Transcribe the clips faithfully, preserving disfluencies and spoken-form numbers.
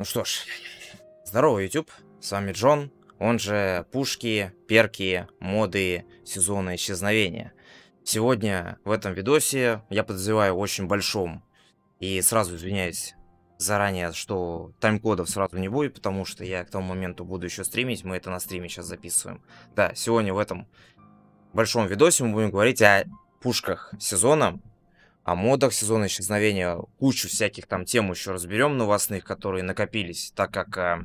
Ну что ж, здорово, YouTube, с вами Джон, он же пушки, перки, моды сезона исчезновения. Сегодня в этом видосе, я подозреваю, очень большом, и сразу извиняюсь заранее, что тайм-кодов сразу не будет, потому что я к тому моменту буду еще стримить, мы это на стриме сейчас записываем. Да, сегодня в этом большом видосе мы будем говорить о пушках сезона, о модах сезона исчезновения, кучу всяких там тем еще разберем новостных, которые накопились, так как э,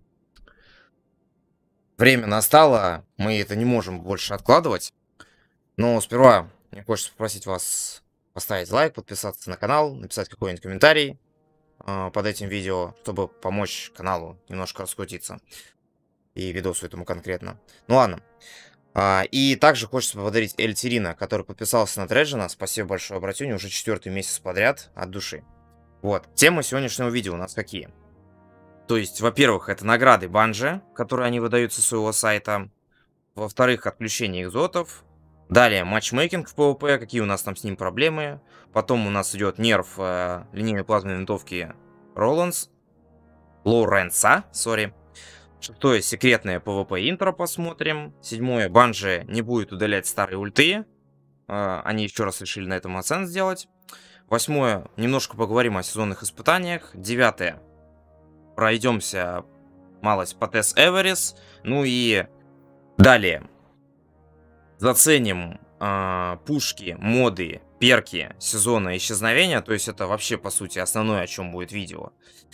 время настало, мы это не можем больше откладывать. Но сперва мне хочется попросить вас поставить лайк, подписаться на канал, написать какой-нибудь комментарий э, под этим видео, чтобы помочь каналу немножко раскрутиться и видосу этому конкретно. Ну ладно. А, и также хочется поблагодарить Эльтерина, который подписался на Треджина. Спасибо большое, братюня, уже четвертый месяц подряд от души. Вот, темы сегодняшнего видео у нас какие? То есть, во-первых, это награды Банжи, которые они выдают со своего сайта. Во-вторых, отключение экзотов. Далее, матчмейкинг в PvP, какие у нас там с ним проблемы. Потом у нас идет нерф э, линейной плазменной винтовки Роланс. Лоуренса, сори. Шестое, секретное PvP интро посмотрим. Седьмое, Банжи не будет удалять старые ульты. Э, они еще раз решили на этом акцент сделать. Восьмое, немножко поговорим о сезонных испытаниях. Девятое, пройдемся малость по Тесс Эверис. Ну и далее заценим э, пушки, моды, перки сезона исчезновения. То есть это вообще, по сути, основное, о чем будет видео.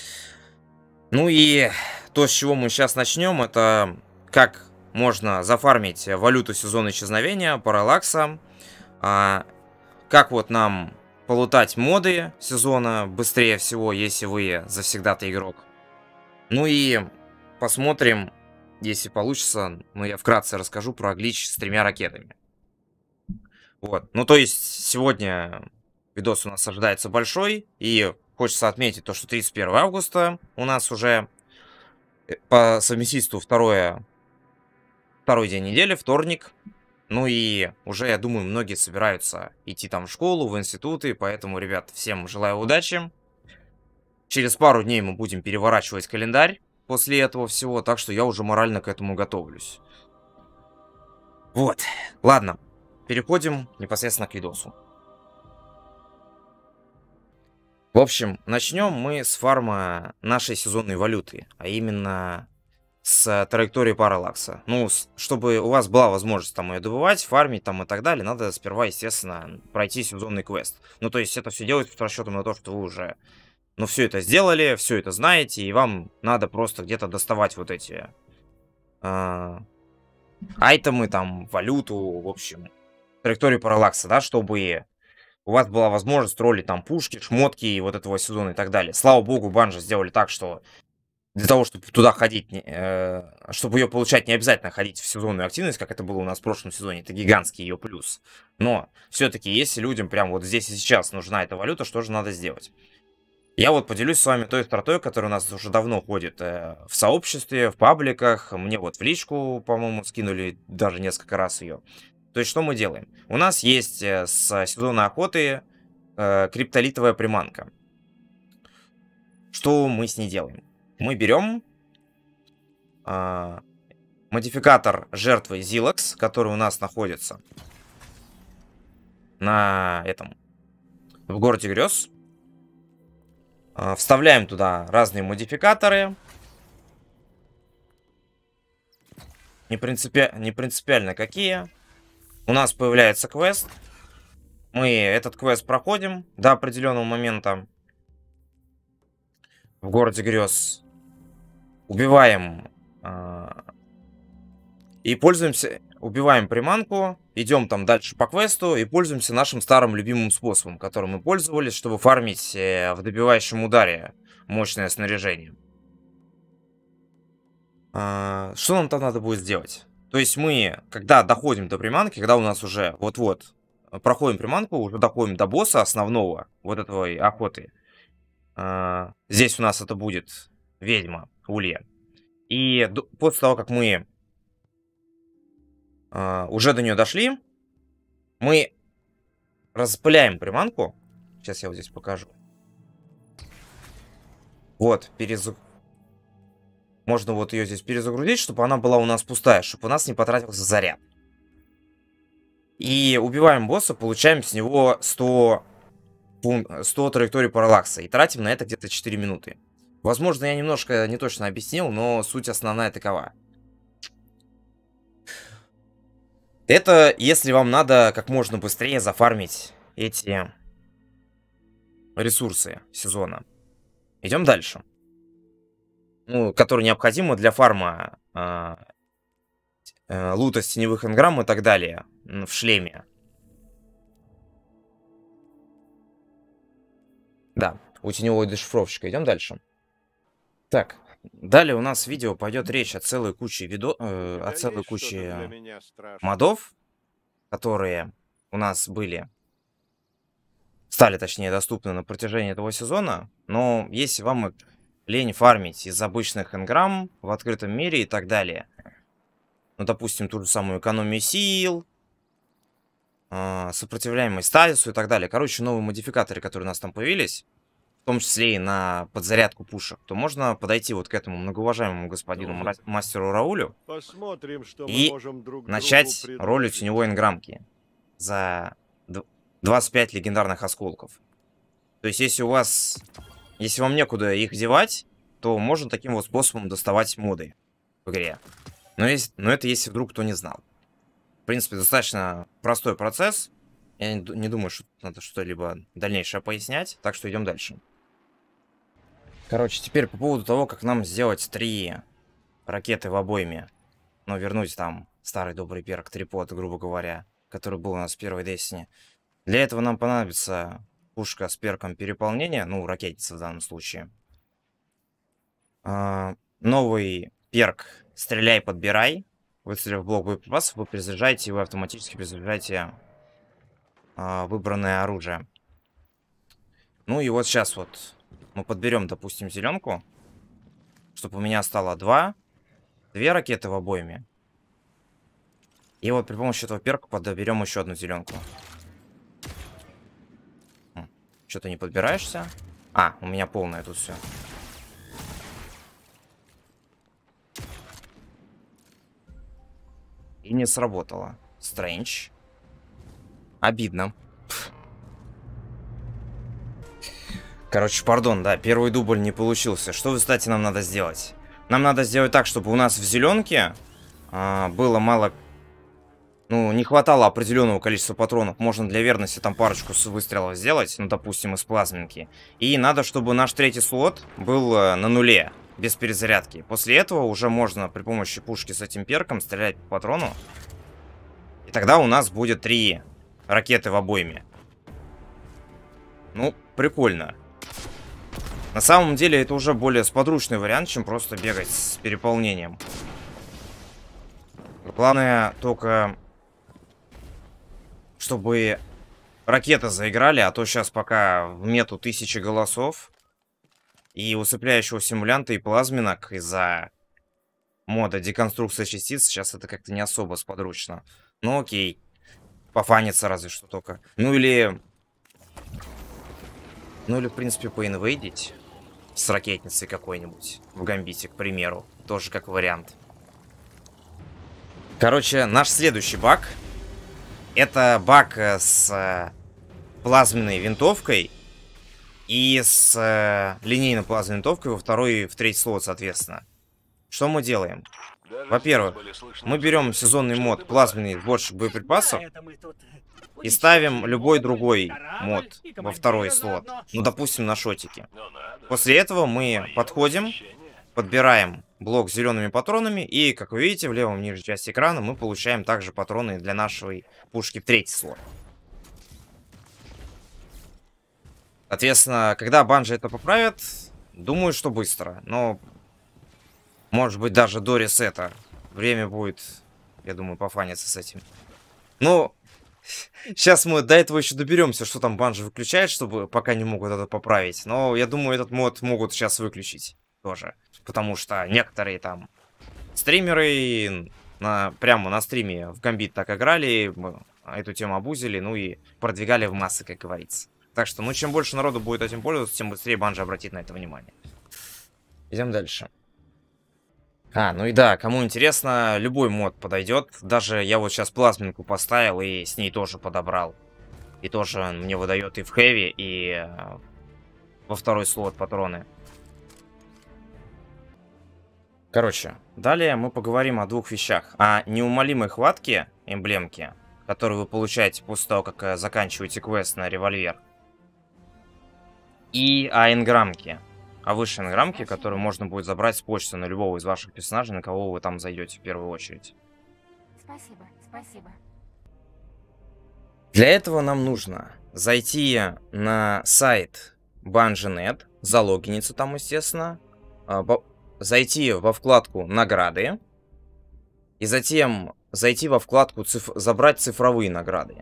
Ну и то, с чего мы сейчас начнем, это как можно зафармить валюту сезона исчезновения, параллакса. А, как вот нам полутать моды сезона быстрее всего, если вы завсегдатый игрок. Ну и посмотрим, если получится, ну я вкратце расскажу про глич с тремя ракетами. Вот, ну то есть сегодня видос у нас ожидается большой, и хочется отметить то, что тридцать первого августа у нас уже по совместительству второе, второй день недели, вторник. Ну и уже, я думаю, многие собираются идти там в школу, в институты, поэтому, ребят, всем желаю удачи. Через пару дней мы будем переворачивать календарь после этого всего, так что я уже морально к этому готовлюсь. Вот, ладно, переходим непосредственно к видосу. В общем, начнем мы с фарма нашей сезонной валюты, а именно с траектории параллакса. Ну, с, чтобы у вас была возможность там ее добывать, фармить там и так далее, надо сперва, естественно, пройти сезонный квест. Ну, то есть это все делается с расчетом на то, что вы уже, ну, все это сделали, все это знаете, и вам надо просто где-то доставать вот эти э, айтемы, там, валюту, в общем, траекторию параллакса, да, чтобы у вас была возможность ролить там пушки, шмотки и вот этого сезона и так далее. Слава богу, Банжи сделали так, что для того, чтобы туда ходить, э, чтобы ее получать, не обязательно ходить в сезонную активность, как это было у нас в прошлом сезоне. Это гигантский ее плюс. Но все-таки, если людям прям вот здесь и сейчас нужна эта валюта, что же надо сделать? Я вот поделюсь с вами той стратегией, которая у нас уже давно ходит э, в сообществе, в пабликах. Мне вот в личку, по-моему, скинули даже несколько раз ее. То есть, что мы делаем? У нас есть э, с сезона охоты э, криптолитовая приманка. Что мы с ней делаем? Мы берем э, модификатор жертвы Зилакс, который у нас находится на этом, в городе грез. Э, вставляем туда разные модификаторы. Не, принципи... Не принципиально какие. У нас появляется квест. Мы этот квест проходим до определенного момента. В городе грез. Убиваем э, и пользуемся, убиваем приманку, идем там дальше по квесту и пользуемся нашим старым любимым способом, которым мы пользовались, чтобы фармить э, в добивающем ударе мощное снаряжение. Э, что нам там надо будет сделать? То есть мы, когда доходим до приманки, когда у нас уже вот-вот проходим приманку, уже доходим до босса основного вот этого охоты. Э, здесь у нас это будет ведьма Улья. И после того, как мы э, уже до нее дошли, мы распыляем приманку. Сейчас я вот здесь покажу. Вот, перез... Можно вот ее здесь перезагрузить, чтобы она была у нас пустая, чтобы у нас не потратился заряд. И убиваем босса, получаем с него сто, сто траекторий параллакса. И тратим на это где-то четыре минуты. Возможно, я немножко не точно объяснил, но суть основная такова. Это если вам надо как можно быстрее зафармить эти ресурсы сезона. Идем дальше. Ну, которые необходимы для фарма э, э, лута с теневых энграмм и так далее в шлеме. Да, у теневого дешифровщика. Идем дальше. Так, далее у нас в видео пойдет речь о целой куче видо... э, о целой куче модов, которые у нас были, стали, точнее, доступны на протяжении этого сезона. Но если вам их лень фармить из обычных энграмм в открытом мире и так далее, ну, допустим, ту же самую экономию сил, э, сопротивляемость статису и так далее. Короче, новые модификаторы, которые у нас там появились, в том числе и на подзарядку пушек, то можно подойти вот к этому многоуважаемому господину ну, мастеру Раулю посмотрим, что и мы можем друг начать роль теневой энграммки за двадцать пять легендарных осколков. То есть, если у вас, если вам некуда их девать, то можно таким вот способом доставать моды в игре. Но, есть, но это если вдруг кто не знал. В принципе, достаточно простой процесс. Я не, не думаю, что надо что-либо дальнейшее пояснять. Так что идем дальше. Короче, теперь по поводу того, как нам сделать три ракеты в обойме. Ну, вернуть там старый добрый перк трипод, грубо говоря, который был у нас в первой Destiny. Для этого нам понадобится пушка с перком переполнения, ну, ракетница в данном случае. А, новый перк «Стреляй, подбирай». Выстрелив в блок боеприпасов, вы перезаряжаете, вы автоматически перезаряжаете а, выбранное оружие. Ну и вот сейчас вот мы подберем, допустим, зеленку, чтобы у меня стало два, две ракеты в обойме. И вот при помощи этого перка подберем еще одну зеленку. Что ты не подбираешься? А, у меня полное тут все. И не сработало. Стрэндж. Обидно. Короче, пардон, да, первый дубль не получился. Что, кстати, нам надо сделать? Нам надо сделать так, чтобы у нас в зеленке а, было мало... Ну, не хватало определенного количества патронов. Можно для верности там парочку выстрелов сделать, ну, допустим, из плазменки. И надо, чтобы наш третий слот был на нуле, без перезарядки. После этого уже можно при помощи пушки с этим перком стрелять по патрону. И тогда у нас будет три ракеты в обойме. Ну, прикольно. На самом деле это уже более сподручный вариант, чем просто бегать с переполнением. Главное только, чтобы ракеты заиграли, а то сейчас пока в мету тысячи голосов и усыпляющего симулянта и плазминок из-за мода деконструкция частиц, сейчас это как-то не особо сподручно. Ну окей, пофаниться разве что только. Ну или... Ну или в принципе поинвейдить с ракетницей какой-нибудь в гамбите, к примеру. Тоже как вариант. Короче, наш следующий баг. Это баг с э, плазменной винтовкой и с э, линейной плазменной винтовкой во второй и в третий слот, соответственно. Что мы делаем? Во-первых, мы берем сезонный мод плазменный сборщик боеприпасов и ставим любой другой мод во второй слот. Ну, допустим, на шотике. После этого мы подходим, подбираем блок с зелеными патронами. И, как вы видите, в левом нижней части экрана мы получаем также патроны для нашей пушки в третий слот. Соответственно, когда банжи это поправят, думаю, что быстро. Но, может быть, даже до ресета время будет, я думаю, пофаниться с этим. Но сейчас мы до этого еще доберемся, что там банжи выключает, чтобы пока не могут это поправить. Но я думаю, этот мод могут сейчас выключить тоже. Потому что некоторые там стримеры на, прямо на стриме в гамбит так играли, эту тему обузили, ну и продвигали в массы, как говорится. Так что, ну, чем больше народу будет этим пользоваться, тем быстрее банжи обратит на это внимание. Идем дальше. А, ну и да, кому интересно, любой мод подойдет. Даже я вот сейчас плазминку поставил и с ней тоже подобрал. И тоже мне выдает и в хэви, и э, во второй слот патроны. Короче, далее мы поговорим о двух вещах. О неумолимой хватке эмблемки, которую вы получаете после того, как э, заканчиваете квест на револьвер. И о энграммке. О высшей энграммке, которую можно будет забрать с почты на любого из ваших персонажей, на кого вы там зайдете в первую очередь. Спасибо, спасибо. Для этого нам нужно зайти на сайт банжи точка нет, залогиниться там, естественно, зайти во вкладку «Награды» и затем зайти во вкладку циф... «Забрать цифровые награды».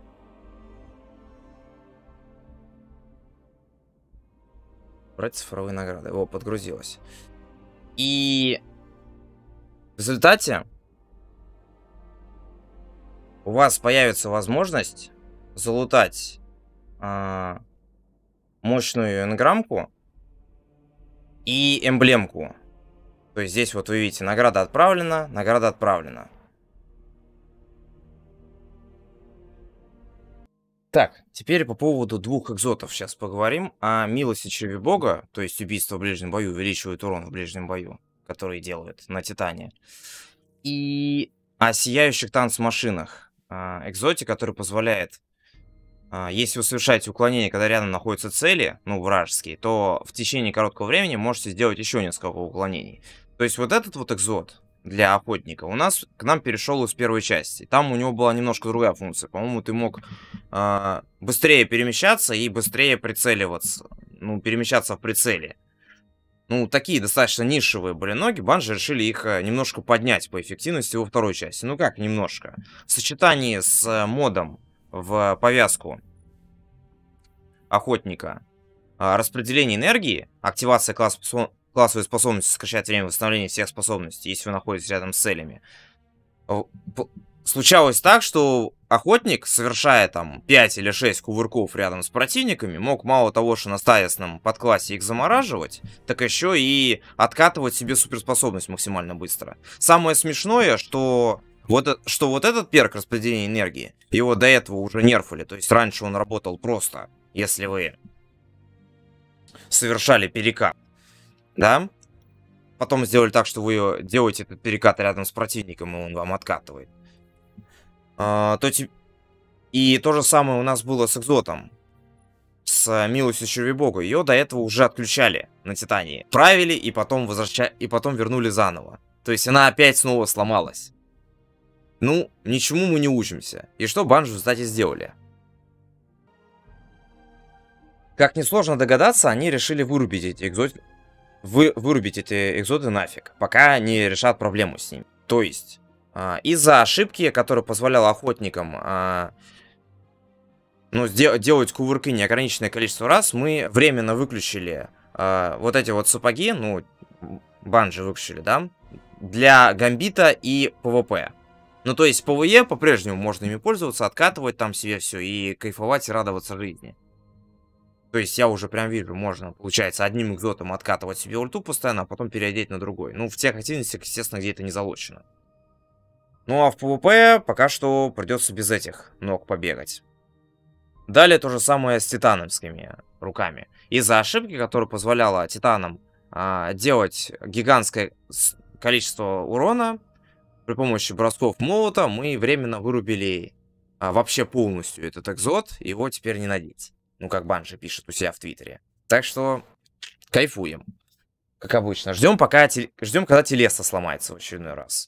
Брать цифровые награды. О, подгрузилось. И в результате у вас появится возможность залутать э, мощную энграммку и эмблемку. То есть здесь вот вы видите, награда отправлена, награда отправлена. Так, теперь по поводу двух экзотов сейчас поговорим. О милости Червибога, то есть убийство в ближнем бою увеличивает урон в ближнем бою, который делает на Титане. И о сияющих танцмашинах. Экзоте, который позволяет, если вы совершаете уклонение, когда рядом находятся цели, ну, вражеские, то в течение короткого времени можете сделать еще несколько уклонений. То есть вот этот вот экзот для охотника у нас к нам перешел из первой части. Там у него была немножко другая функция. По-моему, ты мог э, быстрее перемещаться и быстрее прицеливаться. Ну, перемещаться в прицеле. Ну, такие достаточно нишевые были ноги. Банжи решили их немножко поднять по эффективности во второй части. Ну как немножко? В сочетании с модом в повязку охотника, распределение энергии, активация класс, классовой способности сокращает время восстановления всех способностей, если вы находитесь рядом с целями. Случалось так, что охотник, совершая там пять или шесть кувырков рядом с противниками, мог мало того, что на стаисном подклассе их замораживать, так еще и откатывать себе суперспособность максимально быстро. Самое смешное, что вот, что вот этот перк распределения энергии, его до этого уже нерфали. То есть раньше он работал просто, если вы совершали перекат, да? Потом сделали так, что вы делаете этот перекат рядом с противником, и он вам откатывает. А, то и то же самое у нас было с экзотом, с милостью Червибога. Ее до этого уже отключали на Титании, правили и потом возвращали, и потом вернули заново. То есть она опять снова сломалась. Ну, ничему мы не учимся. И что банжи, кстати, сделали? Как несложно догадаться, они решили вырубить эти экзоты, вы, вырубить эти экзоты нафиг, пока не решат проблему с ними. То есть из-за ошибки, которая позволяла охотникам а, ну, делать кувырки неограниченное количество раз, мы временно выключили а, вот эти вот сапоги, ну, банжи выключили, да, для гамбита и пвп. Ну, то есть пве по-прежнему можно ими пользоваться, откатывать там себе все и кайфовать и радоваться жизни. То есть я уже прям вижу, можно, получается, одним экзотом откатывать себе ульту постоянно, а потом переодеть на другой. Ну, в тех активностях, естественно, где это не залочено. Ну а в пвп пока что придется без этих ног побегать. Далее то же самое с титановскими руками. Из-за ошибки, которая позволяла титанам а, делать гигантское количество урона при помощи бросков молота, мы временно вырубили а, вообще полностью этот экзот, его теперь не надеть. Ну как банжи пишет у себя в Твиттере. Так что кайфуем. Как обычно. Ждем, пока ждем, когда телеса сломается в очередной раз.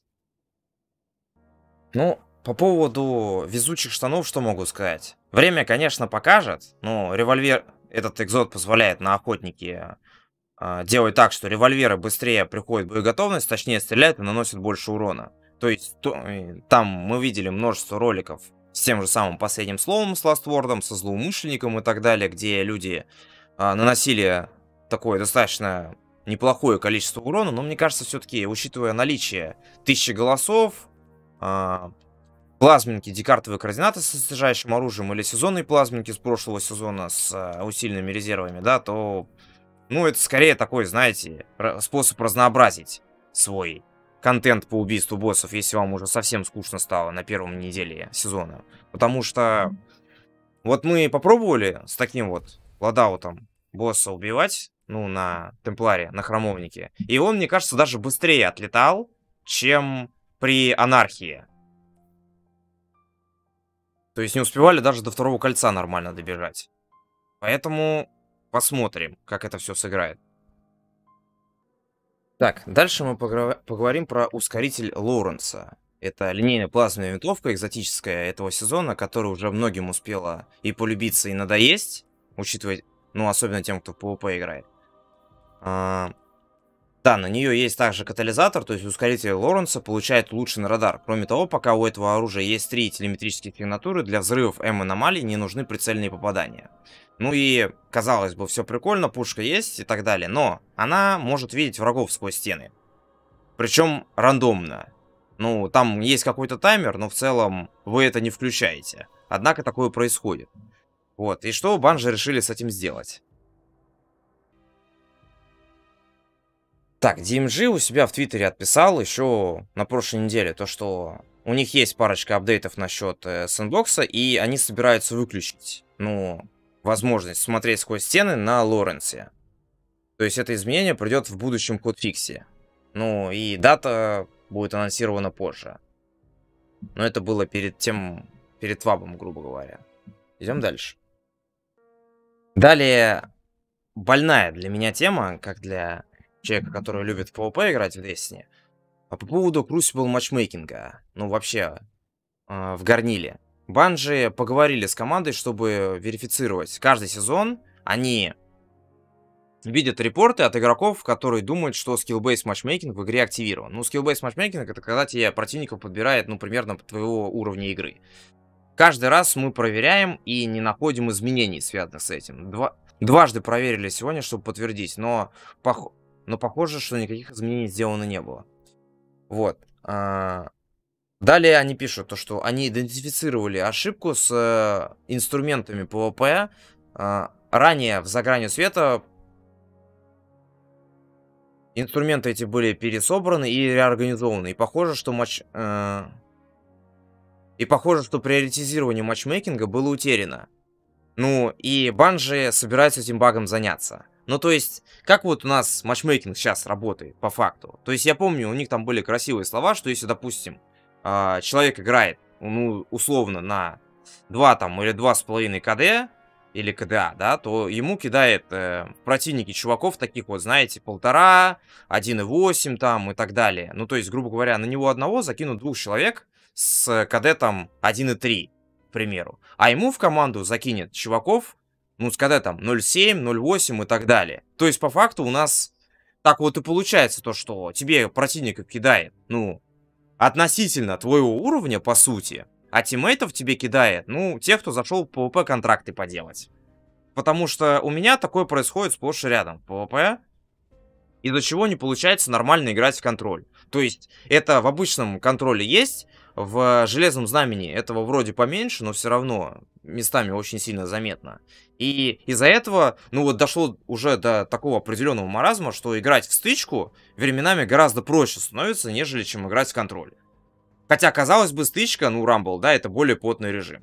Ну, по поводу везучих штанов, что могу сказать? Время, конечно, покажет, но револьвер, этот экзот позволяет на охотнике э, делать так, что револьверы быстрее приходят в боеготовность, точнее стреляют и наносят больше урона. То есть, то, э, там мы видели множество роликов с тем же самым последним словом, с ластвордом, со злоумышленником и так далее, где люди э, наносили такое достаточно неплохое количество урона, но мне кажется, все-таки, учитывая наличие тысячи голосов, А, плазминки, декартовые координаты с снижающим оружием или сезонные плазминки с прошлого сезона с а, усиленными резервами, да, то, ну, это скорее такой, знаете, способ разнообразить свой контент по убийству боссов, если вам уже совсем скучно стало на первом неделе сезона. Потому что вот мы попробовали с таким вот ладаутом босса убивать, ну, на темпларе, на храмовнике. И он, мне кажется, даже быстрее отлетал, чем при анархии. То есть не успевали даже до второго кольца нормально добежать. Поэтому посмотрим, как это все сыграет. Так, дальше мы поговорим про ускоритель Лоуренса. Это линейная плазменная винтовка экзотическая этого сезона, которая уже многим успела и полюбиться, и надоесть, учитывая, ну, особенно тем, кто в PvP играет. А, да, на нее есть также катализатор, то есть ускоритель Лоуренса получает улучшенный радар. Кроме того, пока у этого оружия есть три телеметрические сигнатуры, для взрывов М-аномалий не нужны прицельные попадания. Ну и, казалось бы, все прикольно, пушка есть и так далее, но она может видеть врагов сквозь стены. Причем рандомно. Ну, там есть какой-то таймер, но в целом вы это не включаете. Однако такое происходит. Вот, и что Банжи решили с этим сделать? Так, ди эм джи у себя в Твиттере отписал еще на прошлой неделе то, что у них есть парочка апдейтов насчет э, сэндбокса, и они собираются выключить, ну, возможность смотреть сквозь стены на Лоуренсе. То есть это изменение придет в будущем кодфиксе. Ну, и дата будет анонсирована позже. Но это было перед тем, перед твабом, грубо говоря. Идем дальше. Далее, больная для меня тема, как для человека, который любит в PvP играть в Destiny. А по поводу Crucible матчмейкинга, ну вообще, э, в Гарниле. Банжи поговорили с командой, чтобы верифицировать. Каждый сезон они видят репорты от игроков, которые думают, что skill-based матчмейкинг в игре активирован. Ну, skill-based матчмейкинг — это когда тебе противников подбирает, ну, примерно по твоего уровня игры. Каждый раз мы проверяем и не находим изменений, связанных с этим. Два... Дважды проверили сегодня, чтобы подтвердить, но, пох... но похоже, что никаких изменений сделано не было. Вот. А... Далее они пишут, то, что они идентифицировали ошибку с э, инструментами PvP. Э, ранее в «За гранью света» инструменты эти были пересобраны и реорганизованы. И похоже, что матч... Э... И похоже, что приоритизирование матчмейкинга было утеряно. Ну, и Банжи собираются этим багом заняться. Ну, то есть, как вот у нас матчмейкинг сейчас работает, по факту. То есть, я помню, у них там были красивые слова, что если, допустим, человек играет, ну, условно, на два там или два с половиной КД, или КДА, да, то ему кидает э, противники чуваков таких вот, знаете, полтора, один и восемь там и так далее. Ну, то есть, грубо говоря, на него одного закинут двух человек с КД там один и три, к примеру. А ему в команду закинет чуваков, ну, с КД там ноль семь, ноль восемь и так далее. То есть, по факту, у нас так вот и получается то, что тебе противник кидает, ну, относительно твоего уровня, по сути, а тиммейтов тебе кидает, ну, тех, кто зашел в PvP-контракты поделать. Потому что у меня такое происходит сплошь и рядом в PvP, из-за чего не получается нормально играть в контроль. То есть, это в обычном контроле есть, в Железном Знамени этого вроде поменьше, но все равно местами очень сильно заметно. И из-за этого, ну вот дошло уже до такого определенного маразма, что играть в стычку временами гораздо проще становится, нежели чем играть в контроль. Хотя, казалось бы, стычка, ну, Rumble, да, это более плотный режим.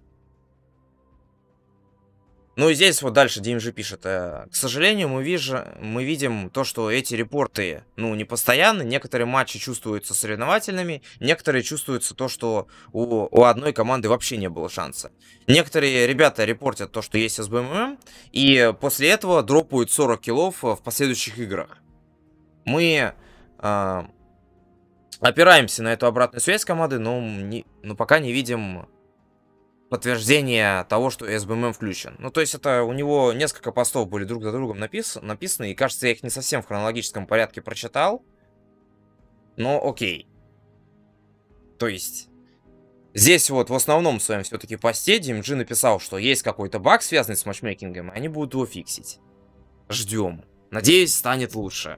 Ну и здесь вот дальше ди эм джи пишет. Э, к сожалению, мы, вижу, мы видим то, что эти репорты, ну, не постоянны. Некоторые матчи чувствуются соревновательными, некоторые чувствуются то, что у, у одной команды вообще не было шанса. Некоторые ребята репортят то, что есть эс бэ эм эм, и после этого дропают сорок киллов в последующих играх. Мы э, опираемся на эту обратную связь команды, но, не, но пока не видим подтверждение того, что эс бэ эм эм включен. Ну, то есть это у него несколько постов были друг за другом напис написаны, и кажется, я их не совсем в хронологическом порядке прочитал. Но окей. То есть здесь вот в основном своем все-таки посте ди эм джи написал, что есть какой-то баг, связанный с матчмейкингом, и они будут его фиксить. Ждем. Надеюсь, станет лучше.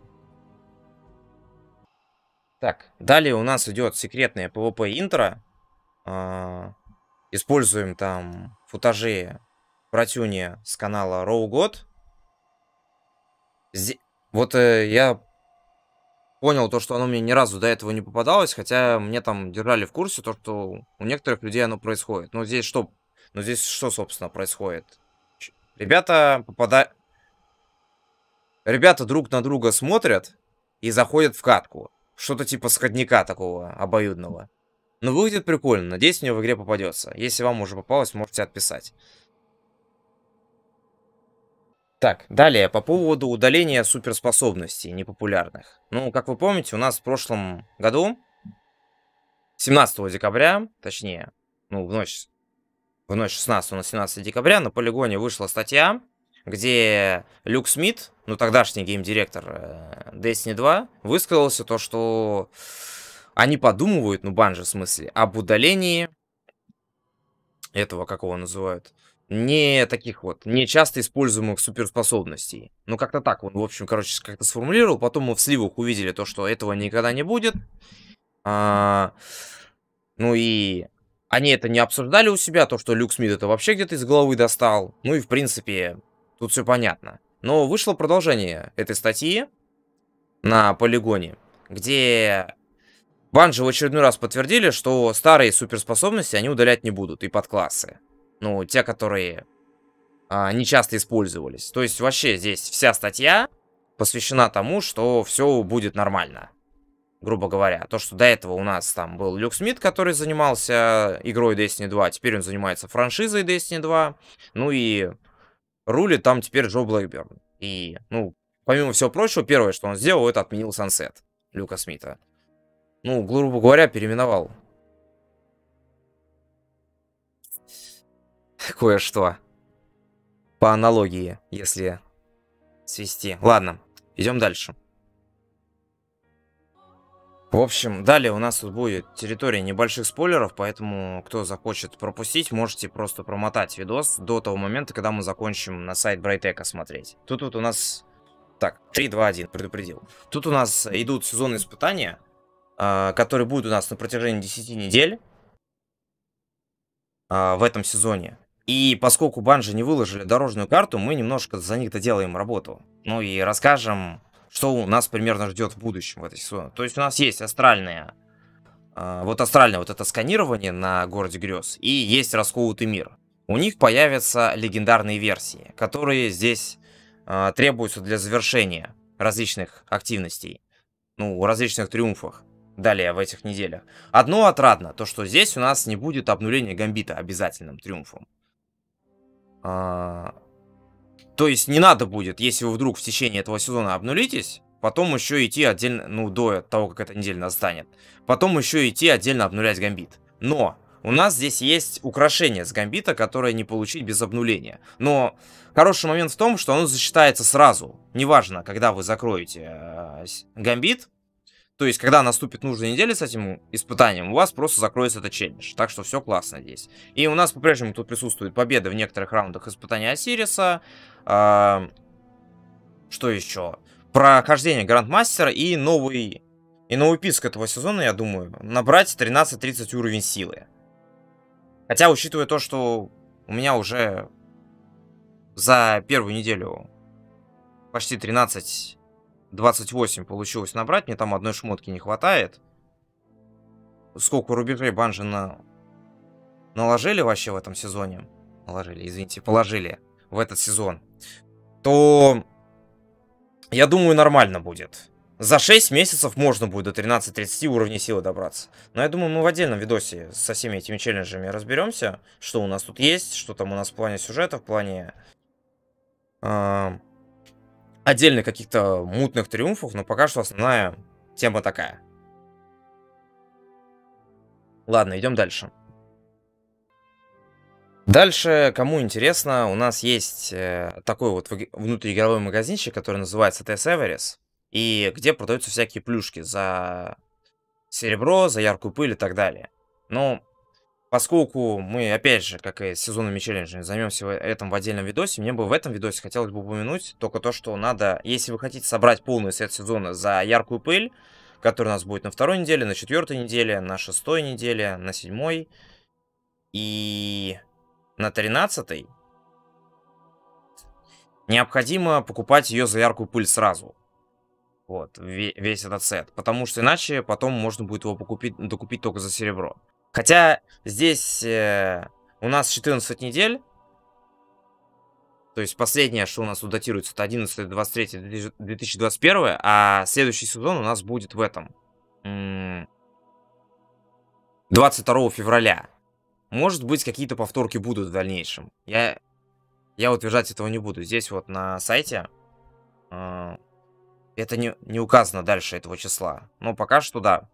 Так, далее у нас идет секретное PvP интро. Используем там футажи братюни с канала Роу God. Зде... Вот э, я понял то, что оно мне ни разу до этого не попадалось, хотя мне там держали в курсе то, что у некоторых людей оно происходит. Но здесь что? Ну здесь что, собственно, происходит? Ч- Ребята попадают... Ребята друг на друга смотрят и заходят в катку. Что-то типа сходника такого обоюдного. Но выглядит прикольно. Надеюсь, мне в игре попадется. Если вам уже попалось, можете отписать. Так, далее, по поводу удаления суперспособностей непопулярных. Ну, как вы помните, у нас в прошлом году, семнадцатого декабря, точнее, ну, в ночь, в ночь шестнадцатого на семнадцатое декабря на полигоне вышла статья, где Люк Смит, ну, тогдашний гейм-директор э, Destiny два, высказался то, что они подумывают, ну, Банжи в смысле, об удалении этого, как его называют, не таких вот, не часто используемых суперспособностей. Ну, как-то так он, в общем, короче, как-то сформулировал. Потом мы в сливах увидели то, что этого никогда не будет. А, ну и они это не обсуждали у себя, то, что Люк Смит это вообще где-то из головы достал. Ну и, в принципе, тут все понятно. Но вышло продолжение этой статьи на полигоне, где Банжи в очередной раз подтвердили, что старые суперспособности они удалять не будут, и подклассы. Ну, те, которые а, не часто использовались. То есть вообще здесь вся статья посвящена тому, что все будет нормально. Грубо говоря. То, что до этого у нас там был Люк Смит, который занимался игрой Destiny два. Теперь он занимается франшизой Destiny два. Ну и рулит там теперь Джо Блэкберн. И, ну, помимо всего прочего, первое, что он сделал, это отменил Сансет Люка Смита. Ну, грубо говоря, переименовал кое-что. По аналогии, если свести. Ладно, идем дальше. В общем, далее у нас тут будет территория небольших спойлеров, поэтому кто захочет пропустить, можете просто промотать видос до того момента, когда мы закончим на сайт Брайтека смотреть. Тут вот у нас... Так, три, два, один, предупредил. Тут у нас идут сезонные испытания, которые будут у нас на протяжении десяти недель в этом сезоне. И поскольку Банжи не выложили дорожную карту, мы немножко за них доделаем работу. Ну и расскажем, что у нас примерно ждет в будущем в этой сезоне. То есть у нас есть астральное, вот астральное вот это сканирование на городе грез, и есть расколотый мир. У них появятся легендарные версии, которые здесь требуются для завершения различных активностей, ну, различных триумфов. Далее в этих неделях. Одно отрадно, то что здесь у нас не будет обнуления Гамбита обязательным триумфом. А, то есть не надо будет, если вы вдруг в течение этого сезона обнулитесь, потом еще идти отдельно, ну, до того, как эта неделя настанет, потом еще идти отдельно обнулять Гамбит. Но у нас здесь есть украшение с Гамбита, которое не получить без обнуления. Но хороший момент в том, что оно засчитается сразу. Неважно, когда вы закроете э, Гамбит. То есть, когда наступит нужная неделя с этим испытанием, у вас просто закроется этот челлендж. Так что все классно здесь. И у нас по-прежнему тут присутствует победа в некоторых раундах испытания Осириса. А, что еще? Прохождение Грандмастера и новый, и новый писк этого сезона, я думаю. Набрать тринадцать тридцать уровень силы. Хотя, учитывая то, что у меня уже за первую неделю почти тринадцать... двадцать восемь получилось набрать, мне там одной шмотки не хватает. Сколько рубежей Банжи на... наложили вообще в этом сезоне, наложили, извините, положили в этот сезон, то я думаю, нормально будет. За шесть месяцев можно будет до тринадцати тридцати уровней силы добраться. Но я думаю, мы в отдельном видосе со всеми этими челленджами разберемся, что у нас тут есть, что там у нас в плане сюжета, в плане... Э отдельных каких-то мутных триумфов, но пока что основная тема такая. Ладно, идем дальше. Дальше, кому интересно, у нас есть э, такой вот внутриигровой магазинчик, который называется Tess Everest, и где продаются всякие плюшки за серебро, за яркую пыль и так далее. Но поскольку мы, опять же, как и с сезонными челленджами, займемся этим в отдельном видосе, мне бы в этом видосе хотелось бы упомянуть только то, что надо, если вы хотите собрать полный сет сезона за яркую пыль, который у нас будет на второй неделе, на четвертой неделе, на шестой неделе, на седьмой и на тринадцатой, необходимо покупать ее за яркую пыль сразу. Вот, весь этот сет. Потому что иначе потом можно будет его покупить, докупить только за серебро. Хотя здесь э, у нас четырнадцать недель. То есть последнее, что у нас тут датируется, это одиннадцатое двадцать третье две тысячи двадцать первое, а следующий сезон у нас будет в этом. двадцать второго февраля. Может быть, какие-то повторки будут в дальнейшем. Я, я утверждать этого не буду. Здесь вот на сайте э, это не, не указано дальше этого числа. Но пока что да.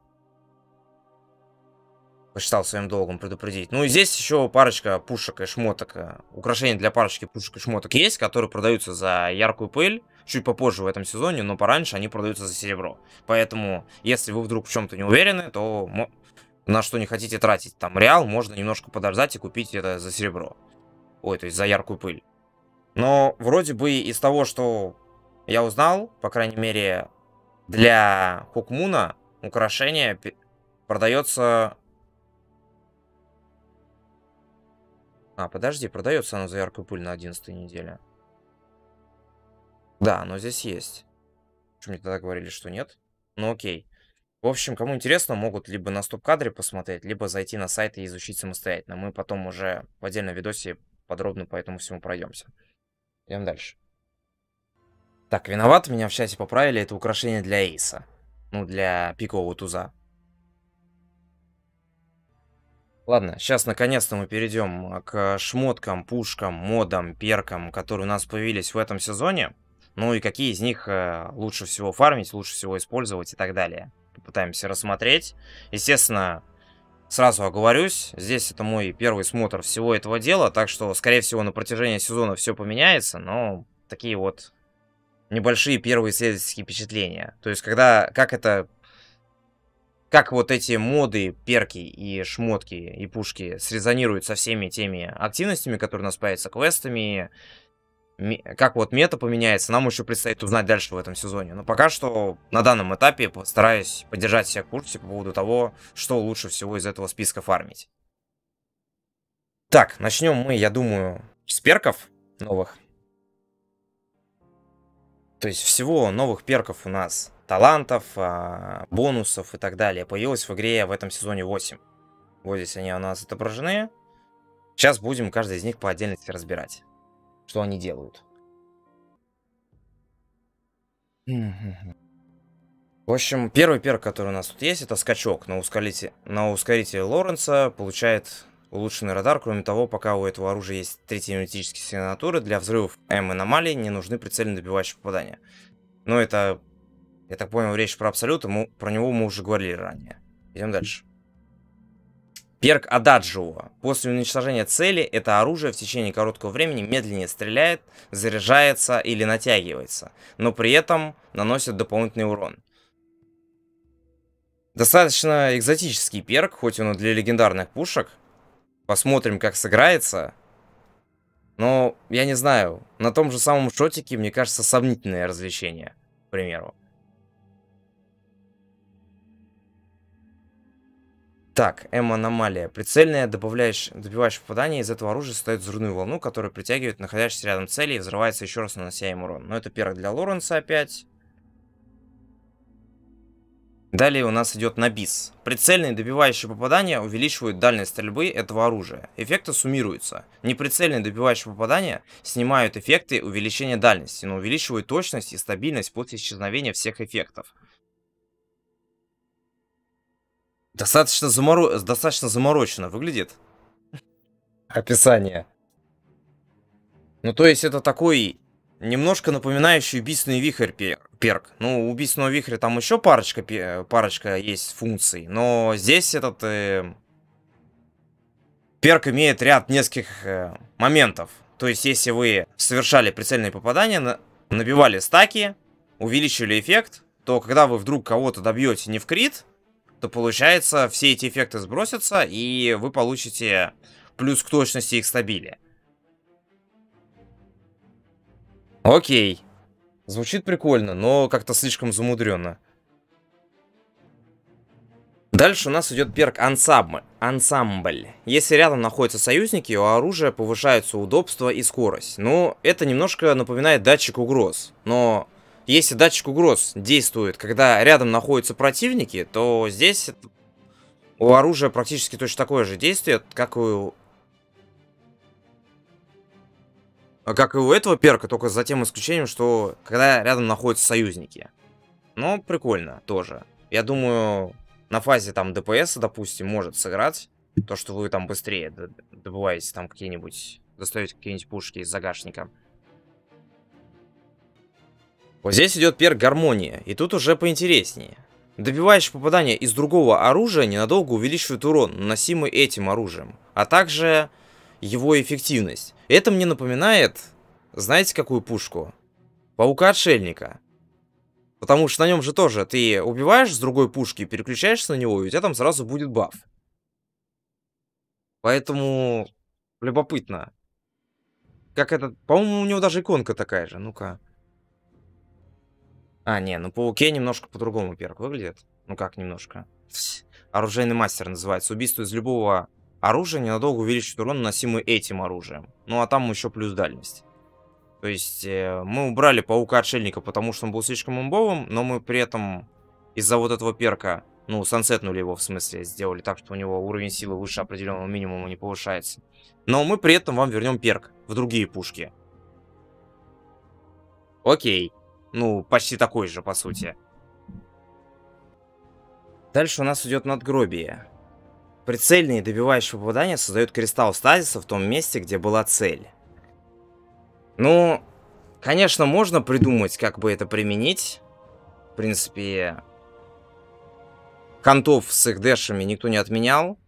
Посчитал своим долгом предупредить. Ну и здесь еще парочка пушек и шмоток. Украшения для парочки пушек и шмоток есть, которые продаются за яркую пыль. Чуть попозже в этом сезоне, но пораньше они продаются за серебро. Поэтому, если вы вдруг в чем-то не уверены, то на что не хотите тратить там реал, можно немножко подождать и купить это за серебро. Ой, то есть за яркую пыль. Но вроде бы из того, что я узнал, по крайней мере, для Хокмуна украшение продается... А, подожди, продается оно за яркую пыль на одиннадцатой неделе. Да, оно здесь есть. Почему мне тогда говорили, что нет? Ну окей. В общем, кому интересно, могут либо на стоп-кадре посмотреть, либо зайти на сайт и изучить самостоятельно. Мы потом уже в отдельном видосе подробно по этому всему пройдемся. Идем дальше. Так, виноват, меня в чате поправили. Это украшение для эйса. Ну, для пикового туза. Ладно, сейчас наконец-то мы перейдем к шмоткам, пушкам, модам, перкам, которые у нас появились в этом сезоне. Ну и какие из них э, лучше всего фармить, лучше всего использовать и так далее. Попытаемся рассмотреть. Естественно, сразу оговорюсь, здесь это мой первый смотр всего этого дела, так что, скорее всего, на протяжении сезона все поменяется, но такие вот небольшие первые исследовательские впечатления. То есть, когда, как это... Как вот эти моды, перки и шмотки и пушки срезонируют со всеми теми активностями, которые у нас появятся, квестами, как вот мета поменяется, нам еще предстоит узнать дальше в этом сезоне. Но пока что на данном этапе постараюсь поддержать всех в курсе по поводу того, что лучше всего из этого списка фармить. Так, начнем мы, я думаю, с перков новых. То есть всего новых перков у нас... талантов, бонусов и так далее появилось в игре в этом сезоне восемь. Вот здесь они у нас отображены. Сейчас будем каждый из них по отдельности разбирать, что они делают. В общем, первый перк, который у нас тут есть, это скачок на ускорителе, на ускорителе Лоренса. Получает улучшенный радар. Кроме того, пока у этого оружия есть третьи энергетические сигнатуры, для взрывов М-аномалий не нужны прицельно добивающие попадания. Но это... Я так понял, речь про Абсолют, мы, про него мы уже говорили ранее. Идем дальше. Перк Ададжио. После уничтожения цели это оружие в течение короткого времени медленнее стреляет, заряжается или натягивается, но при этом наносит дополнительный урон. Достаточно экзотический перк, хоть он и для легендарных пушек. Посмотрим, как сыграется. Но, я не знаю, на том же самом шотике, мне кажется, сомнительное развлечение, к примеру. Так, М-аномалия. Прицельное добавляешь, добиваешь попадание, из этого оружия создает взрывную волну, которая притягивает находящиеся рядом цели и взрывается еще раз, нанося им урон. Но это перк для Лоренса опять. Далее у нас идет Набис. Прицельные добивающие попадания увеличивают дальность стрельбы этого оружия. Эффекты суммируются. Неприцельные добивающие попадания снимают эффекты увеличения дальности, но увеличивают точность и стабильность после исчезновения всех эффектов. Достаточно, заморо... Достаточно заморочено выглядит описание. Ну, то есть это такой немножко напоминающий убийственный вихрь перк. Ну, у убийственного вихря там еще парочка, парочка есть функций, но здесь этот э, перк имеет ряд нескольких э, моментов. То есть, если вы совершали прицельные попадания, на... набивали стаки, увеличили эффект, то когда вы вдруг кого-то добьете не в крит, то получается все эти эффекты сбросятся, и вы получите плюс к точности их стабиле. Окей. Звучит прикольно, но как-то слишком замудренно. Дальше у нас идет перк ансамбль. ансамбль. Если рядом находятся союзники, у оружия повышается удобство и скорость. Ну, это немножко напоминает датчик угроз. Но если датчик угроз действует, когда рядом находятся противники, то здесь у оружия практически точно такое же действие, как и у... как и у этого перка, только за тем исключением, что когда рядом находятся союзники. Но прикольно тоже. Я думаю, на фазе там ДПС, допустим, может сыграть. То, что вы там быстрее добываете там какие-нибудь... достаете какие-нибудь пушки из загашника. Вот здесь идет перк гармония. И тут уже поинтереснее. Добиваешь попадание из другого оружия ненадолго увеличивает урон, наносимый этим оружием. А также его эффективность. Это мне напоминает, знаете, какую пушку? Паука-отшельника. Потому что на нем же тоже ты убиваешь с другой пушки, переключаешься на него, и у тебя там сразу будет баф. Поэтому любопытно. Как этот... По-моему, у него даже иконка такая же. Ну-ка. А, не, ну Пауке немножко по-другому перк выглядит. Ну как немножко? Оружейный мастер называется. Убийство из любого оружия ненадолго увеличивает урон, наносимый этим оружием. Ну а там еще плюс дальность. То есть э, мы убрали Паука-отшельника, потому что он был слишком имбовым, но мы при этом из-за вот этого перка, ну, сансетнули его, в смысле, сделали так, что у него уровень силы выше определенного минимума не повышается. Но мы при этом вам вернем перк в другие пушки. Окей. Ну, почти такой же, по сути. Дальше у нас идет надгробие. Прицельные добивающие попадания создают кристалл стазиса в том месте, где была цель. Ну, конечно, можно придумать, как бы это применить. В принципе, хантов с их дэшами никто не отменял.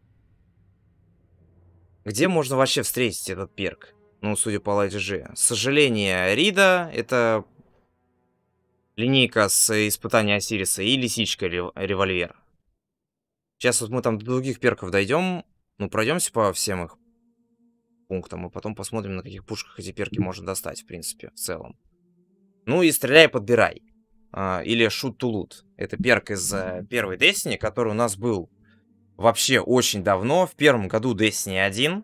Где можно вообще встретить этот перк? Ну, судя по Light джи джи. Сожаление Рида — это линейка с испытания Осириса и лисичка револьвер. Сейчас вот мы там до других перков дойдем. Ну, пройдемся по всем их пунктам, и потом посмотрим, на каких пушках эти перки можно достать, в принципе, в целом. Ну и стреляй, подбирай. А, или shoot to loot. Это перк из uh, первой Destiny, который у нас был вообще очень давно, в первом году Destiny один.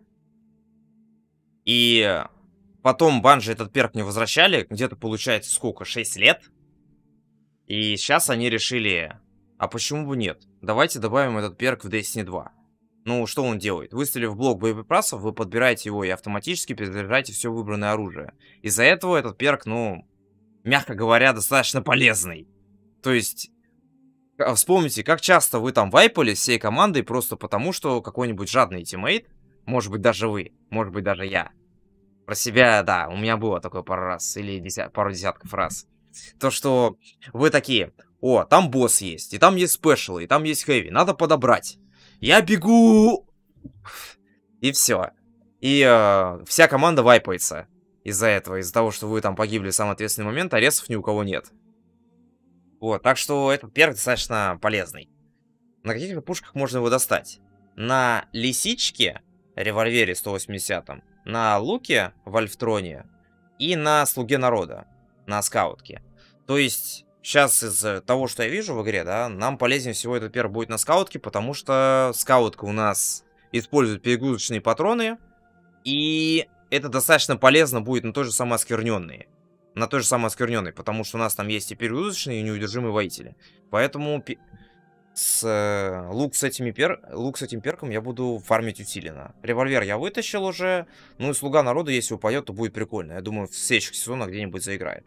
И потом Bungie этот перк не возвращали, где-то получается сколько, шесть лет. И сейчас они решили, а почему бы нет? Давайте добавим этот перк в Destiny два. Ну, что он делает? Выстрелив в блок боеприпасов, вы подбираете его и автоматически перезаряжаете все выбранное оружие. Из-за этого этот перк, ну, мягко говоря, достаточно полезный. То есть, вспомните, как часто вы там вайпали всей командой просто потому, что какой-нибудь жадный тиммейт, может быть даже вы, может быть даже я. Про себя, да, у меня было такое пару раз, или десят, пару десятков раз. То, что вы такие, о, там босс есть, и там есть спешл, и там есть хэви, надо подобрать. Я бегу! И все. И э, вся команда вайпается из-за этого, из-за того, что вы там погибли в самый ответственный момент, а ресов ни у кого нет. Вот, так что этот перк достаточно полезный. На каких же пушках можно его достать? На лисичке, револьвере сто восьмидесятом, на луке в Альфтроне и на слуге народа, на скаутке. То есть... Сейчас из того, что я вижу в игре, да, нам полезнее всего этот перк будет на скаутке, потому что скаутка у нас использует перегрузочные патроны, и это достаточно полезно будет на той же самой оскверненной. На той же самой оскверненной, потому что у нас там есть и перегрузочные, и неудержимые воители. Поэтому с, э, лук, с этими пер... лук с этим перком я буду фармить усиленно. Револьвер я вытащил уже, ну и слуга народа, если упадет, то будет прикольно. Я думаю, в следующих сезонах где-нибудь заиграет.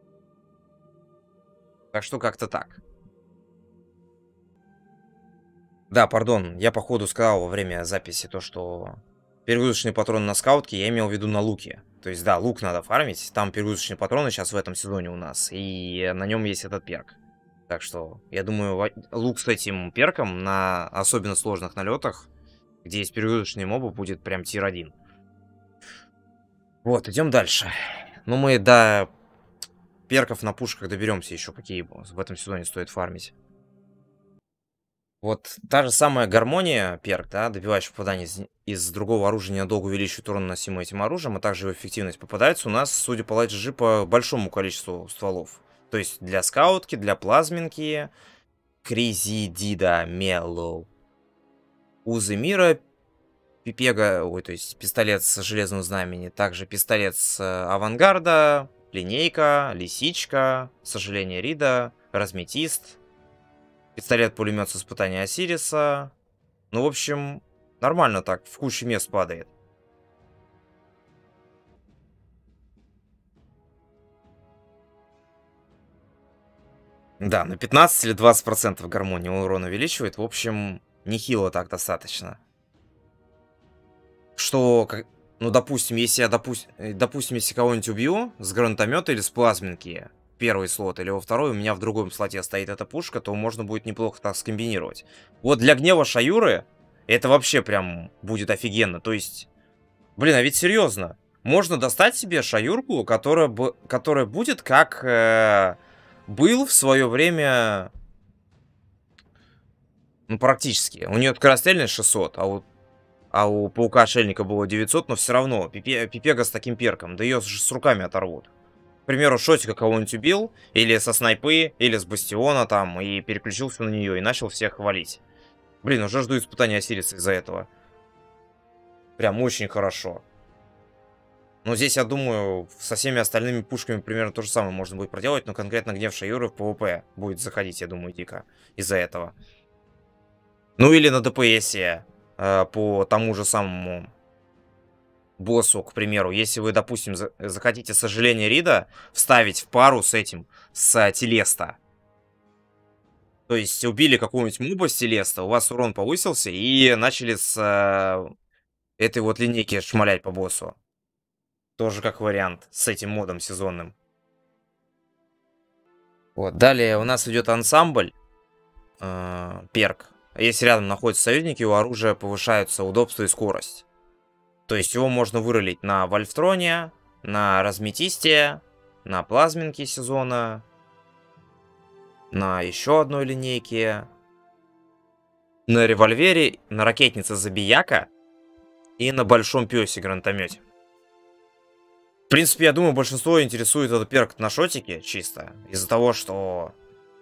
Так что как-то так. Да, пардон, я походу сказал во время записи то, что перегрузочные патроны на скаутке я имел в виду на луке. То есть, да, лук надо фармить, там перегрузочные патроны сейчас в этом сезоне у нас, и на нем есть этот перк. Так что, я думаю, лук с этим перком на особенно сложных налетах, где есть перегрузочные мобы, будет прям тир один. Вот, идем дальше. Ну, мы до... перков на пушках доберемся еще, какие в этом сезоне стоит фармить. Вот та же самая гармония перк, да, добивающий попадание из, из другого оружия ненадолго увеличивает урон, наносимый этим оружием, а также его эффективность попадается у нас, судя по Light джи джи, по большому количеству стволов. То есть для скаутки, для плазминки, Кризидида, Меллоу, Узы Мира, Пипега, ой, то есть пистолет с железным знамени, также пистолет с авангарда, линейка, лисичка, сожаление Рида, разметист, пистолет-пулемет с испытания Осириса. Ну, в общем, нормально так, в кучу мест падает. Да, на пятнадцать или двадцать процентов гармония урона увеличивает. В общем, нехило так достаточно. Что, как, ну, допустим, если я, допустим, допустим, если кого-нибудь убью с гранатомета или с плазминки, первый слот или во второй, у меня в другом слоте стоит эта пушка, то можно будет неплохо так скомбинировать. Вот для гнева Шаюры это вообще прям будет офигенно. То есть, блин, а ведь серьезно. Можно достать себе Шаюрку, которая, которая будет как э, был в свое время... Ну, практически. У нее скорострельность шестьсот, а у, а у Паука-Отшельника было девятьсот, но все равно. Пипе, Пипега с таким перком, да ее с руками оторвут. К примеру, Шотика кого-нибудь убил, или со снайпы, или с Бастиона там, и переключился на нее, и начал всех хвалить. Блин, уже жду испытания Осириса из-за этого. Прям очень хорошо. Но здесь, я думаю, со всеми остальными пушками примерно то же самое можно будет проделать, но конкретно гнев Шаюры в ПВП будет заходить, я думаю, дико из-за этого. Ну или на ДПСе э, по тому же самому боссу, к примеру. Если вы, допустим, за захотите сожаление Рида вставить в пару с этим, с Телеста. То есть убили какого-нибудь моба с Телеста, у вас урон повысился, и начали с э, этой вот линейки шмалять по боссу. Тоже как вариант с этим модом сезонным. Вот, далее у нас идет ансамбль. Э, перк. Если рядом находятся союзники, у оружия повышаются удобство и скорость. То есть его можно выролить на Вольфтроне, на Разметисте, на Плазминке сезона, на еще одной линейке, на Револьвере, на Ракетнице Забияка и на Большом Пёсе гранатомете. В принципе, я думаю, большинство интересует этот перк на шотике чисто. Из-за того, что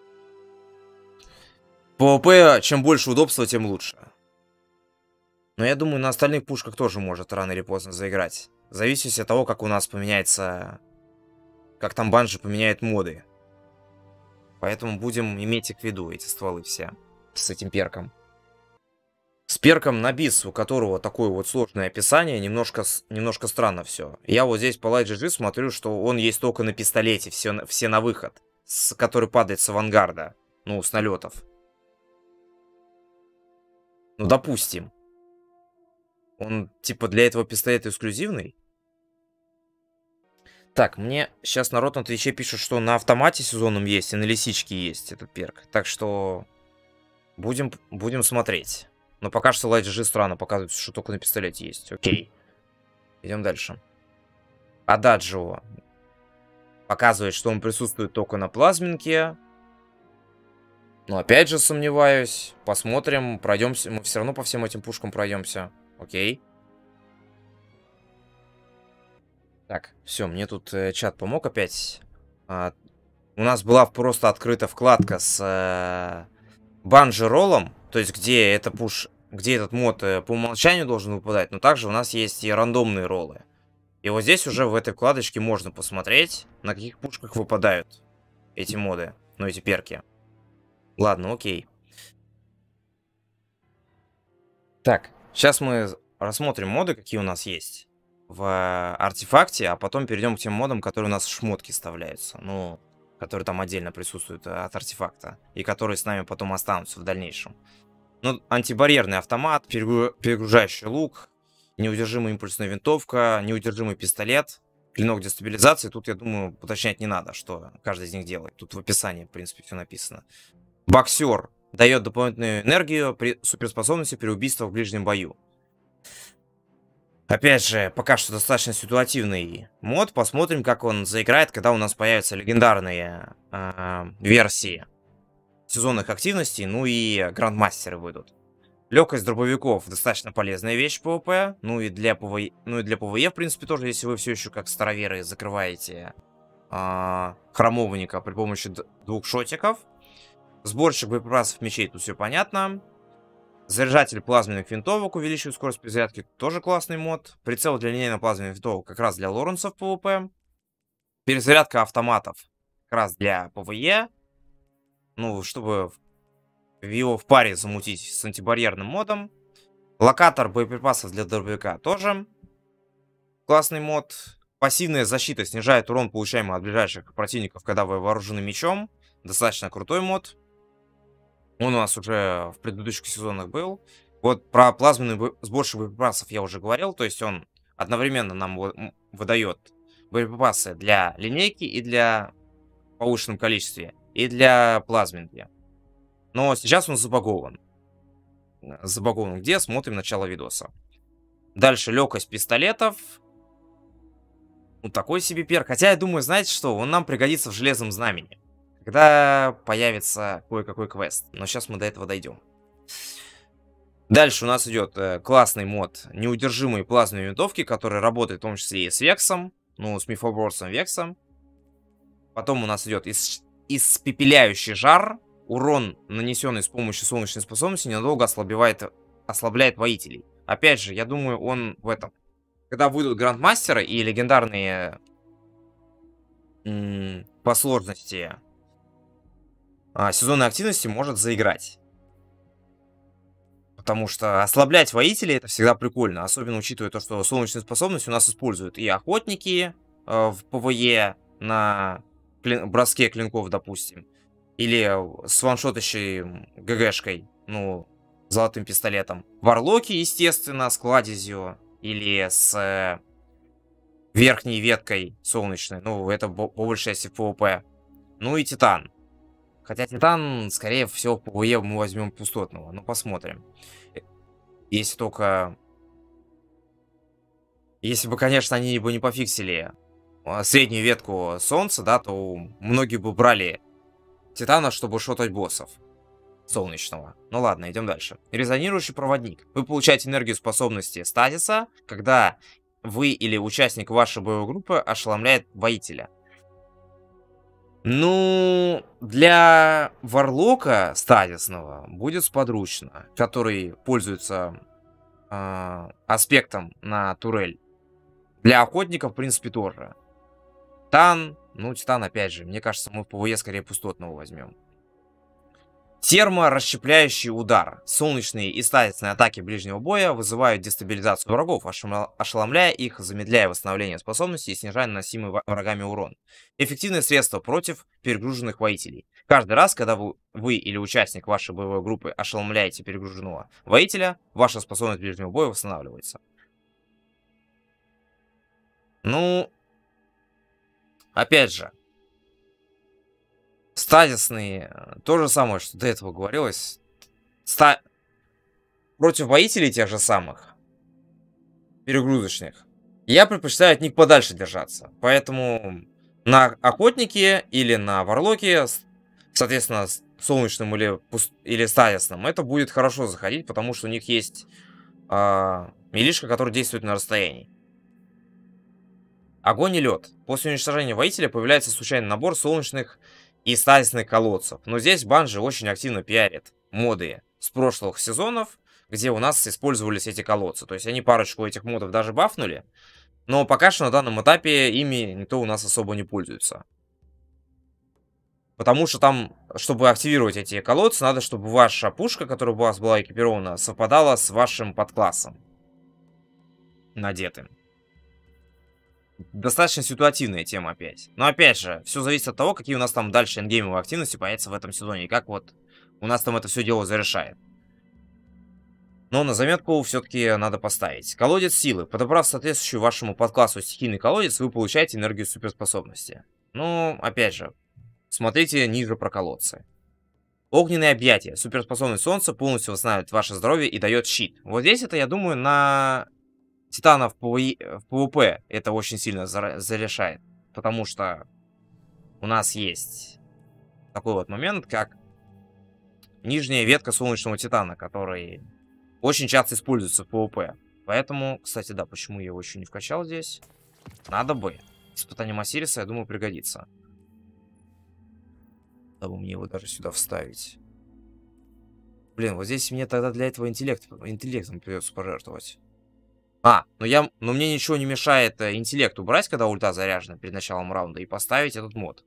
ПВП, чем больше удобства, тем лучше. Но я думаю, на остальных пушках тоже может рано или поздно заиграть. В зависимости от того, как у нас поменяется... Как там Банжи поменяет моды. Поэтому будем иметь их в виду, эти стволы все. С этим перком. С перком на бис, у которого такое вот сложное описание, немножко, немножко странно все. Я вот здесь по LightGG смотрю, что он есть только на пистолете, все, все на выход. С, который падает с авангарда. Ну, с налетов. Ну, допустим. Он, типа, для этого пистолета эксклюзивный? Так, мне сейчас народ на Твиче пишет, что на автомате сезонном есть, и на лисичке есть этот перк. Так что будем, будем смотреть. Но пока что LightGG странно показывает, что только на пистолете есть. Окей. Идем дальше. Ададжио показывает, что он присутствует только на плазминке. Но опять же сомневаюсь. Посмотрим, пройдемся. Мы все равно по всем этим пушкам пройдемся. Окей. Так, все, мне тут э, чат помог опять. А, у нас была просто открыта вкладка с э, банжи-роллом, то есть где, это пуш, где этот мод э, по умолчанию должен выпадать, но также у нас есть и рандомные роллы. И вот здесь уже в этой вкладочке можно посмотреть, на каких пушках выпадают эти моды, ну эти перки. Ладно, окей. Так, сейчас мы рассмотрим моды, какие у нас есть в артефакте, а потом перейдем к тем модам, которые у нас в шмотке вставляются. Ну, которые там отдельно присутствуют от артефакта. И которые с нами потом останутся в дальнейшем. Ну, антибарьерный автомат, перегружающий лук, неудержимая импульсная винтовка, неудержимый пистолет, клинок дестабилизации. Тут, я думаю, уточнять не надо, что каждый из них делает. Тут в описании, в принципе, все написано. Боксер дает дополнительную энергию при суперспособности при убийстве в ближнем бою. Опять же, пока что достаточно ситуативный мод. Посмотрим, как он заиграет, когда у нас появятся легендарные э, версии сезонных активностей, ну и грандмастеры выйдут. Легкость дробовиков достаточно полезная вещь в ПВП. Ну и для ПВЕ, ну и для ПВЕ, в принципе, тоже, если вы все еще как староверы закрываете э, храмовника при помощи двух шотиков. Сборщик боеприпасов мечей, тут все понятно. Заряжатель плазменных винтовок увеличивает скорость перезарядки. Тоже классный мод. Прицел для линейно-плазменных винтовок как раз для Лоренса в ПВП. Перезарядка автоматов как раз для ПВЕ. Ну, чтобы его в паре замутить с антибарьерным модом. Локатор боеприпасов для дробовика тоже классный мод. Пассивная защита снижает урон, получаемый от ближайших противников, когда вы вооружены мечом. Достаточно крутой мод. Он у нас уже в предыдущих сезонах был. Вот про плазменный сборщик боеприпасов я уже говорил. То есть он одновременно нам выдает боеприпасы для линейки и для повышенном количестве, и для плазменки. Но сейчас он забагован. Забагован где? Смотрим начало видоса. Дальше легкость пистолетов. Ну, такой себе перк. Хотя я думаю, знаете что? Он нам пригодится в Железном Знамени, когда появится кое-какой квест. Но сейчас мы до этого дойдем. Дальше у нас идет э, классный мод неудержимые плазменные винтовки, который работает в том числе и с Вексом. Ну, с мифоборцем Вексом. Потом у нас идет ис испепеляющий жар. Урон, нанесенный с помощью солнечной способности, ненадолго ослабевает, ослабляет воителей. Опять же, я думаю, он в этом. Когда выйдут грандмастеры и легендарные по сложности а, сезонной активности, может заиграть. Потому что ослаблять воителей это всегда прикольно. Особенно учитывая то, что солнечную способность у нас используют и охотники э, в ПВЕ на клин броске клинков, допустим. Или с ваншотящей ГГшкой, ну, золотым пистолетом. Варлоки, естественно, с кладезью. Или с э, верхней веткой солнечной. Ну, это по большей части в ПВП. Ну и Титан. Хотя Титан, скорее всего, в ПВЕ мы возьмем пустотного. Ну, посмотрим. Если только... Если бы, конечно, они бы не пофиксили среднюю ветку солнца, да, то многие бы брали Титана, чтобы шотать боссов солнечного. Ну ладно, идем дальше. Резонирующий проводник. Вы получаете энергию способности стазиса, когда вы или участник вашей боевой группы ошеломляет воителя. Ну, для варлока стазисного будет сподручно, который пользуется э, аспектом на турель. Для охотника, в принципе, тоже. Титан, ну, Титан, опять же, мне кажется, мы в ПВЕ скорее пустотного возьмем. Терморасщепляющий удар. Солнечные и стазисные атаки ближнего боя вызывают дестабилизацию врагов, ошеломляя их, замедляя восстановление способностей и снижая наносимый врагами урон. Эффективное средство против перегруженных воителей. Каждый раз, когда вы, вы или участник вашей боевой группы ошеломляете перегруженного воителя, ваша способность ближнего боя восстанавливается. Ну, опять же, стазисные, то же самое, что до этого говорилось. Ста... Против воителей тех же самых, перегрузочных, я предпочитаю от них подальше держаться. Поэтому на охотнике или на варлоке, соответственно, солнечным или, пуст... или стазисным, это будет хорошо заходить, потому что у них есть э, милишка, которая действует на расстоянии. Огонь и лед. После уничтожения воителя появляется случайный набор солнечных и стазисных колодцев. Но здесь Банжи очень активно пиарит моды с прошлых сезонов, где у нас использовались эти колодцы. То есть они парочку этих модов даже бафнули. Но пока что на данном этапе ими никто у нас особо не пользуется. Потому что там, чтобы активировать эти колодцы, надо, чтобы ваша пушка, которая у вас была экипирована, совпадала с вашим подклассом надетым. Достаточно ситуативная тема опять. Но опять же, все зависит от того, какие у нас там дальше эндгеймовые активности появятся в этом сезоне. И как вот у нас там это все дело зарешает. Но на заметку все-таки надо поставить. Колодец силы. Подобрав соответствующую вашему подклассу стихийный колодец, вы получаете энергию суперспособности. Ну, опять же, смотрите ниже про колодцы. Огненные объятия. Суперспособность солнца полностью восстанавливает ваше здоровье и дает щит. Вот здесь это, я думаю, на... Титанов в ПВП это очень сильно зарешает. Потому что у нас есть такой вот момент, как нижняя ветка солнечного титана, который очень часто используется в ПВП. Поэтому, кстати, да, почему я его еще не вкачал здесь? Надо бы. Испытание Масириса, я думаю, пригодится. Надо бы мне его даже сюда вставить. Блин, вот здесь мне тогда для этого интеллект, интеллектом придется пожертвовать. А, ну я, но мне ничего не мешает э, интеллект убрать, когда ульта заряжена перед началом раунда, и поставить этот мод.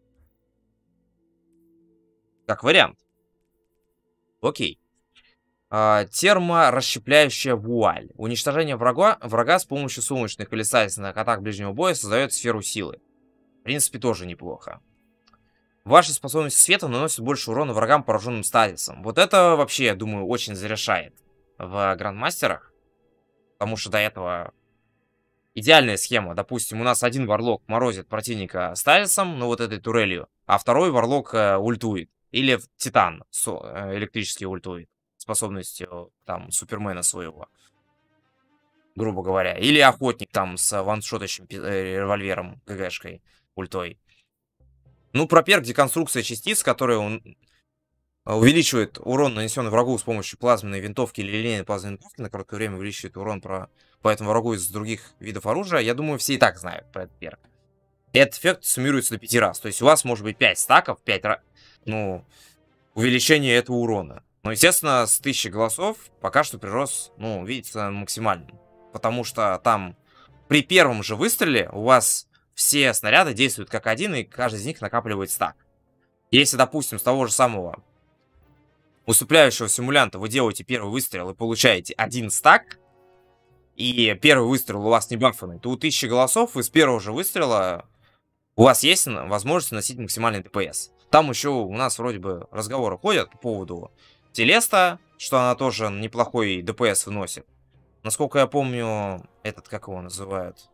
Как вариант. Окей. А, терморасщепляющая вуаль. Уничтожение врага, врага с помощью солнечных или летательных атак ближнего боя создает сферу силы. В принципе, тоже неплохо. Ваши способности света наносят больше урона врагам, пораженным стазисом. Вот это вообще, я думаю, очень зарешает в грандмастерах. Потому что до этого идеальная схема. Допустим, у нас один варлок морозит противника стазисом, ну вот этой турелью, а второй варлок э, ультует. Или титан со, э, электрический ультует. Способностью там супермена своего. Грубо говоря. Или охотник там с ваншотающим э, револьвером, ГГшкой, ультой. Ну, про перк деконструкция частиц, который он увеличивает урон, нанесенный врагу с помощью плазменной винтовки или линейной плазменной винтовки, на короткое время увеличивает урон про... по этому врагу из других видов оружия. Я думаю, все и так знают про этот перк. И этот эффект суммируется до пяти раз. То есть у вас может быть пять стаков, пять раз, ну, увеличение этого урона. Но, естественно, с тысячи голосов пока что прирост, ну, видится максимальным. Потому что там при первом же выстреле у вас все снаряды действуют как один, и каждый из них накапливает стак. Если, допустим, с того же самого усыпляющего симулянта вы делаете первый выстрел и получаете один стак, и первый выстрел у вас не бафанный, то у тысячи голосов вы с первого же выстрела у вас есть возможность носить максимальный ДПС. Там еще у нас вроде бы разговоры ходят по поводу Телеста, что она тоже неплохой ДПС выносит. Насколько я помню, этот, как его называют?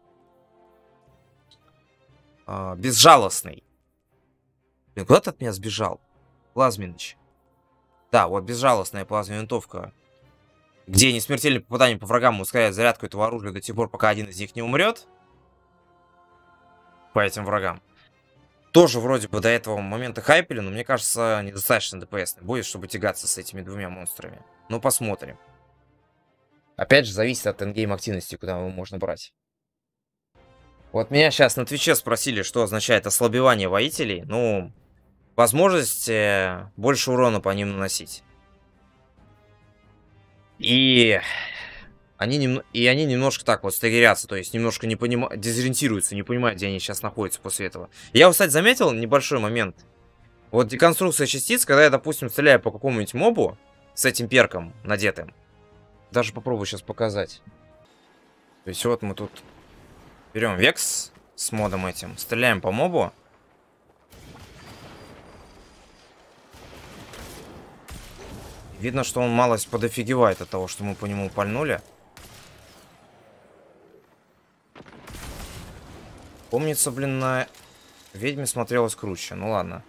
А, безжалостный. Блин, куда ты от меня сбежал? Плазминыч. Да, вот безжалостная плазменная винтовка, где несмертельное попадание по врагам ускоряет зарядку этого оружия до тех пор, пока один из них не умрет. По этим врагам. Тоже вроде бы до этого момента хайпели, но мне кажется, недостаточно ДПСный будет, чтобы тягаться с этими двумя монстрами. Ну, посмотрим. Опять же, зависит от эндгейм активности, куда его можно брать. Вот меня сейчас на Твиче спросили, что означает ослабевание воителей. Ну, возможность э, больше урона по ним наносить. И они, нем... и они немножко так вот стагерятся, то есть немножко не понимают, дезориентируются, не понимают, где они сейчас находятся после этого. Я, кстати, заметил небольшой момент. Вот деконструкция частиц, когда я, допустим, стреляю по какому-нибудь мобу с этим перком надетым. Даже попробую сейчас показать. То есть вот мы тут берем Векс с модом этим, стреляем по мобу. Видно, что он малость подофигевает от того, что мы по нему пальнули. Помнится, блин, на ведьме смотрелось круче. Ну ладно.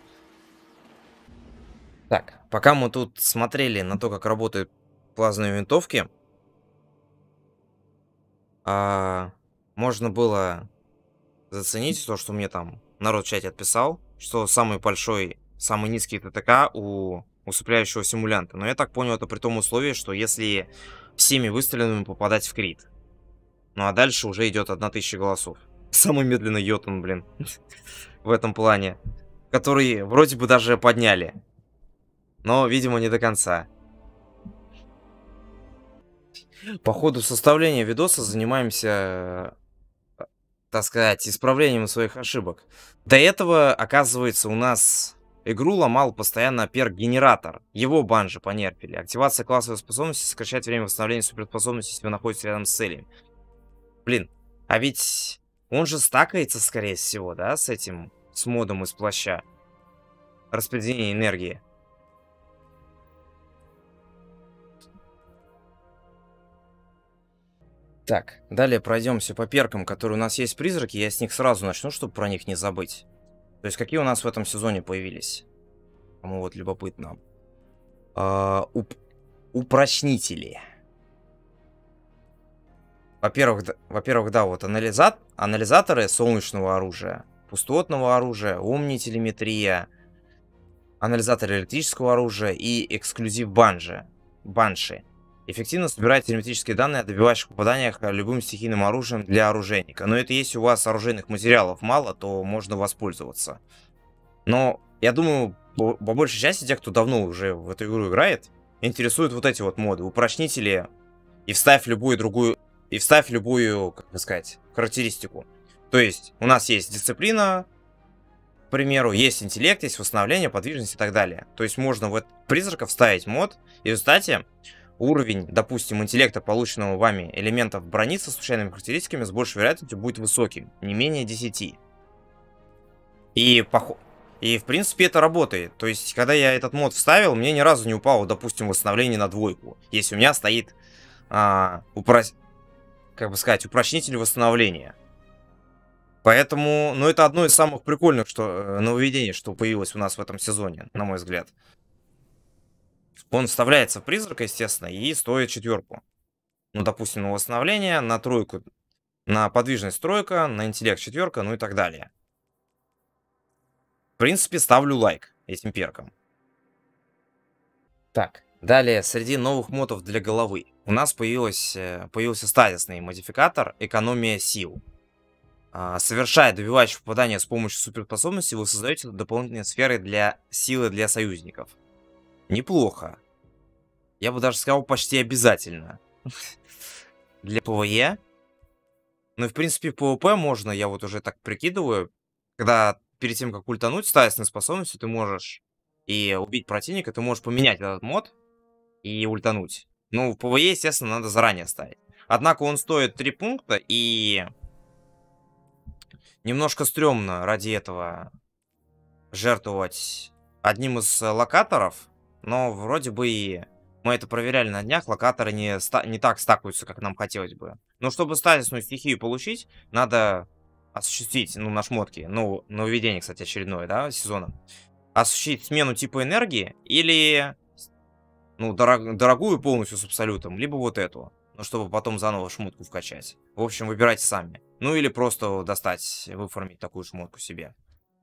Так, пока мы тут смотрели на то, как работают плазменные винтовки, а, можно было заценить то, что мне там народ в чате отписал, что самый большой, самый низкий ТТК у усыпляющего симулянта. Но я так понял, это при том условии, что если всеми выстрелами попадать в крит. Ну а дальше уже идет одна тысяча голосов. Самый медленный йотун, блин, в этом плане. Который вроде бы даже подняли. Но, видимо, не до конца. По ходу составления видоса занимаемся, так сказать, исправлением своих ошибок. До этого, оказывается, у нас игру ломал постоянно перк-генератор. Его банжи понерпили. Активация классовой способности сокращает время восстановления суперспособности, если вы находитесь рядом с целью. Блин, а ведь он же стакается, скорее всего, да, с этим, с модом из плаща. Распределение энергии. Так, далее пройдемся по перкам, которые у нас есть призраки. Я с них сразу начну, чтобы про них не забыть. То есть, какие у нас в этом сезоне появились? Кому вот любопытно. А, уп упрочнители. Во-первых, да, во-первых, да, вот анализат анализаторы солнечного оружия, пустотного оружия, омнителеметрия, анализаторы электрического оружия и эксклюзив банжи. Банши. Эффективно собирает терметические данные о добивающих попаданиях любым стихийным оружием для оружейника. Но это если у вас оружейных материалов мало, то можно воспользоваться. Но я думаю, по, по большей части тех, кто давно уже в эту игру играет, интересуют вот эти вот моды. Упрочнители и вставь любую другую и вставь любую, как бы сказать, характеристику. То есть у нас есть дисциплина, к примеру, есть интеллект, есть восстановление, подвижность и так далее. То есть можно в призрака вставить мод, и в результате уровень, допустим, интеллекта, полученного вами элементов брони со случайными характеристиками, с большей вероятностью будет высоким, не менее десяти. И, пох... и в принципе это работает. То есть, когда я этот мод вставил, мне ни разу не упало, допустим, восстановление на двойку. Если у меня стоит, а, упро... как бы сказать, упрочнитель восстановления. Поэтому, ну, это одно из самых прикольных что, нововведений, что появилось у нас в этом сезоне, на мой взгляд. Он вставляется в призрака, естественно, и стоит четверку. Ну, допустим, на восстановление, на тройку, на подвижность тройка, на интеллект четверка, ну и так далее. В принципе, ставлю лайк этим перкам. Так, далее, среди новых модов для головы у нас появилось, появился стазисный модификатор «Экономия сил». Совершая добивающее попадание с помощью суперспособности, вы создаете дополнительные сферы для силы для союзников. Неплохо. Я бы даже сказал, почти обязательно. Для ПВЕ. Ну и в принципе в ПВП можно, я вот уже так прикидываю, когда перед тем, как ультануть стазисной способностью, ты можешь и убить противника, ты можешь поменять этот мод и ультануть. Ну, в ПВЕ, естественно, надо заранее ставить. Однако он стоит три пункта, и немножко стрёмно ради этого жертвовать одним из локаторов, но вроде бы и мы это проверяли на днях, локаторы не, ста не так стакаются, как нам хотелось бы. Но чтобы стазисную стихию получить, надо осуществить, ну, на шмотке, ну, нововведение, кстати, очередное, да, сезона. Осуществить смену типа энергии или, ну, дорог дорогую полностью с абсолютом, либо вот эту, ну, чтобы потом заново шмотку вкачать. В общем, выбирайте сами. Ну, или просто достать, выформить такую шмотку себе.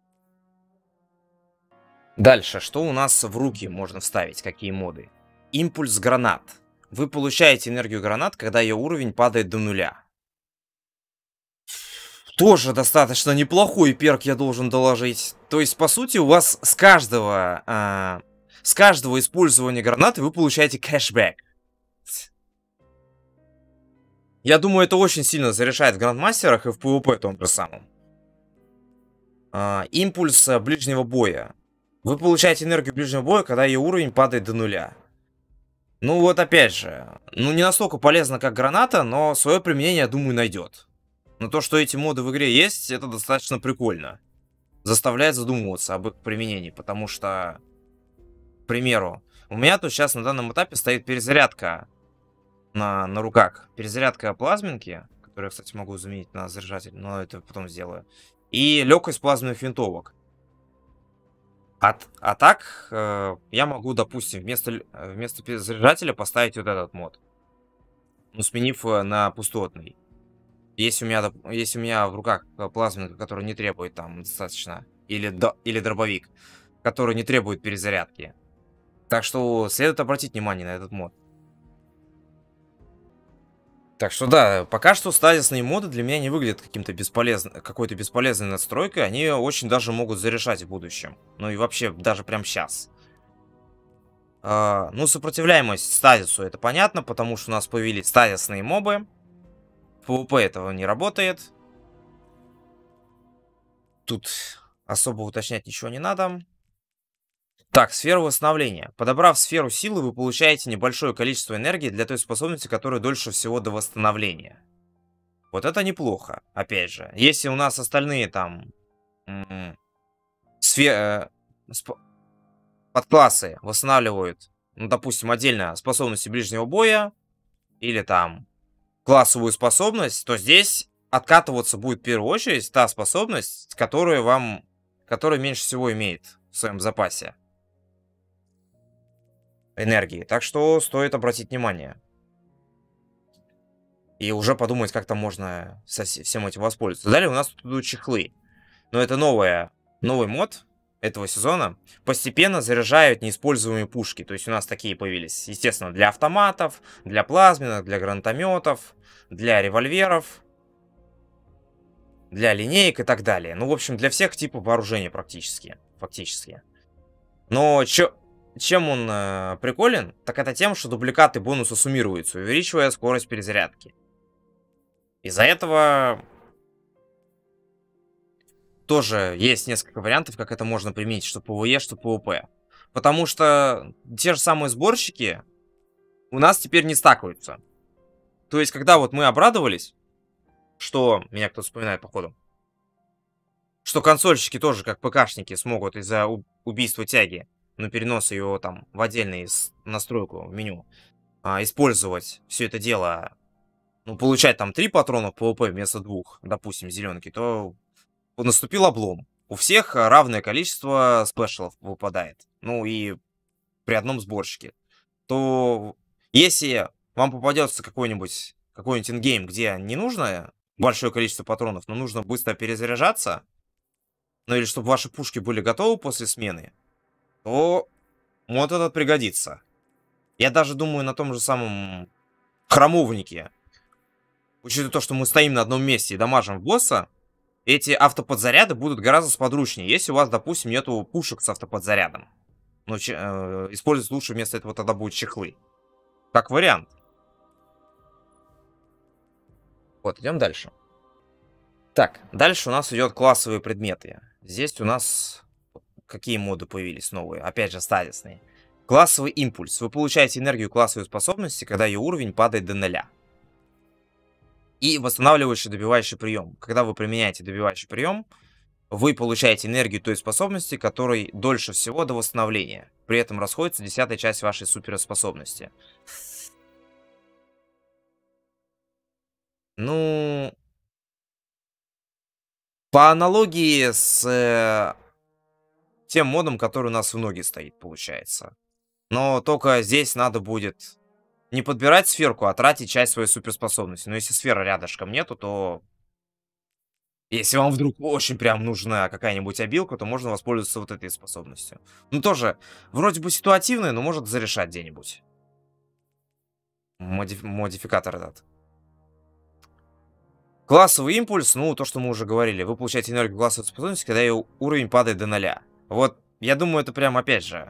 Дальше, что у нас в руки можно вставить, какие моды? Импульс гранат. Вы получаете энергию гранат, когда ее уровень падает до нуля. Тоже достаточно неплохой перк, я должен доложить. То есть, по сути, у вас с каждого, э, с каждого использования гранаты вы получаете кэшбэк. Я думаю, это очень сильно зарешает в грандмастерах и в ПВП том же самом. Э, импульс ближнего боя. Вы получаете энергию ближнего боя, когда ее уровень падает до нуля. Ну вот опять же, ну не настолько полезно, как граната, но свое применение, я думаю, найдет. Но то, что эти моды в игре есть, это достаточно прикольно. Заставляет задумываться об их применении, потому что, к примеру, у меня тут сейчас на данном этапе стоит перезарядка на, на руках. Перезарядка плазминки, которую я, кстати, могу заменить на заряжатель, но это потом сделаю. И легкость плазменных винтовок. От, а так, э, я могу, допустим, вместо, вместо заряжателя поставить вот этот мод. Ну, сменив на пустотный. Если у меня, если у меня в руках плазменка, который не требует там достаточно, или, до, или дробовик, который не требует перезарядки. Так что следует обратить внимание на этот мод. Так что да, пока что стазисные моды для меня не выглядят каким-то бесполезным, какой-то бесполезной надстройкой. Они очень даже могут зарешать в будущем. Ну и вообще даже прямо сейчас. А, ну, сопротивляемость стазису, это понятно, потому что у нас появились стазисные мобы. В ПВП этого не работает. Тут особо уточнять ничего не надо. Так, сфера восстановления. Подобрав сферу силы, вы получаете небольшое количество энергии для той способности, которая дольше всего до восстановления. Вот это неплохо, опять же. Если у нас остальные там сферы, э, подклассы восстанавливают, ну, допустим, отдельно способности ближнего боя, или там классовую способность, то здесь откатываться будет в первую очередь та способность, которая вам, которая меньше всего имеет в своем запасе энергии. Так что стоит обратить внимание. И уже подумать, как там можно со всем этим воспользоваться. Далее у нас тут идут чехлы. Но это новая, новый мод этого сезона. Постепенно заряжают неиспользуемые пушки. То есть у нас такие появились. Естественно, для автоматов, для плазменных, для гранатометов, для револьверов, для линеек и так далее. Ну, в общем, для всех типов вооружения практически. Фактически. Но чё... Чем он э, приколен, так это тем, что дубликаты бонуса суммируются, увеличивая скорость перезарядки. Из-за этого тоже есть несколько вариантов, как это можно применить, что ПВЕ, что ПВП. Потому что те же самые сборщики у нас теперь не стакаются. То есть, когда вот мы обрадовались, что... Меня кто-то вспоминает, походу. Что консольщики тоже, как ПКшники, смогут из-за убийства тяги, ну, переноса его там в отдельную настройку в меню, а, использовать все это дело, ну, получать там три патрона в ПВП вместо двух, допустим, зеленки, то наступил облом. У всех равное количество спешалов выпадает. Ну, и при одном сборщике. То если вам попадется какой-нибудь какой-нибудь ингейм, где не нужно большое количество патронов, но нужно быстро перезаряжаться, ну или чтобы ваши пушки были готовы после смены, то мод этот пригодится. Я даже думаю, на том же самом храмовнике, учитывая то, что мы стоим на одном месте и дамажим босса, эти автоподзаряды будут гораздо сподручнее, если у вас, допустим, нету пушек с автоподзарядом. Ну, э, использовать лучше вместо этого тогда будут чехлы. Как вариант. Вот, идем дальше. Так, дальше у нас идет классовые предметы. Здесь у нас какие моды появились новые? Опять же, стазисные. Классовый импульс. Вы получаете энергию классовой способности, когда ее уровень падает до нуля. И восстанавливающий добивающий прием. Когда вы применяете добивающий прием, вы получаете энергию той способности, которой дольше всего до восстановления. При этом расходится десятая часть вашей суперспособности. Ну... По аналогии с э, тем модом, который у нас в ноге стоит, получается. Но только здесь надо будет не подбирать сферку, а тратить часть своей суперспособности. Но если сфера рядышком нету, то... Если вам вдруг очень прям нужна какая-нибудь обилка, то можно воспользоваться вот этой способностью. Ну тоже, вроде бы ситуативная, но может зарешать где-нибудь. Модиф... Модификатор этот. Классовый импульс, ну, то, что мы уже говорили. Вы получаете энергию классовой способности, когда ее уровень падает до нуля. Вот, я думаю, это прям, опять же,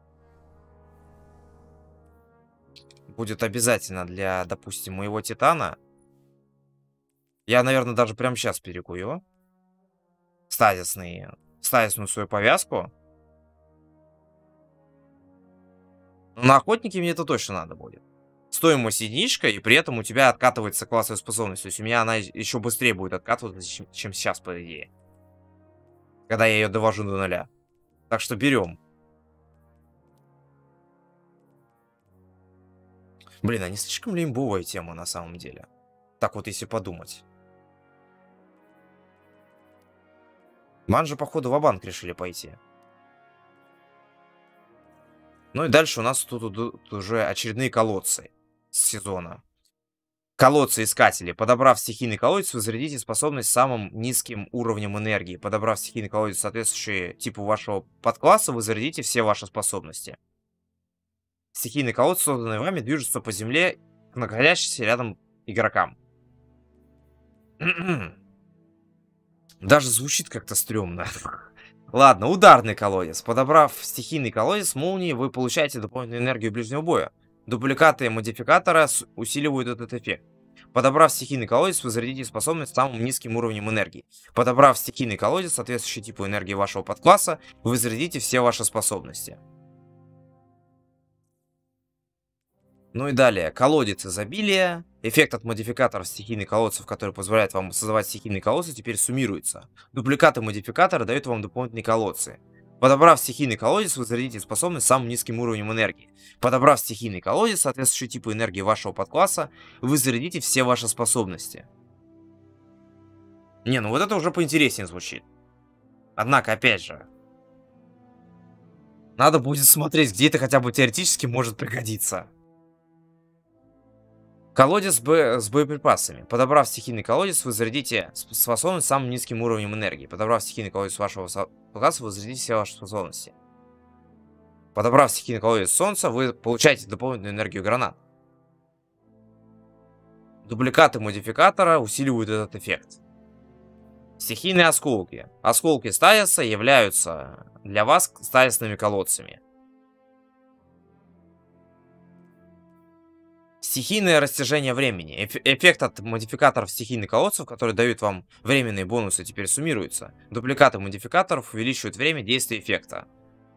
будет обязательно для, допустим, моего Титана. Я, наверное, даже прямо сейчас перекую. Стазисный, стазисную свою повязку. Но на охотнике мне это точно надо будет. Стоимость единичка, и при этом у тебя откатывается классовая способность. То есть у меня она еще быстрее будет откатываться, чем, чем сейчас, по идее. Когда я ее довожу до нуля. Так что берем. Блин, а не слишком ли имбовая тема на самом деле? Так вот, если подумать. Манжи, походу, ва-банк решили пойти. Ну и дальше у нас тут, тут уже очередные колодцы сезона. Колодцы-искатели. Подобрав стихийный колодец, вы зарядите способность самым низким уровнем энергии. Подобрав стихийный колодец, соответствующий типу вашего подкласса, вы зарядите все ваши способности. Стихийный колодец, созданный вами, движется по земле к находящимся рядом игрокам. Даже звучит как-то стрёмно. Ладно, ударный колодец. Подобрав стихийный колодец молнии, вы получаете дополнительную энергию ближнего боя. Дубликаты модификатора усиливают этот эффект. Подобрав стихийный колодец, вы зарядите способность с самым низким уровнем энергии. Подобрав стихийный колодец, соответствующий типу энергии вашего подкласса, вы зарядите все ваши способности. Ну и далее, колодец изобилия. Эффект от модификаторов стихийных колодцев, который позволяет вам создавать стихийные колодцы, теперь суммируется. Дубликаты модификатора дают вам дополнительные колодцы. Подобрав стихийный колодец, вы зарядите способность с самым низким уровнем энергии. Подобрав стихийный колодец, соответствующий типу энергии вашего подкласса, вы зарядите все ваши способности. Не, ну вот это уже поинтереснее звучит. Однако, опять же, надо будет смотреть, где это хотя бы теоретически может пригодиться. Колодец бо с боеприпасами. Подобрав стихийный колодец, вы зарядите способность с самым низким уровнем энергии. Подобрав стихийный колодец вашего класса, вы зарядите все ваши способности. Подобрав стихийный колодец солнца, вы получаете дополнительную энергию гранат. Дубликаты модификатора усиливают этот эффект. Стихийные осколки. Осколки стазиса являются для вас стазисными колодцами. Стихийное растяжение времени. Эф эффект от модификаторов стихийных колодцев, которые дают вам временные бонусы, теперь суммируется. Дубликаты модификаторов увеличивают время действия эффекта.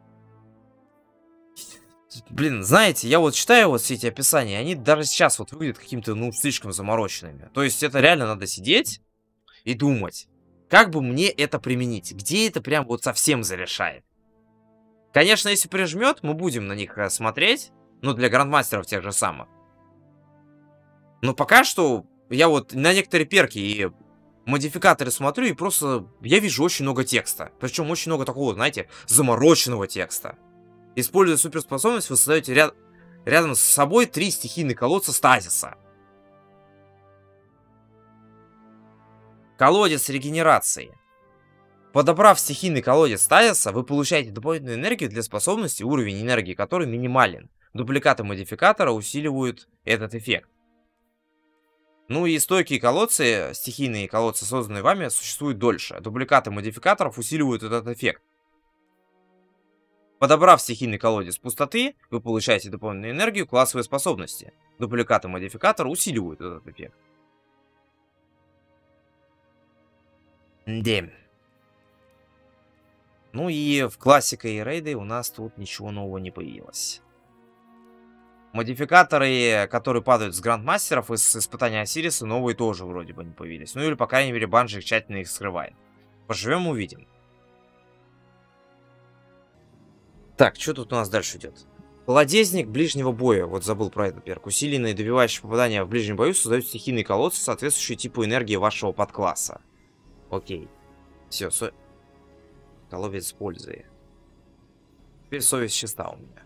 Блин, знаете, я вот читаю вот все эти описания, они даже сейчас вот выглядят какими-то, ну, слишком замороченными. То есть это реально надо сидеть и думать, как бы мне это применить, где это прям вот совсем зарешает. Конечно, если прижмет, мы будем на них смотреть, ну, для грандмастеров тех же самых. Но пока что я вот на некоторые перки и модификаторы смотрю, и просто я вижу очень много текста. Причем очень много такого, знаете, замороченного текста. Используя суперспособность, вы создаете ряд... рядом с собой три стихийных колодца стазиса. Колодец регенерации. Подобрав стихийный колодец стазиса, вы получаете дополнительную энергию для способности, уровень энергии которой минимален. Дубликаты модификатора усиливают этот эффект. Ну и стойкие колодцы, стихийные колодцы, созданные вами, существуют дольше. Дубликаты модификаторов усиливают этот эффект. Подобрав стихийный колодец пустоты, вы получаете дополнительную энергию, классовые способности. Дубликаты модификатора усиливают этот эффект. Дем. Ну и в классика и рейды у нас тут ничего нового не появилось. Модификаторы, которые падают с грандмастеров из испытания Осириса, новые тоже вроде бы не появились. Ну или, по крайней мере, Банжи их тщательно их скрывает. Поживем, увидим. Так, что тут у нас дальше идет? Колодезник ближнего боя. Вот забыл про этот перк. Усиленные добивающие попадания в ближнем бою создают стихийные колодцы, соответствующие типу энергии вашего подкласса. Окей. Все, со... колодец с пользой. Теперь совесть чиста у меня.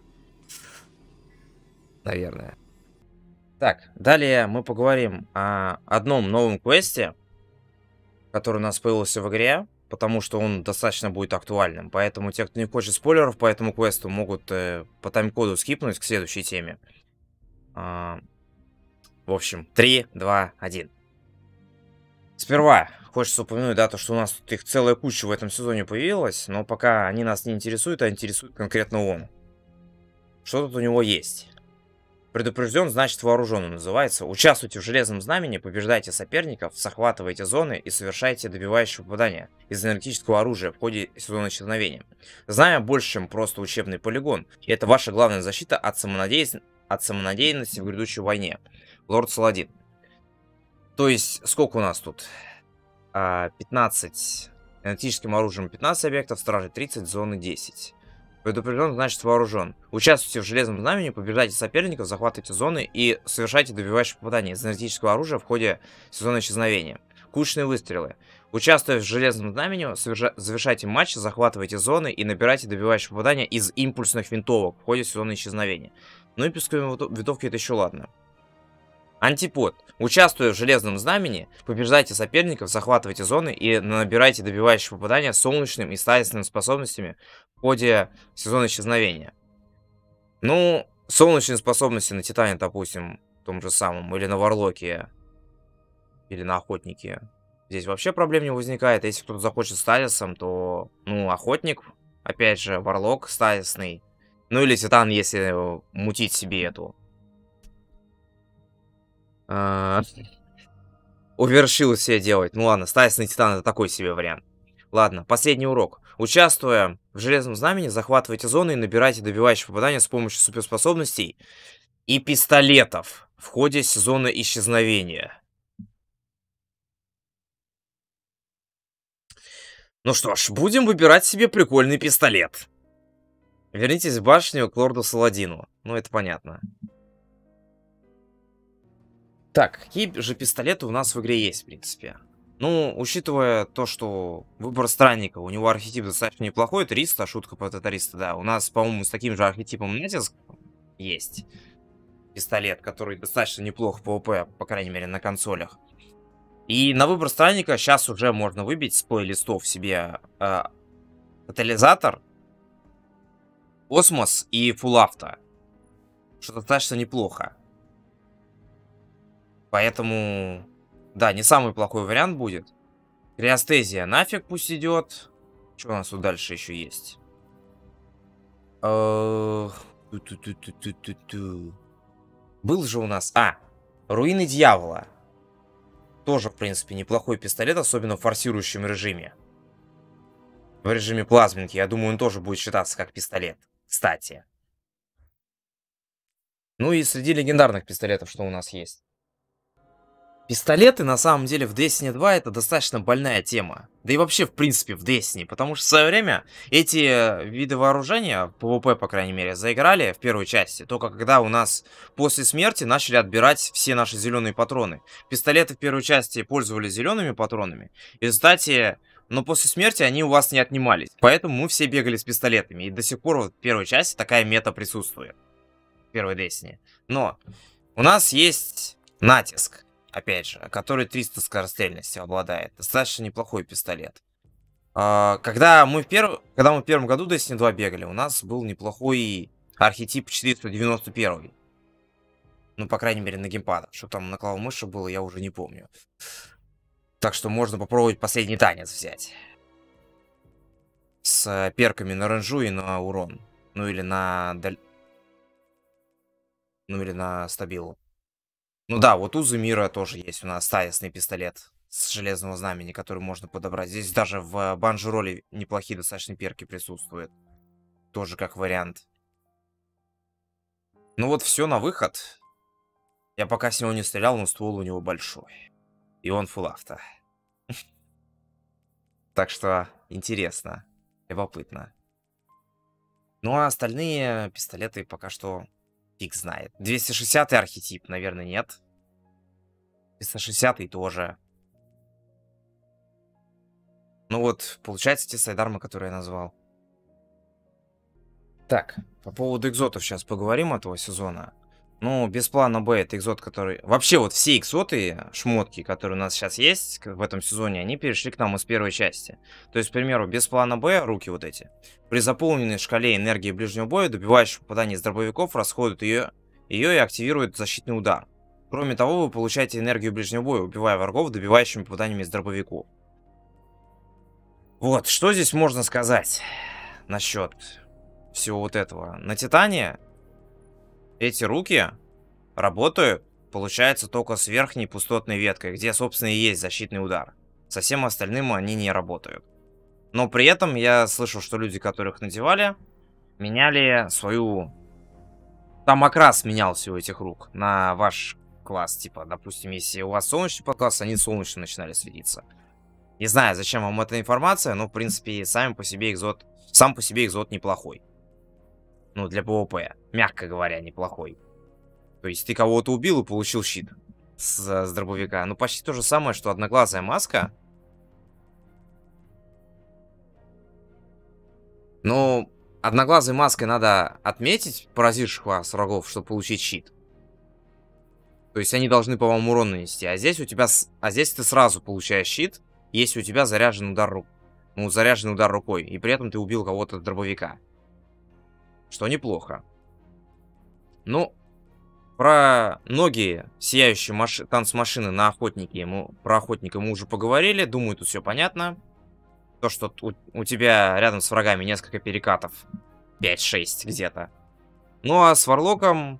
Наверное. Так, далее мы поговорим о одном новом квесте, который у нас появился в игре, потому что он достаточно будет актуальным. Поэтому те, кто не хочет спойлеров по этому квесту, могут э, по тайм-коду скипнуть к следующей теме. А, в общем, три, два, один. Сперва хочется упомянуть, да, то, что у нас тут их целая куча в этом сезоне появилась, но пока они нас не интересуют, а интересует конкретно он. Что тут у него есть? Предупрежден, значит вооружен, называется. Участвуйте в Железном Знамени, побеждайте соперников, захватывайте зоны и совершайте добивающие попадания из энергетического оружия в ходе сезона исчезновения. Знамя больше, чем просто учебный полигон. И это ваша главная защита от, самонадеян... от самонадеянности в грядущей войне. Лорд Саладин. То есть, сколько у нас тут? пятнадцать. Энергетическим оружием пятнадцать объектов, стражи тридцать, зоны десять. Предупрежден, значит вооружен. Участвуйте в Железном Знамени, побеждайте соперников, захватывайте зоны и совершайте добивающие попадания из энергетического оружия в ходе сезона исчезновения. Кучные выстрелы. Участвуя в Железном Знамени, соверша... завершайте матч, захватывайте зоны и набирайте добивающие попадания из импульсных винтовок в ходе сезона исчезновения. Ну и песковые винтовки это еще ладно. Антипод. Участвуя в Железном Знамени, побеждайте соперников, захватывайте зоны и набирайте добивающие попадания солнечным и стазисными способностями в ходе сезона исчезновения. Ну, солнечные способности на Титане, допустим, том же самом, или на Варлоке, или на Охотнике. Здесь вообще проблем не возникает. Если кто-то захочет стазисом, то, ну, Охотник, опять же, Варлок стазисный. Ну или Титан, если мутить себе эту... Увершил все делать. Ну ладно, стазисный Титан это такой себе вариант. Ладно, последний урок. Участвуя в Железном Знамени, захватывайте зоны и набирайте добивающие попадания с помощью суперспособностей и пистолетов в ходе сезона исчезновения. Ну что ж, будем выбирать себе прикольный пистолет. Вернитесь в башню к лорду Саладину. Ну это понятно. Так, какие же пистолеты у нас в игре есть, в принципе? Ну, учитывая то, что выбор странника, у него архетип достаточно неплохой, триста, шутка про триста, да. У нас, по-моему, с таким же архетипом натиск есть пистолет, который достаточно неплох в ПВП, по крайней мере, на консолях. И на выбор странника сейчас уже можно выбить с плейлистов себе э, катализатор, Космос и Full Auto, что достаточно неплохо. Поэтому, да, не самый плохой вариант будет. Криостезия нафиг пусть идет. Что у нас тут дальше еще есть? Был же у нас... А, Руины Дьявола. Тоже, в принципе, неплохой пистолет, особенно в форсирующем режиме. В режиме плазменки, я думаю, он тоже будет считаться как пистолет. Кстати. Ну и среди легендарных пистолетов, что у нас есть. Пистолеты, на самом деле, в Destiny два это достаточно больная тема. Да и вообще, в принципе, в Destiny. Потому что в свое время эти виды вооружения, PvP, по крайней мере, заиграли в первой части. Только когда у нас после смерти начали отбирать все наши зеленые патроны. Пистолеты в первой части пользовались зелеными патронами. И, кстати, но после смерти они у вас не отнимались. Поэтому мы все бегали с пистолетами. И до сих пор вот в первой части такая мета присутствует. В первой Destiny. Но у нас есть натиск. Опять же, который триста скорострельности обладает. Достаточно неплохой пистолет. А, когда, мы в перв... когда мы в первом году Destiny два бегали, у нас был неплохой архетип четыреста девяносто один. Ну, по крайней мере, на геймпадах. Что там на клавомыши было, я уже не помню. Так что можно попробовать последний танец взять. С перками на ренжу и на урон. Ну, или на... Ну, или на стабилу. Ну да, вот у Зумира тоже есть у нас стаисный пистолет с железного знамени, который можно подобрать. Здесь даже в банжи-роле неплохие достаточно перки присутствуют. Тоже как вариант. Ну вот все на выход. Я пока с него не стрелял, но ствол у него большой. И он фулл авто. Так что интересно. Любопытно. Ну а остальные пистолеты пока что... Фиг знает. двести шестидесятый архетип, наверное, нет. триста шестидесятый тоже. Ну вот, получается, те сайдармы, которые я назвал. Так, по поводу экзотов сейчас поговорим этого сезона. Ну, без плана Б это экзот, который... Вообще вот все экзоты, шмотки, которые у нас сейчас есть в этом сезоне, они перешли к нам из первой части. То есть, к примеру, без плана Б, руки вот эти, при заполненной шкале энергии ближнего боя, добивающих попадание из дробовиков, расходуют ее, ее и активируют защитный удар. Кроме того, вы получаете энергию ближнего боя, убивая врагов, добивающими попаданиями из дробовиков. Вот, что здесь можно сказать насчет всего вот этого? На Титане... Эти руки работают, получается, только с верхней пустотной веткой, где, собственно, и есть защитный удар. Со всем остальным они не работают. Но при этом я слышал, что люди, которых надевали, меняли свою... Там окрас менялся у этих рук на ваш класс. Типа, допустим, если у вас солнечный подкласс, они солнечно начинали светиться. Не знаю, зачем вам эта информация, но, в принципе, сами по себе экзот... сам по себе экзот неплохой. Ну, для ПВП. Мягко говоря, неплохой. То есть ты кого-то убил и получил щит с, с дробовика. Ну, почти то же самое, что одноглазая маска. Но одноглазой маской надо отметить поразивших вас врагов, чтобы получить щит. То есть они должны по вам урон нанести. А здесь у тебя... А здесь ты сразу получаешь щит, если у тебя заряжен удар рук. Ну, заряженный удар рукой. И при этом ты убил кого-то с дробовика. Что неплохо. Ну, про ноги сияющие маш... танцмашины на охотнике, мы... про охотника мы уже поговорили. Думаю, тут все понятно. То, что у, у тебя рядом с врагами несколько перекатов. пять-шесть где-то. Ну, а с варлоком...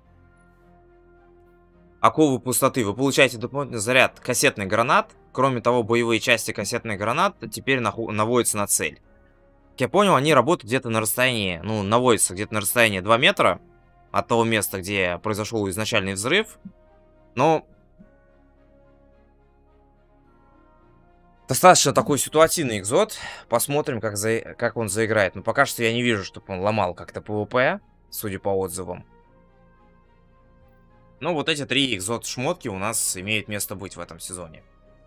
Оковы пустоты. Вы получаете дополнительный заряд кассетных гранат. Кроме того, боевые части кассетных гранат теперь наводятся на цель. Как я понял, они работают где-то на расстоянии, ну, наводятся где-то на расстоянии два метра от того места, где произошел изначальный взрыв. Но достаточно такой ситуативный экзот. Посмотрим, как, за... как он заиграет. Но пока что я не вижу, чтобы он ломал как-то ПВП, судя по отзывам. Но вот эти три экзот-шмотки у нас имеют место быть в этом сезоне.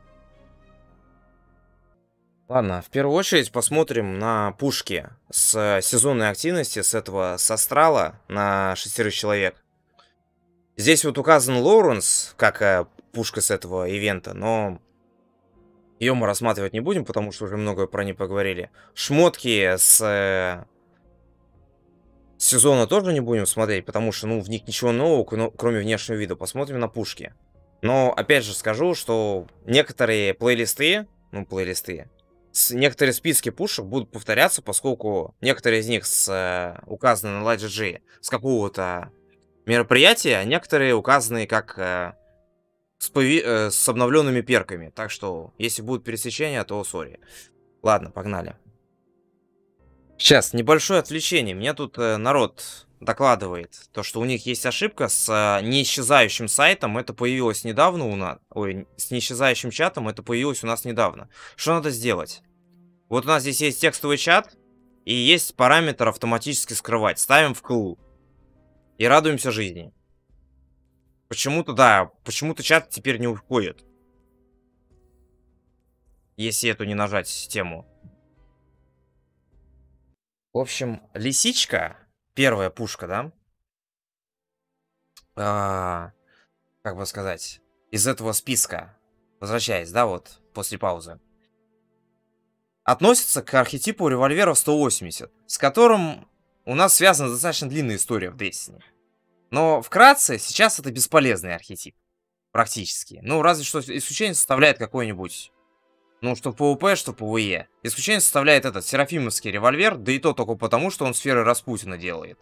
Ладно, в первую очередь посмотрим на пушки с сезонной активности, с этого, с астрала на шестерых человек. Здесь вот указан Лоуренс, как э, пушка с этого ивента, но ее мы рассматривать не будем, потому что уже много про нее поговорили. Шмотки с, э, с сезона тоже не будем смотреть, потому что, ну, в них ничего нового, кроме внешнего вида. Посмотрим на пушки. Но, опять же, скажу, что некоторые плейлисты, ну, плейлисты, некоторые списки пушек будут повторяться, поскольку некоторые из них с, э, указаны на LightGG с какого-то мероприятия, а некоторые указаны как э, с, пови... э, с обновленными перками. Так что, если будут пересечения, то сори. Ладно, погнали. Сейчас, небольшое отвлечение. Мне тут э, народ докладывает, то, что у них есть ошибка с э, неисчезающим сайтом. Это появилось недавно у нас. Ой, с неисчезающим чатом это появилось у нас недавно. Что надо сделать? Вот у нас здесь есть текстовый чат, и есть параметр автоматически скрывать. Ставим в вкл. И радуемся жизни. Почему-то, да, почему-то чат теперь не уходит. Если эту не нажать систему. В общем, лисичка, первая пушка, да? А, как бы сказать, из этого списка, возвращаясь, да, вот, после паузы, относится к архетипу револьвера сто восемьдесят, с которым у нас связана достаточно длинная история в Destiny. Но вкратце, сейчас это бесполезный архетип. Практически. Ну, разве что исключение составляет какой-нибудь... Ну, что PvP, что PvE. Исключение составляет этот серафимовский револьвер, да и то только потому, что он сферы Распутина делает.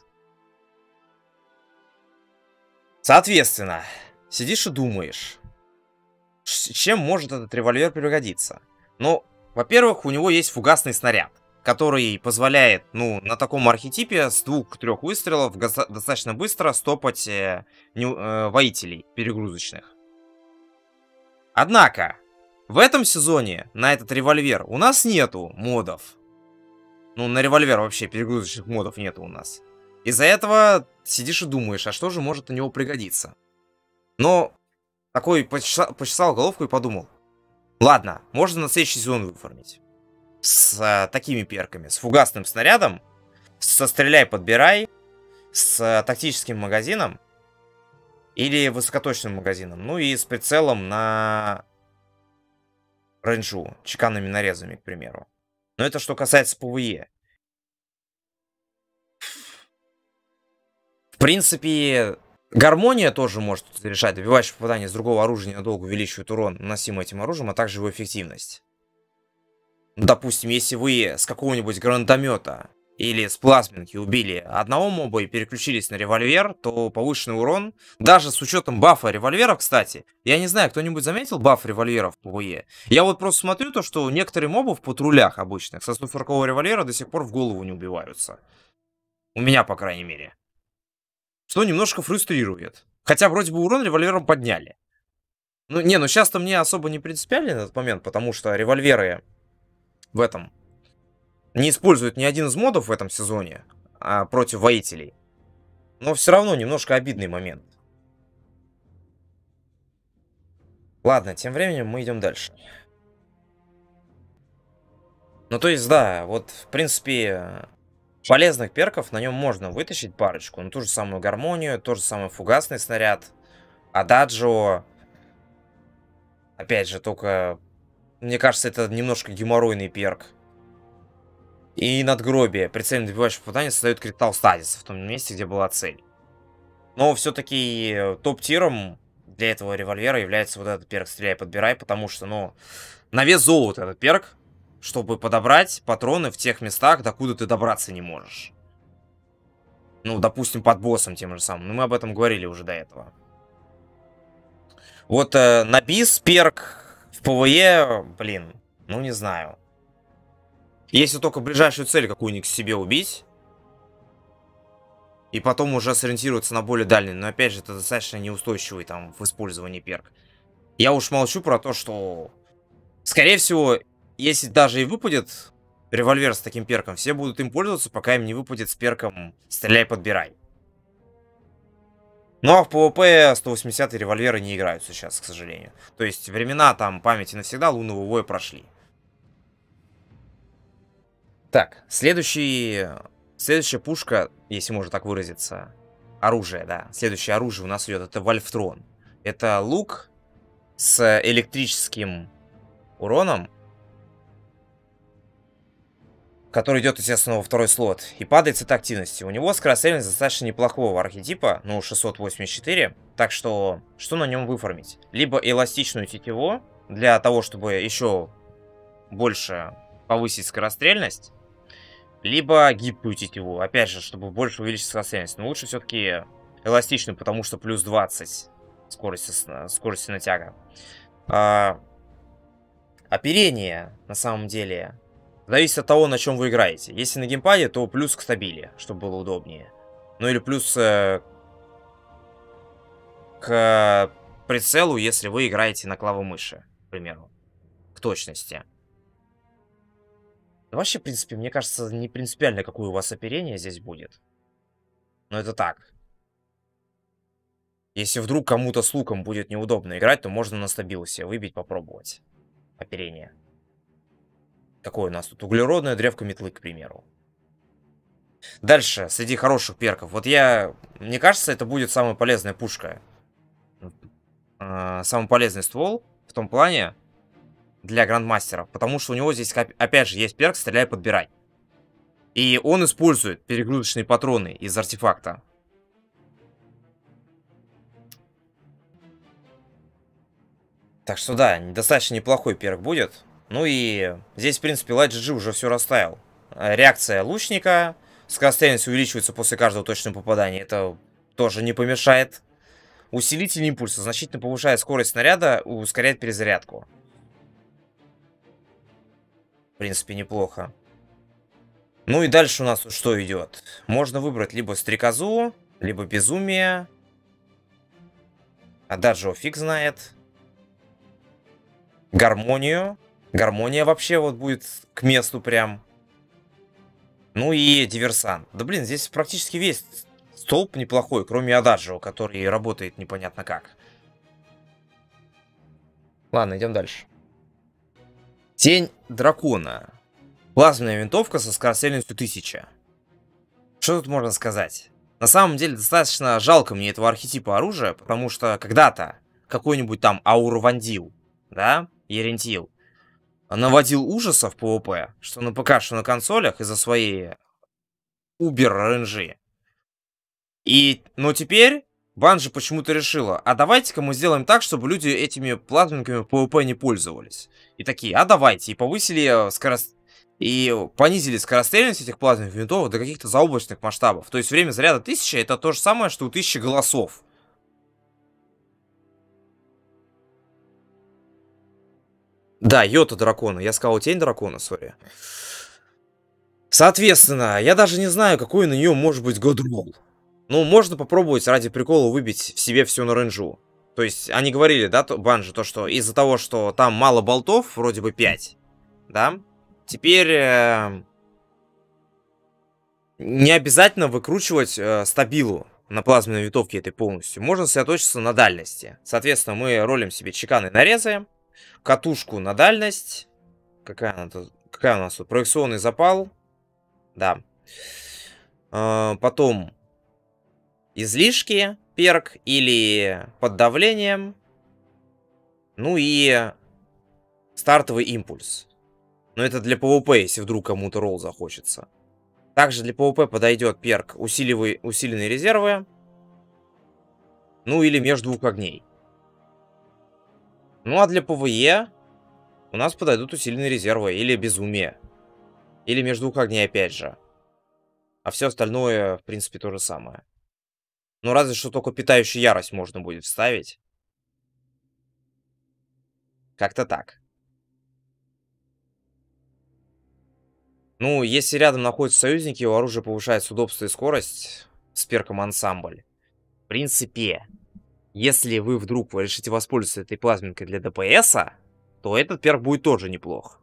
Соответственно, сидишь и думаешь, чем может этот револьвер пригодиться? Ну, во-первых, у него есть фугасный снаряд, который позволяет, ну, на таком архетипе с двух-трех выстрелов достаточно быстро стопать э, не, э, воителей перегрузочных. Однако, в этом сезоне на этот револьвер у нас нету модов. Ну, на револьвер вообще перегрузочных модов нету у нас. Из-за этого сидишь и думаешь, а что же может на него пригодиться? Но такой почесал, почесал головку и подумал. Ладно, можно на следующий сезон выформить. С а, такими перками. С фугасным снарядом, со стреляй-подбирай, с а, тактическим магазином или высокоточным магазином. Ну и с прицелом на рейнджу, чеканными нарезами, к примеру. Но это что касается PvE. В принципе, гармония тоже может решать. Добивающее попадание с другого оружия ненадолго увеличивает урон, наносимый этим оружием, а также его эффективность. Допустим, если вы с какого-нибудь гранатомета или с плазминки убили одного моба и переключились на револьвер, то повышенный урон, даже с учетом бафа револьверов, кстати, я не знаю, кто-нибудь заметил баф револьверов в PvE? Я вот просто смотрю то, что некоторые мобы в патрулях обычных со сто-сорокового револьвера до сих пор в голову не убиваются. У меня, по крайней мере. Что немножко фрустрирует. Хотя вроде бы урон револьвером подняли. Ну, не, ну сейчас-то мне особо не принципиально на этот момент, потому что револьверы в этом не используют ни один из модов в этом сезоне а, против воителей. Но все равно немножко обидный момент. Ладно, тем временем мы идем дальше. Ну, то есть, да, вот, в принципе, полезных перков на нем можно вытащить парочку. Ну, ту же самую гармонию, тот же самый фугасный снаряд, Ададжио. Опять же, только, мне кажется, это немножко геморройный перк. И надгробие. Прицельно добивающее попадание создает кристалл стазиса в том месте, где была цель. Но все-таки топ-тиром для этого револьвера является вот этот перк «Стреляй-подбирай», потому что, ну, на вес золота этот перк, чтобы подобрать патроны в тех местах, докуда ты добраться не можешь. Ну, допустим, под боссом тем же самым. Но мы об этом говорили уже до этого. Вот э, на бис перк в PvE, блин, ну не знаю. Если только ближайшую цель какую-нибудь к себе убить, и потом уже сориентироваться на более дальний. Но опять же, это достаточно неустойчивый там в использовании перк. Я уж молчу про то, что, скорее всего, если даже и выпадет револьвер с таким перком, все будут им пользоваться, пока им не выпадет с перком «Стреляй-подбирай». Ну а в PvP сто восьмидесятые револьверы не играют сейчас, к сожалению. То есть времена там памяти навсегда лунного воя прошли. Так, следующий, следующая пушка, если можно так выразиться, оружие, да. Следующее оружие у нас идет, это Вольфтрон. Это лук с электрическим уроном, который идет, естественно, во второй слот. И падает цвет активности. У него скорострельность достаточно неплохого архетипа, ну, шестьсот восемьдесят четыре. Так что, что на нем выформить? Либо эластичную тетиву, для того, чтобы еще больше повысить скорострельность, либо гибкую тетиву, опять же, чтобы больше увеличить скорострельность. Но лучше все-таки эластичную, потому что плюс двадцать скорости, скорости натяга. А, оперение, на самом деле, зависит от того, на чем вы играете. Если на геймпаде, то плюс к стабиле, чтобы было удобнее. Ну или плюс э, к прицелу, если вы играете на клавомыши, к примеру. К точности. Да вообще, в принципе, мне кажется, не принципиально, какое у вас оперение здесь будет. Но это так. Если вдруг кому-то с луком будет неудобно играть, то можно на стабилусе выбить, попробовать. Оперение. Какое у нас тут? Углеродная древко метлы, к примеру. Дальше, среди хороших перков. Вот я... Мне кажется, это будет самая полезная пушка. Самый полезный ствол в том плане для грандмастеров. Потому что у него здесь, опять же, есть перк «Стреляй, подбирай». И он использует перегрузочные патроны из артефакта. Так что да, достаточно неплохой перк будет. Ну и здесь, в принципе, Light джи джи уже все расставил. Реакция лучника. Скорострельность увеличивается после каждого точного попадания. Это тоже не помешает. Усилитель импульса значительно повышает скорость снаряда, ускоряет перезарядку. В принципе, неплохо. Ну и дальше у нас тут что идет? Можно выбрать либо стрекозу, либо безумие. А Даджио фиг знает. Гармонию. Гармония вообще вот будет к месту прям. Ну и диверсант. Да блин, здесь практически весь столб неплохой, кроме Ададжио, который работает непонятно как. Ладно, идем дальше. Тень дракона. Плазменная винтовка со скорострельностью тысяча. Что тут можно сказать? На самом деле достаточно жалко мне этого архетипа оружия, потому что когда-то какой-нибудь там Аурвандил, да, Ерентил, наводил ужасов в ПВП, что на ПК, что на консолях из-за своей убер-ренжи. И, но теперь Банжи почему-то решила, а давайте-ка мы сделаем так, чтобы люди этими плазменниками в ПВП не пользовались. И такие, а давайте, и повысили скорость, и понизили скорострельность этих плазменных винтовок до каких-то заоблачных масштабов. То есть время заряда тысяча это то же самое, что у тысячи голосов. Да, йота дракона. Я сказал тень дракона, сори. Соответственно, я даже не знаю, какой на нее может быть годролл. Ну, можно попробовать ради прикола выбить в себе всю на рейнджу. То есть, они говорили, да, Банжи, то, что из-за того, что там мало болтов, вроде бы пять, да, теперь э, не обязательно выкручивать э, стабилу на плазменной винтовке этой полностью. Можно сосредоточиться на дальности. Соответственно, мы ролим себе чеканы нарезы, катушку на дальность. Какая она тут? Какая у нас тут? Проекционный запал. Да. Э, потом излишки, перк или под давлением. Ну и стартовый импульс. Но это для ПВП, если вдруг кому-то ролл захочется. Также для ПВП подойдет перк усиливай, усиленные резервы. Ну или между двух огней. Ну а для ПВЕ у нас подойдут усиленные резервы или безумие. Или между двух огней опять же. А все остальное, в принципе, то же самое. Ну разве что только питающую ярость можно будет вставить. Как-то так. Ну, если рядом находятся союзники, у оружия повышается удобство и скорость с перком ансамбль. В принципе, если вы вдруг решите воспользоваться этой плазменкой для ДПСа, то этот перк будет тоже неплох.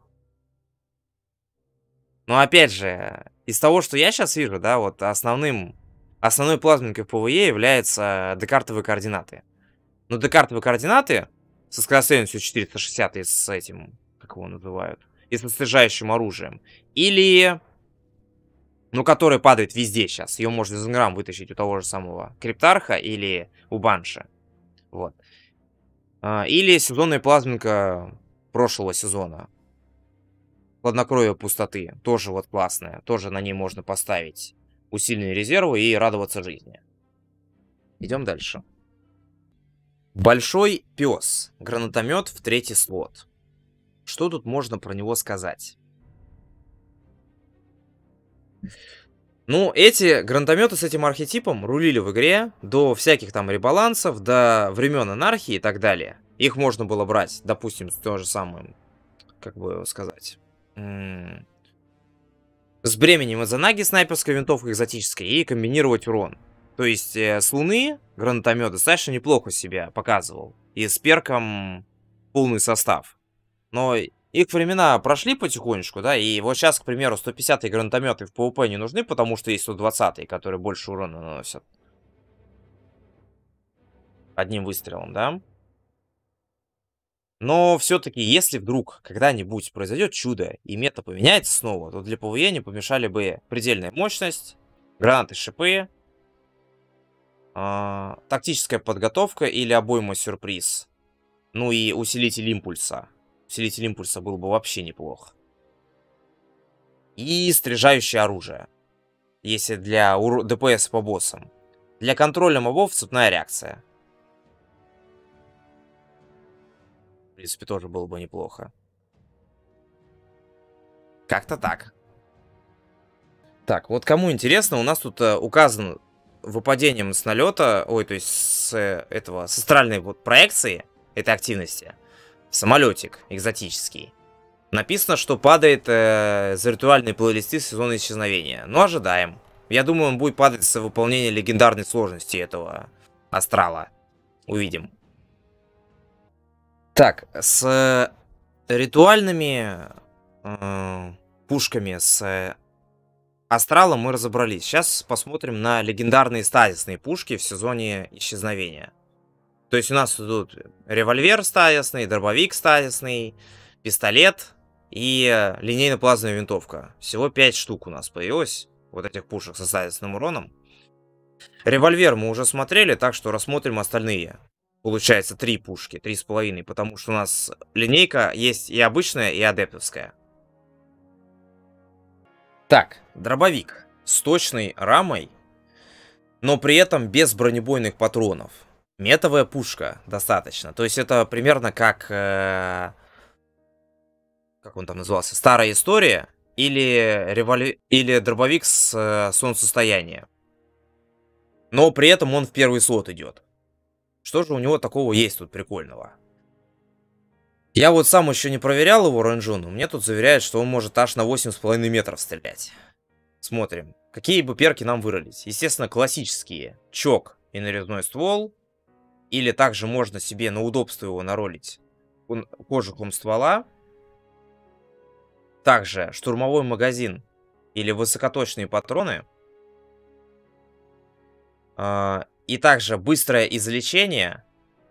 Но опять же, из того, что я сейчас вижу, да, вот основным, основной плазменкой в ПВЕ являются декартовые координаты. Но декартовые координаты со скорострельностью четыреста шестьдесят и с этим, как его называют, и со снижающим оружием. Или, ну, которая падает везде сейчас. Ее можно из инграмм вытащить у того же самого Криптарха или у Банши. Вот. Или сезонная плазменка прошлого сезона. Хладнокровие пустоты. Тоже вот классная. Тоже на ней можно поставить усиленные резервы и радоваться жизни. Идем дальше. Большой пес. Гранатомет в третий слот. Что тут можно про него сказать? Ну, эти гранатометы с этим архетипом рулили в игре до всяких там ребалансов, до времен анархии и так далее. Их можно было брать, допустим, с то же самым, как бы сказать, с бременем из Анаги снайперской винтовкой экзотической и комбинировать урон. То есть э, с Луны гранатомет достаточно неплохо себя показывал. И с перком полный состав. Но их времена прошли потихонечку, да, и вот сейчас, к примеру, сто пятидесятые гранатометы в PvP не нужны, потому что есть сто двадцатые, которые больше урона наносят. Одним выстрелом, да. Но все-таки, если вдруг когда-нибудь произойдет чудо и мета поменяется снова, то для PvE не помешали бы предельная мощность, гранаты, шипы, э, тактическая подготовка или обойма сюрприз. Ну и усилитель импульса. Усилитель импульса был бы вообще неплох. И стрижающее оружие. Если для ДПС по боссам. Для контроля мобов цепная реакция. В принципе, тоже было бы неплохо. Как-то так. Так, вот кому интересно, у нас тут э, указан выпадением с налета, ой, то есть с э, этого, с астральной вот проекции этой активности, самолетик экзотический. Написано, что падает э, за ритуальные плейлисты сезона исчезновения. Ну, ожидаем. Я думаю, он будет падать за выполнение легендарной сложности этого астрала. Увидим. Так, с э, ритуальными э, пушками, с э, астралом мы разобрались. Сейчас посмотрим на легендарные стазисные пушки в сезоне исчезновения. То есть у нас тут револьвер стазисный, дробовик стазисный, пистолет и линейно-плазменная винтовка. Всего пять штук у нас появилось, вот этих пушек со стазисным уроном. Револьвер мы уже смотрели, так что рассмотрим остальные. Получается три пушки, три с половиной, потому что у нас линейка есть и обычная, и адептовская. Так, дробовик с точной рамой, но при этом без бронебойных патронов. Метовая пушка достаточно. То есть это примерно как... Э, как он там назывался? Старая история или, револьв... или дробовик с э, солнцестояния. Но при этом он в первый слот идет. Что же у него такого есть тут прикольного? Я вот сам еще не проверял его рейнджу, но мне тут заверяют, что он может аж на восемь с половиной метров стрелять. Смотрим. Какие бы перки нам вырвались? Естественно, классические. Чок и нарезной ствол. Или также можно себе на удобство его наролить кожухом ствола. Также штурмовой магазин или высокоточные патроны. И также быстрое излечение.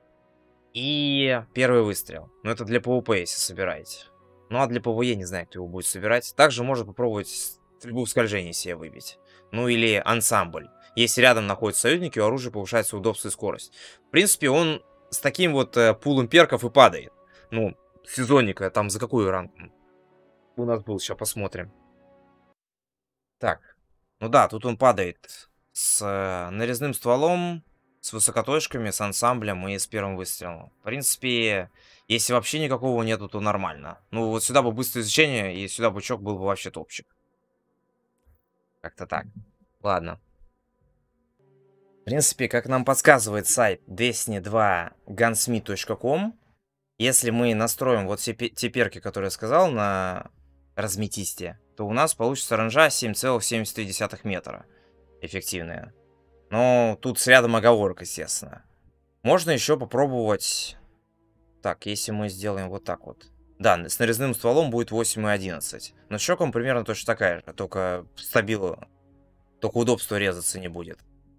И первый выстрел. Но это для PvP, если собираете. Ну а для PvE не знаю, кто его будет собирать. Также можно попробовать стрельбу в скольжении себе выбить. Ну или ансамбль. Если рядом находятся союзники, у оружия повышается удобство и скорость. В принципе, он с таким вот э, пулом перков и падает. Ну, сезонника, там за какую ранку у нас был, сейчас посмотрим. Так, ну да, тут он падает с э, нарезным стволом, с высокоточками, с ансамблем и с первым выстрелом. В принципе, если вообще никакого нету, то нормально. Ну, вот сюда бы быстрое изучение, и сюда бычок был бы вообще топчик. Как-то так. Ладно. В принципе, как нам подсказывает сайт destiny два gunsmith точка com, если мы настроим вот те, те перки, которые я сказал, на разметисте, то у нас получится ранжа семь целых семьдесят три десятых метра. Эффективная. Но тут с рядом оговорок, естественно. Можно еще попробовать... Так, если мы сделаем вот так вот. Да, с нарезным стволом будет восемь и одиннадцать. Но с щеком примерно точно такая же. Только стабила... Только удобство резаться не будет.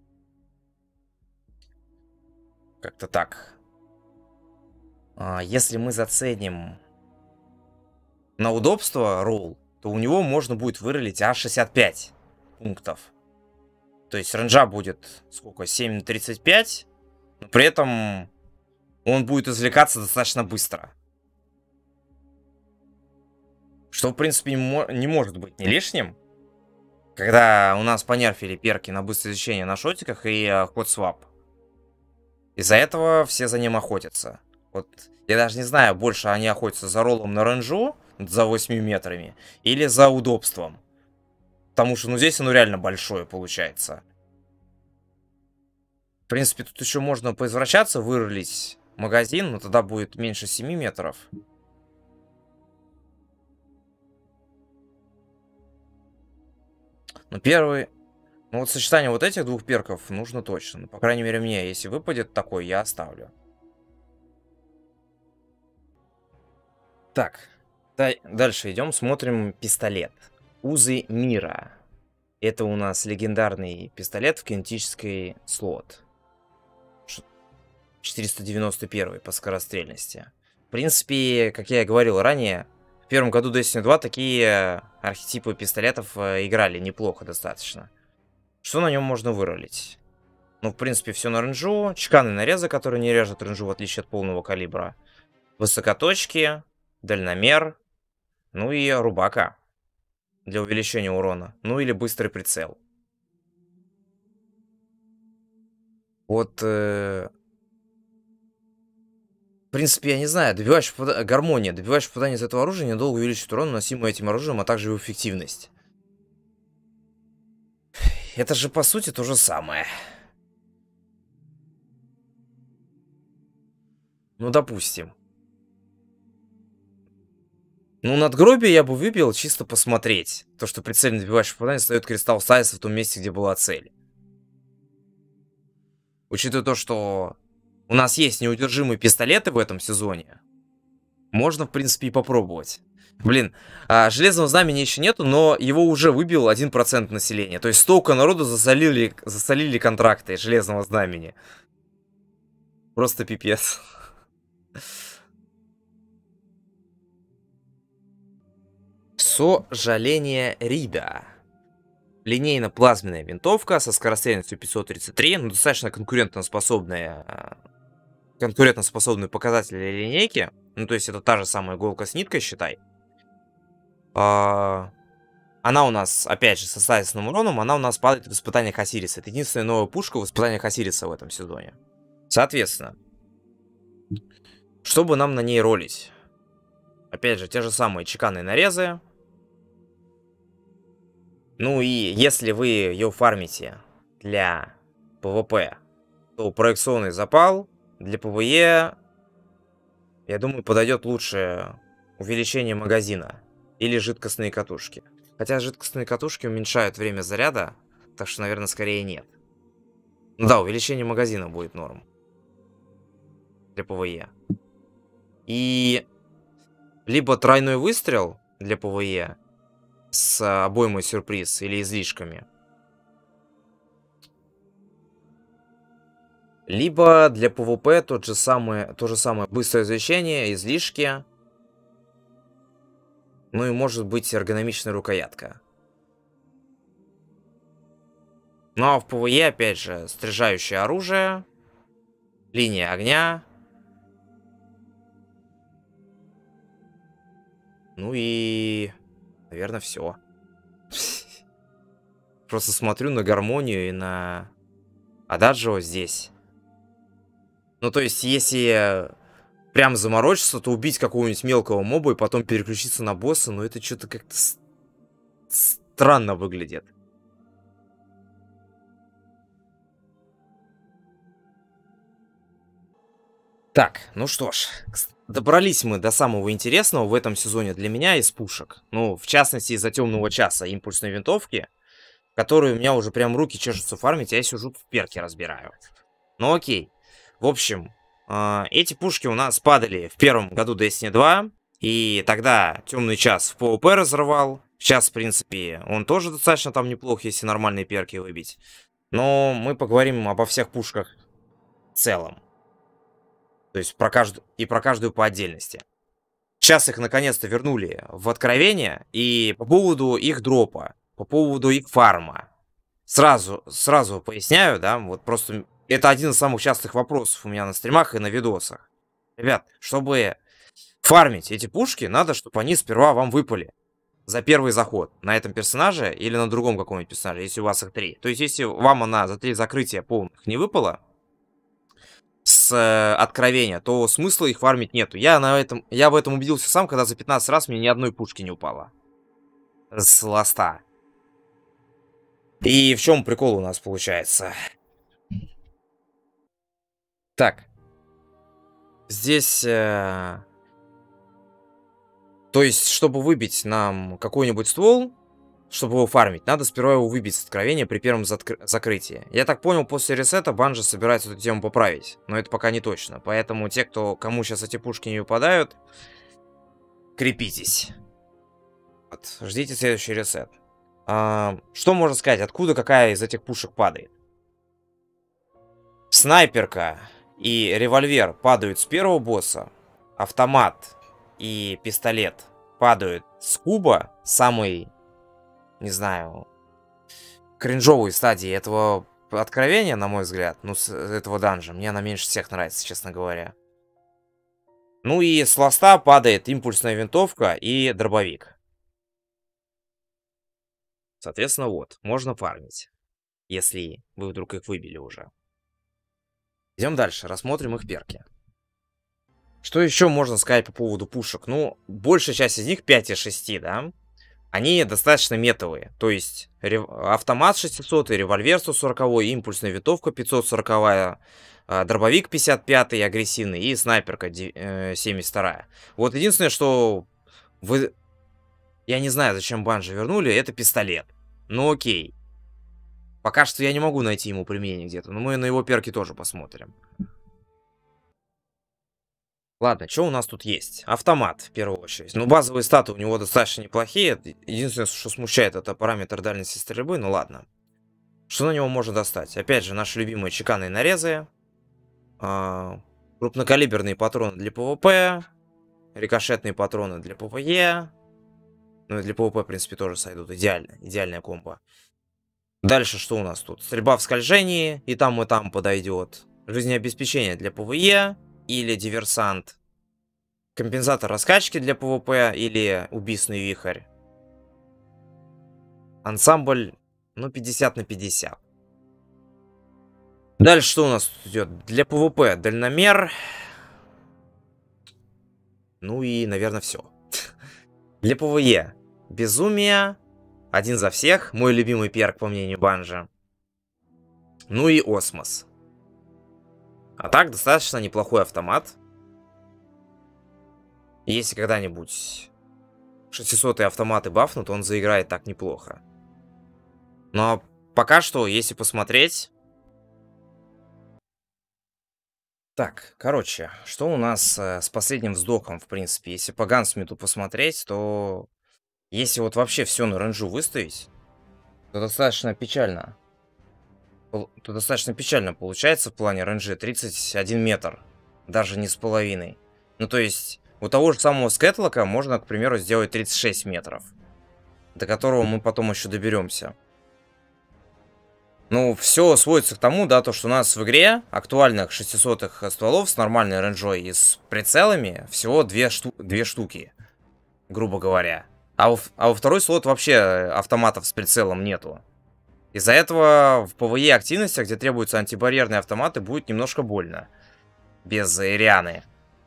Как-то так. А, если мы заценим на удобство ролл, то у него можно будет выролить аж шестьдесят пять пунктов. То есть ренджа будет сколько? семь тридцать пять. Но при этом он будет извлекаться достаточно быстро. Что, в принципе, не может быть не лишним. Когда у нас понерфили перки на быстрое изучение на шотиках и э, ход свап. Из-за этого все за ним охотятся. Вот я даже не знаю, больше они охотятся за роллом на ренджу, за восьмью метрами, или за удобством. Потому что, ну, здесь оно реально большое получается. В принципе, тут еще можно поизвращаться, вырулить магазин, но тогда будет меньше семи метров. Но первый... Ну, вот сочетание вот этих двух перков нужно точно. Ну, по крайней мере, мне. Если выпадет такой, я оставлю. Так. Да, дальше идем, смотрим пистолет. Узы мира. Это у нас легендарный пистолет в кинетический слот. четыреста девяносто первый по скорострельности. В принципе, как я и говорил ранее, в первом году Destiny два такие архетипы пистолетов играли неплохо достаточно. Что на нем можно вырулить? Ну, в принципе, все на ренжу. Чеканные нарезы, которые не режут ренжу, в отличие от полного калибра. Высокоточки, дальномер. Ну и рубака для увеличения урона. Ну или быстрый прицел. Вот... Э... В принципе, я не знаю, добиваешь попад... гармония. Добиваешь попадание из этого оружия, недолго увеличивает урон, наносимый этим оружием, а также его эффективность. Это же, по сути, то же самое. Ну, допустим. Ну, надгробие я бы выбил чисто посмотреть. То, что прицельно добиваешь попадание, встает кристалл Сайса в том месте, где была цель. Учитывая то, что у нас есть неудержимые пистолеты в этом сезоне, можно, в принципе, и попробовать. Блин, а, Железного Знамени еще нету, но его уже выбил один процент населения. То есть столько народу засолили, засолили контракты Железного Знамени. Просто пипец. Сожаление Рида. Линейно-плазменная винтовка со скорострельностью пятьсот тридцать три, ну, достаточно конкурентоспособная, конкурентоспособные показатели линейки. Ну, то есть это та же самая иголка с ниткой, считай. А, она у нас, опять же, со статисным уроном, она у нас падает в испытаниях Осириса. Это единственная новая пушка в испытаниях Осириса в этом сезоне. Соответственно, чтобы нам на ней ролить, опять же, те же самые чеканные нарезы. Ну и если вы ее фармите для ПВП, то проекционный запал. Для ПВЕ, я думаю, подойдет лучше увеличение магазина или жидкостные катушки. Хотя жидкостные катушки уменьшают время заряда, так что, наверное, скорее нет. Ну да, увеличение магазина будет норм для ПВЕ. И либо тройной выстрел для ПВЕ с обоймой сюрприз или излишками. Либо для ПВП тот же самый, то же самое быстрое извлечение, излишки. Ну и может быть эргономичная рукоятка. Ну а в ПВЕ, опять же, стрижающее оружие, линия огня. Ну и... наверное, все. Просто смотрю на гармонию и на Ададжио здесь. Ну, то есть, если прям заморочиться, то убить какого-нибудь мелкого моба и потом переключиться на босса, ну, это что-то как-то странно выглядит. Так, ну что ж, добрались мы до самого интересного в этом сезоне для меня из пушек. Ну, в частности, из-за темного часа импульсной винтовки, которые у меня уже прям руки чешутся фармить, а я сижу в перке разбираю. Ну окей. В общем, э, эти пушки у нас падали в первом году Destiny два, и тогда темный час в ПВП разрывал. Сейчас, в принципе, он тоже достаточно там неплох, если нормальные перки выбить. Но мы поговорим обо всех пушках в целом. То есть про каждую и про каждую по отдельности. Сейчас их наконец-то вернули в откровение. И по поводу их дропа, по поводу их фарма. Сразу, сразу поясняю, да, вот просто это один из самых частых вопросов у меня на стримах и на видосах. Ребят, чтобы фармить эти пушки, надо, чтобы они сперва вам выпали за первый заход на этом персонаже или на другом каком-нибудь персонаже, если у вас их три. То есть, если вам она за три закрытия полных не выпала с э, откровения, то смысла их фармить нету. Я, на этом, я в этом убедился сам, когда за пятнадцать раз мне ни одной пушки не упало с ласта. И в чем прикол у нас получается? Так. Здесь... Э... То есть, чтобы выбить нам какой-нибудь ствол, чтобы его фармить, надо сперва его выбить с откровения при первом закрытии. Я так понял, после ресета Банжи собирается эту тему поправить. Но это пока не точно. Поэтому те, кто, кому сейчас эти пушки не выпадают, крепитесь. Вот, ждите следующий ресет. А, что можно сказать? Откуда какая из этих пушек падает? Снайперка и револьвер падают с первого босса. Автомат и пистолет падают с куба, самый, не знаю, кринжовой стадии этого откровения, на мой взгляд, ну, с этого данжа. Мне она меньше всех нравится, честно говоря. Ну и с ласта падает импульсная винтовка и дробовик. Соответственно, вот, можно фармить, если вы вдруг их выбили уже. Идем дальше, рассмотрим их перки. Что еще можно сказать по поводу пушек? Ну, большая часть из них, пять из шести, да, они достаточно метовые. То есть, рев... автомат шестисот, револьвер сто сорок, импульсная винтовка пятьсот сорок, дробовик пятьдесят пять агрессивный и снайперка семьдесят два. Вот единственное, что вы... Я не знаю, зачем Банжи вернули, это пистолет. Ну окей. Пока что я не могу найти ему применение где-то, но мы на его перки тоже посмотрим. Ладно, что у нас тут есть? Автомат, в первую очередь. Ну, базовые статы у него достаточно неплохие. Единственное, что смущает, это параметр дальности стрельбы. Ну, ладно. Что на него можно достать? Опять же, наши любимые чеканные нарезы. А, крупнокалиберные патроны для ПВП. Рикошетные патроны для ПВЕ. Ну, и для ПВП, в принципе, тоже сойдут. Идеально. Идеальная комбо. Дальше что у нас тут? Стрельба в скольжении. И там, и там подойдет. Жизнеобеспечение для ПВЕ. Или диверсант. Компенсатор раскачки для ПВП или убийственный вихрь. Ансамбль, ну, пятьдесят на пятьдесят. Дальше что у нас тут идет? Для ПВП дальномер. Ну и, наверное, все. Для ПВЕ безумие. Один за всех. Мой любимый перк, по мнению Банжи. Ну и осмос. А так, достаточно неплохой автомат. Если когда-нибудь шестисотые автоматы бафнут, он заиграет так неплохо. Но пока что, если посмотреть... Так, короче, что у нас э, с последним вздохом, в принципе? Если по Гансмиту посмотреть, то... Если вот вообще все на ренжу выставить, то достаточно печально. То достаточно печально получается в плане ренжи. тридцать один метр. Даже не с половиной. Ну, то есть, у того же самого скэтлока можно, к примеру, сделать тридцать шесть метров. До которого мы потом еще доберемся. Ну, все сводится к тому, да, то, что у нас в игре актуальных шестисотых стволов с нормальной ренжой и с прицелами всего две, шту две штуки. Грубо говоря. А у, а у второй слот вообще автоматов с прицелом нету. Из-за этого в ПВЕ активностях, где требуются антибарьерные автоматы, будет немножко больно. Без Ирианы.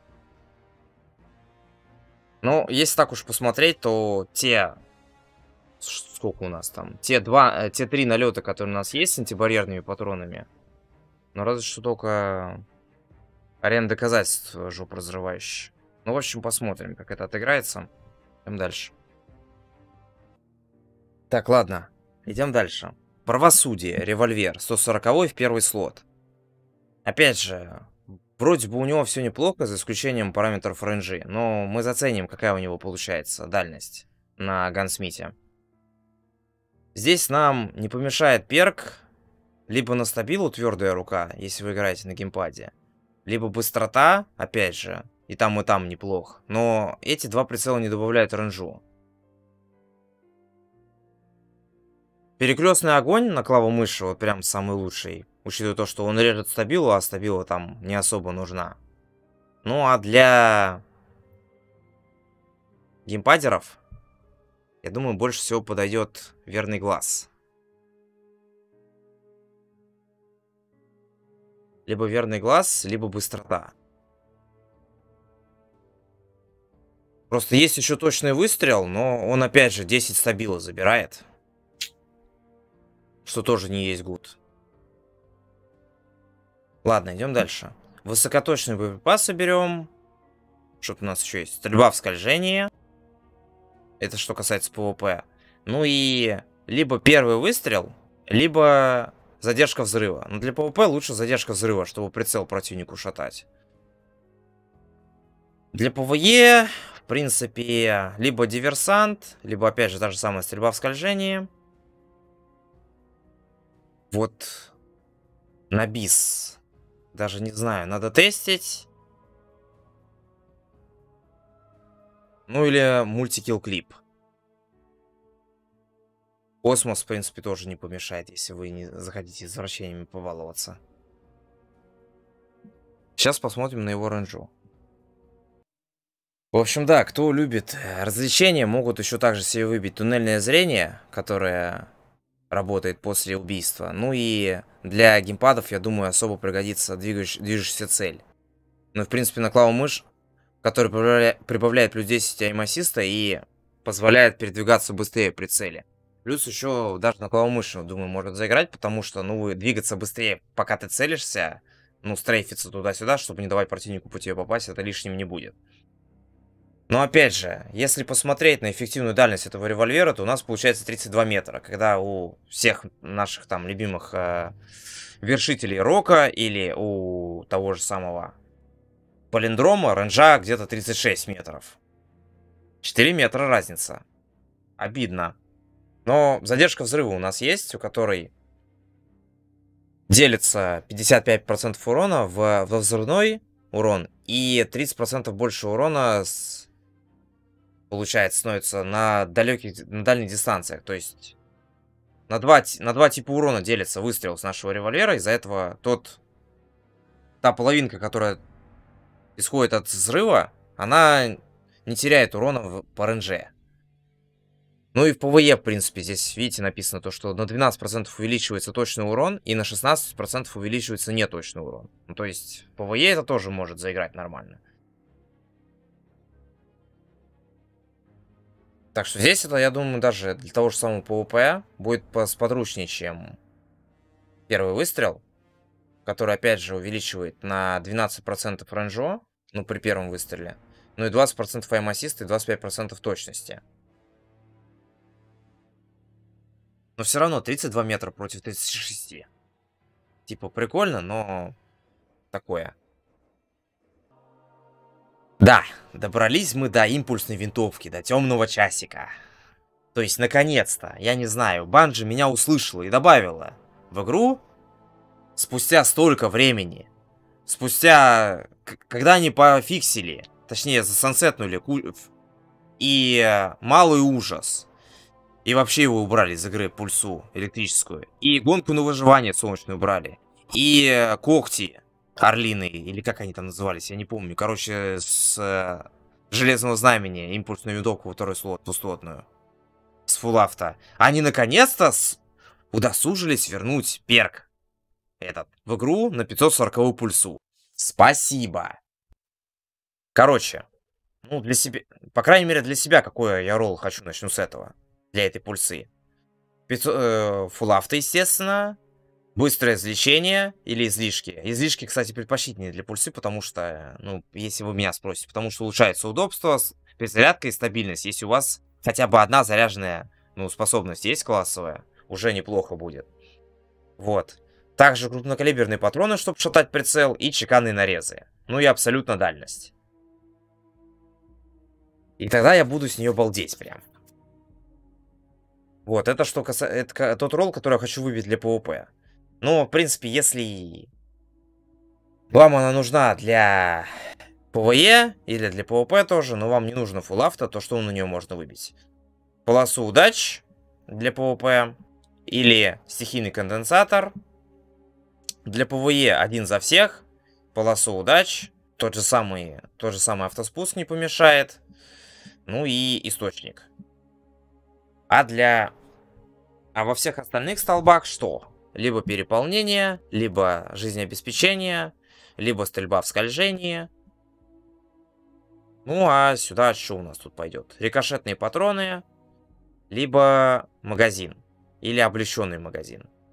Но если так уж посмотреть, то те... Сколько у нас там? Те два, те три налета, которые у нас есть с антибарьерными патронами. Но разве что только... Арена доказательств жопу разрывающая. Ну, в общем, посмотрим, как это отыграется. Идем дальше. Так, ладно. Идем дальше. Правосудие, револьвер, сто сорок в первый слот. Опять же, вроде бы у него все неплохо, за исключением параметров ренжи. Но мы заценим, какая у него получается дальность на Гансмите. Здесь нам не помешает перк либо на стабилу твердая рука, если вы играете на геймпаде, либо быстрота, опять же, и там, и там неплохо. Но эти два прицела не добавляют ренжу. Перекрестный огонь на клаву мыши вот прям самый лучший. Учитывая то, что он режет стабилу, а стабила там не особо нужна. Ну а для геймпадеров, я думаю, больше всего подойдет верный глаз. Либо верный глаз, либо быстрота. Просто есть еще точный выстрел, но он опять же десять стабила забирает. что тоже не есть гуд. Ладно, идем дальше. Высокоточные боеприпасы берем. Что-то у нас еще есть. Стрельба в скольжении. Это что касается ПВП. Ну и либо первый выстрел, либо задержка взрыва. Но для ПВП лучше задержка взрыва, чтобы прицел противнику шатать. Для ПВЕ, в принципе, либо диверсант, либо, опять же, та же самая стрельба в скольжении. Вот на бис. Даже не знаю, надо тестить. Ну или мультикилл-клип. Космос, в принципе, тоже не помешает, если вы не захотите извращениями побаловаться. Сейчас посмотрим на его рейнджу. В общем, да, кто любит развлечения, могут еще также себе выбить туннельное зрение, которое работает после убийства. Ну и для геймпадов, я думаю, особо пригодится двигающ... движущаяся цель. Ну, в принципе, на клаву мышь, который прибавля... прибавляет плюс десять аим-ассиста и позволяет передвигаться быстрее при цели. Плюс еще даже на клаву мыши, думаю, может заиграть, потому что, ну, двигаться быстрее, пока ты целишься, ну, стрейфиться туда-сюда, чтобы не давать противнику по тебе попасть, это лишним не будет. Но опять же, если посмотреть на эффективную дальность этого револьвера, то у нас получается тридцать два метра, когда у всех наших там любимых э, вершителей рока или у того же самого палиндрома рейнджа где-то тридцать шесть метров. четыре метра разница. Обидно. Но задержка взрыва у нас есть, у которой делится пятьдесят пять процентов урона в, во взрывной урон и тридцать процентов больше урона с... Получается, становится на далеких, на дальних дистанциях. То есть на два, на два типа урона делится выстрел с нашего револьвера. Из-за этого тот, та половинка, которая исходит от взрыва, она не теряет урона в, по рейнже. Ну и в ПВЕ, в принципе, здесь, видите, написано то, что на двенадцать процентов увеличивается точный урон и на шестнадцать процентов увеличивается неточный урон. Ну, то есть в ПВЕ это тоже может заиграть нормально. Так что здесь это, я думаю, даже для того же самого ПВП будет сподручнее, чем первый выстрел, который, опять же, увеличивает на двенадцать процентов рейнджо, ну, при первом выстреле, ну и двадцать процентов аим-ассиста и двадцать пять процентов точности. Но все равно тридцать два метра против тридцати шести. Типа, прикольно, но такое. Да, добрались мы до импульсной винтовки, до темного часика. То есть, наконец-то, я не знаю, Банжи меня услышала и добавила в игру спустя столько времени. Спустя... Когда они пофиксили, точнее, засансетнули и э, малый ужас. И вообще его убрали из игры, пульсу электрическую. И гонку на выживание солнечную убрали. И э, когти. Орлины, или как они там назывались, я не помню. Короче, с э, Железного Знамени, импульсную винтовку, второй слот, пустотную. С фуллафта. Они наконец-то с... удосужились вернуть перк этот в игру на пятьсот сороковую пульсу. Спасибо. Короче, ну для себя, по крайней мере для себя, какой я ролл хочу, начну с этого. Для этой пульсы. пятьсот, э, фуллафта, естественно. Быстрое излечение или излишки. Излишки, кстати, предпочтительнее для пульсы, потому что, ну, если вы меня спросите, потому что улучшается удобство, перезарядка и стабильность. Если у вас хотя бы одна заряженная, ну, способность есть классовая, уже неплохо будет. Вот. Также крупнокалиберные патроны, чтобы шатать прицел, и чеканные нарезы. Ну и абсолютно дальность. И тогда я буду с нее балдеть прям. Вот, это что касается... Это тот ролл, который я хочу выбить для ПВП. Ну, в принципе, если вам она нужна для ПВЕ или для ПВП тоже, но вам не нужно фуллафта, то что на нее можно выбить? Полосу удач для ПВП или стихийный конденсатор. Для ПВЕ один за всех, полосу удач, тот же самый, тот же самый автоспуск не помешает, ну и источник. А для... А во всех остальных столбах что? Либо переполнение, либо жизнеобеспечение, либо стрельба в скольжении. Ну а сюда что у нас тут пойдет? Рикошетные патроны, либо магазин. Или облегченный магазин.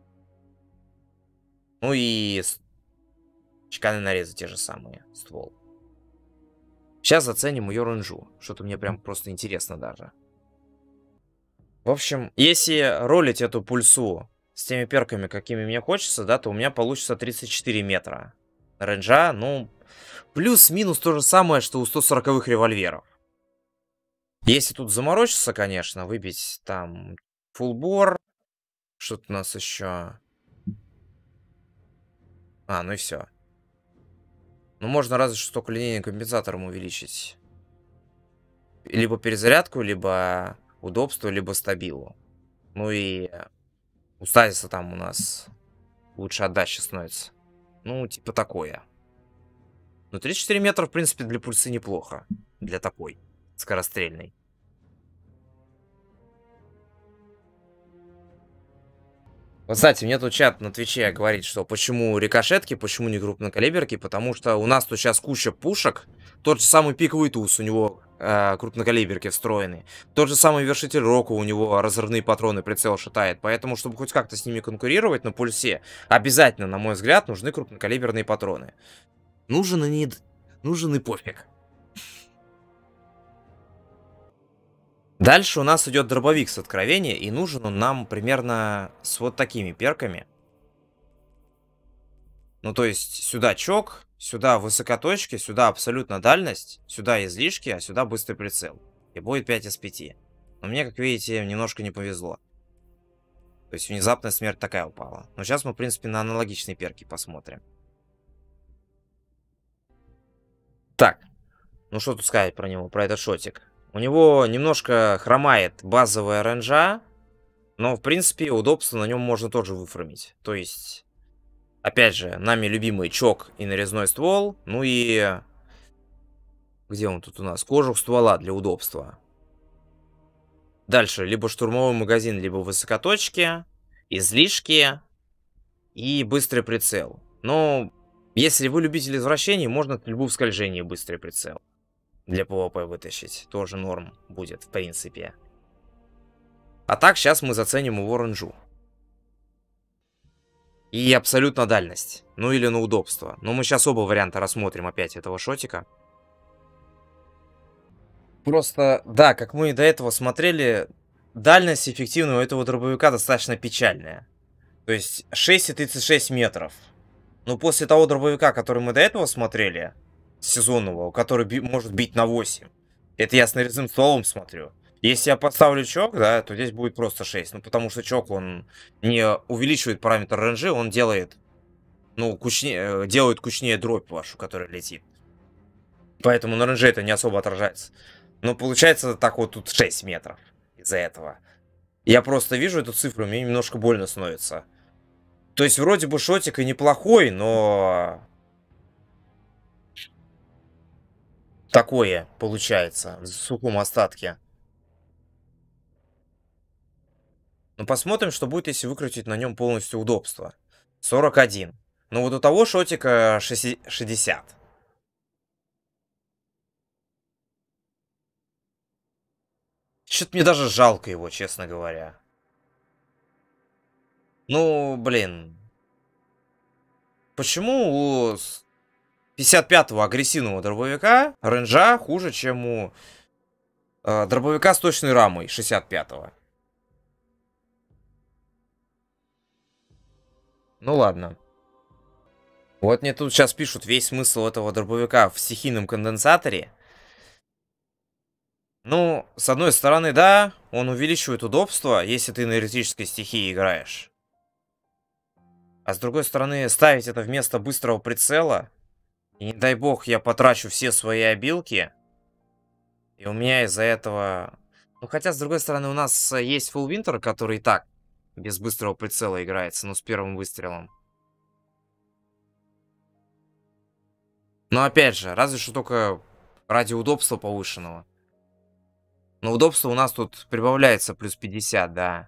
Ну и чеканные нарезы те же самые, ствол. Сейчас заценим ее ренжу. Что-то мне прям просто интересно даже. В общем, если ролить эту пульсу с теми перками, какими мне хочется, да, то у меня получится тридцать четыре метра. Ренжа, ну, плюс-минус то же самое, что у сто сороковых револьверов. Если тут заморочиться, конечно, выбить там фулбор, что-то у нас еще... А, ну и все. Ну, можно разве что только линейным компенсатором увеличить. Либо перезарядку, либо удобство, либо стабилу. Ну и у стазиса там у нас лучше отдача становится. Ну, типа такое. Ну, тридцать четыре метра, в принципе, для пульсы неплохо. Для такой скорострельной. Вот, кстати, мне тут чат на Твиче говорит, что почему рикошетки, почему не крупнокалиберки, потому что у нас тут сейчас куча пушек. Тот же самый пиковый туз, у него э, крупнокалиберки встроены. Тот же самый вершитель рока, у него разрывные патроны, прицел шатает. Поэтому, чтобы хоть как-то с ними конкурировать на пульсе, обязательно, на мой взгляд, нужны крупнокалиберные патроны. Нужен и не... Нужен и пофиг. Дальше у нас идет дробовик с откровения, и нужен он нам примерно с вот такими перками. Ну, то есть, сюда чок, сюда высокоточки, сюда абсолютно дальность, сюда излишки, а сюда быстрый прицел. И будет пять из пяти. Но мне, как видите, немножко не повезло. То есть, внезапная смерть такая упала. Но сейчас мы, в принципе, на аналогичные перки посмотрим. Так, ну что тут сказать про него, про этот шотик. У него немножко хромает базовая ренжа, но, в принципе, удобство на нем можно тоже выфармить. То есть, опять же, нами любимый чок и нарезной ствол. Ну и... Где он тут у нас? Кожух ствола для удобства. Дальше, либо штурмовой магазин, либо высокоточки, излишки и быстрый прицел. Но, если вы любитель извращений, можно стрельбу в скольжении быстрый прицел. Для ПВП вытащить. Тоже норм будет, в принципе. А так, сейчас мы заценим его ренжу. И абсолютно дальность. Ну или на удобство. Но мы сейчас оба варианта рассмотрим опять этого шотика. Просто, да, как мы до этого смотрели, дальность эффективного этого дробовика достаточно печальная. То есть шесть и тридцать шесть метров. Но после того дробовика, который мы до этого смотрели, сезонного, который би может бить на восемь. Это я с нарезным стволом смотрю. Если я поставлю чок, да, то здесь будет просто шесть. Ну, потому что чок, он не увеличивает параметр ренжи, он делает, ну, кучнее, делает кучнее дробь вашу, которая летит. Поэтому на ренже это не особо отражается. Но получается так вот тут шесть метров из-за этого. Я просто вижу эту цифру, мне немножко больно становится. То есть вроде бы шотик и неплохой, но... Такое получается в сухом остатке. Ну, посмотрим, что будет, если выкрутить на нем полностью удобство. сорок один. Ну, вот у того шотика шестьдесят. Что-то мне даже жалко его, честно говоря. Ну, блин. Почему у пятьдесят пятого агрессивного дробовика ренжа хуже, чем у э, дробовика с точной рамой шестьдесят пятого? Ну ладно. Вот мне тут сейчас пишут весь смысл этого дробовика в стихийном конденсаторе. Ну, с одной стороны, да, он увеличивает удобство, если ты на электрической стихии играешь. А с другой стороны, ставить это вместо быстрого прицела, и не дай бог я потрачу все свои обилки, и у меня из-за этого... Ну, хотя, с другой стороны, у нас есть Full Winter, который и так без быстрого прицела играется, но с первым выстрелом. Но опять же, разве что только ради удобства повышенного. Но удобство у нас тут прибавляется плюс пятьдесят, да.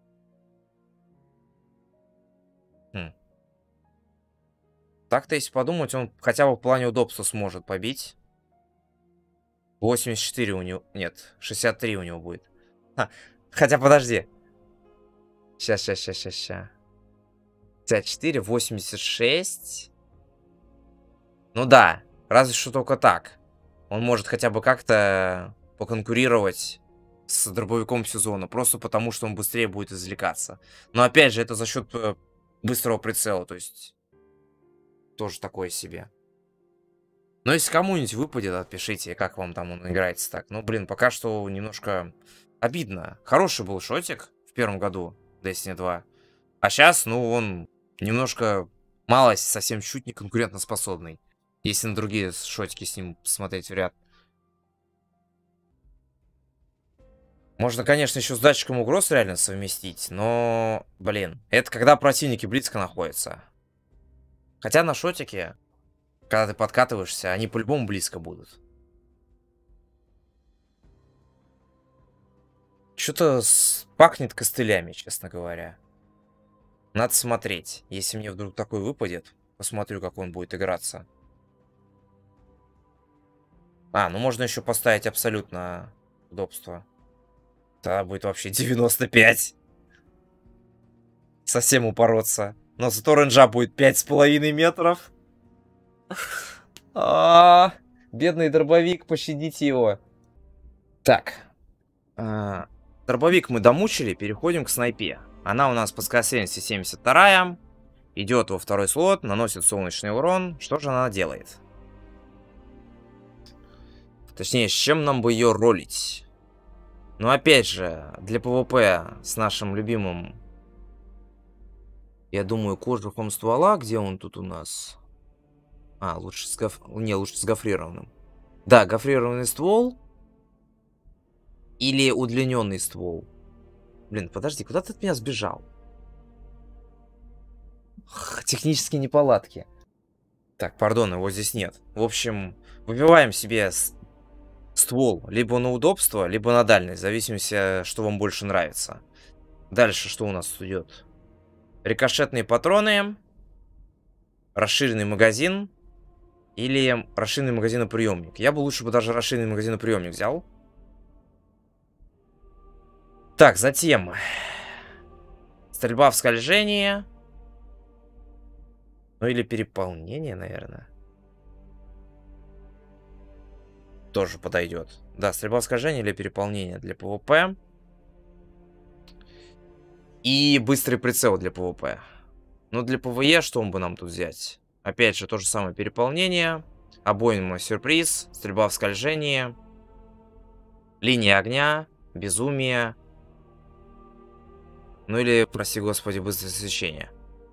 Хм. Так-то, если подумать, он хотя бы в плане удобства сможет побить. восемьдесят четыре у него... Нет, шестьдесят три у него будет. Ха. Хотя, подожди. Сейчас, сейчас, сейчас, сейчас, сейчас. пятьдесят четыре, восемьдесят шесть. Ну да, разве что только так. Он может хотя бы как-то поконкурировать с дробовиком сезона, просто потому что он быстрее будет извлекаться. Но опять же, это за счет э, быстрого прицела, то есть тоже такое себе. Но если кому-нибудь выпадет, отпишите, как вам там он играется так. Ну, блин, пока что немножко обидно. Хороший был шотик в первом году Destiny два. А сейчас, ну, он немножко малость, совсем чуть не конкурентоспособный. Если на другие шотики с ним смотреть в ряд. Можно, конечно, еще с датчиком угроз реально совместить, но, блин, это когда противники близко находятся. Хотя на шотике, когда ты подкатываешься, они по-любому близко будут. Что-то пахнет костылями, честно говоря. Надо смотреть. Если мне вдруг такой выпадет, посмотрю, как он будет играться. А, ну можно еще поставить абсолютно удобство. Тогда будет вообще девяносто пять. Совсем упороться. Но зато рейнджа будет пять с половиной метров. А, бедный дробовик, пощадите его. Так. А, дробовик мы домучили, переходим к снайпе. Она у нас по скорострельности семьдесят два. Идет во второй слот, наносит солнечный урон. Что же она делает? Точнее, с чем нам бы ее ролить? Но опять же, для ПВП с нашим любимым, я думаю, кожухом ствола, где он тут у нас? А, лучше с гоф... Не, лучше с гофрированным. Да, гофрированный ствол. Или удлиненный ствол. Блин, подожди, куда ты от меня сбежал? Х, технические неполадки. Так, пардон, его здесь нет. В общем, выбиваем себе ствол либо на удобство, либо на дальность, в зависимости, что вам больше нравится. Дальше что у нас тут идет? Рикошетные патроны, расширенный магазин или расширенный магазиноприемник. Я бы лучше бы даже расширенный магазиноприемник взял. Так, затем стрельба в скольжении. Ну или переполнение, наверное. Тоже подойдет. Да, стрельба в скольжении или переполнение для ПВП. И быстрый прицел для ПВП. Ну, для ПВЕ что он бы нам тут взять? Опять же, то же самое переполнение. Обойма сюрприз. Стрельба в скольжении. Линия огня. Безумие. Ну или, прости господи, быстрое освещение.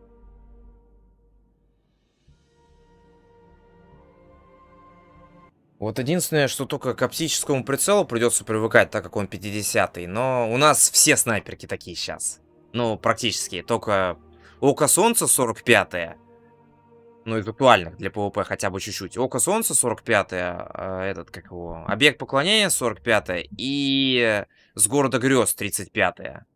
Вот единственное, что только к оптическому прицелу придется привыкать, так как он пятидесятый. Но у нас все снайперки такие сейчас. Ну, практически. Только Око Солнца сорок пятое. Ну, из актуальных для ПВП хотя бы чуть-чуть. Око Солнца сорок пятое. Э, этот, как его... Объект поклонения сорок пятое. И С города грез тридцать пятое.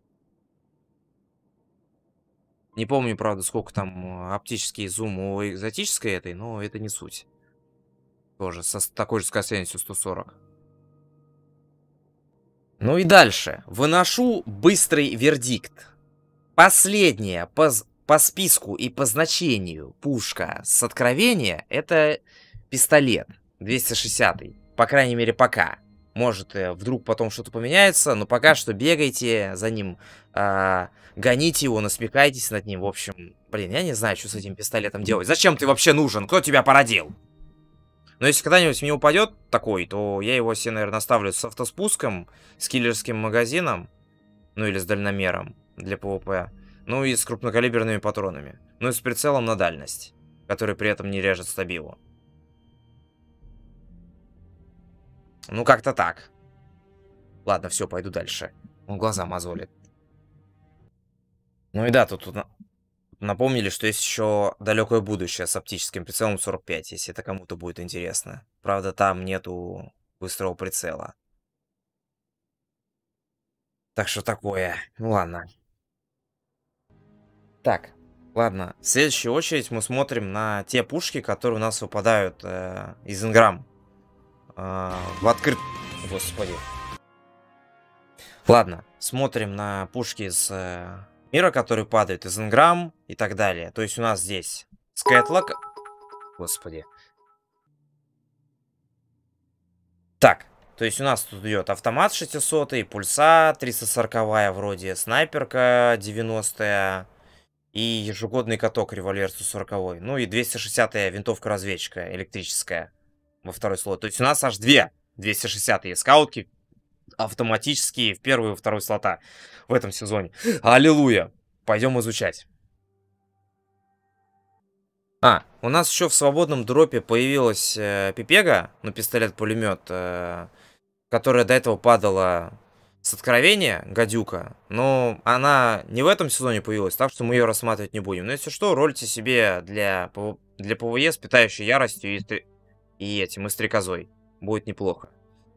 Не помню, правда, сколько там оптический зум у экзотической этой, но это не суть. Тоже со такой же скорострельностью сто сорок. Ну и дальше. Выношу быстрый вердикт. Последняя по, по списку и по значению пушка с откровения — это пистолет двести шестидесятый. По крайней мере, пока. Может, вдруг потом что-то поменяется, но пока что бегайте за ним, э, гоните его, насмехайтесь над ним. В общем, блин, я не знаю, что с этим пистолетом делать. Зачем ты вообще нужен? Кто тебя породил? Но если когда-нибудь мне упадет такой, то я его себе, наверное, оставлю с автоспуском, с киллерским магазином, ну или с дальномером для ПВП, ну и с крупнокалиберными патронами, ну и с прицелом на дальность, который при этом не режет стабилу. Ну, как-то так. Ладно, все, пойду дальше. Он глаза мозолит. Ну и да, тут, тут напомнили, что есть еще далекое будущее с оптическим прицелом сорок пять, если это кому-то будет интересно. Правда, там нету быстрого прицела. Так что такое. Ну ладно. Так, ладно. В следующую очередь мы смотрим на те пушки, которые у нас выпадают э, из инграмм. Э, в открыт... Господи. Ладно, смотрим на пушки из э, мира, который падает, из Инграм и так далее. То есть у нас здесь Скэтлок. Господи. Так, то есть у нас тут идет автомат шестисот, пульса триста сорок вроде, снайперка девяностая и ежегодный каток револьвер сто сорок. Ну и двести шестидесятая винтовка-разведчика электрическая во второй слот. То есть у нас аж две двести шестидесятые скаутки автоматические в первый и второй слота в этом сезоне. Аллилуйя! Пойдем изучать. А, у нас еще в свободном дропе появилась э, Пипега, ну, пистолет-пулемет, э, которая до этого падала с откровения, гадюка. Но она не в этом сезоне появилась, так что мы ее рассматривать не будем. Но если что, ролите себе для, для ПВЕ с питающей яростью и, стри... и этим, и стрекозой. Будет неплохо.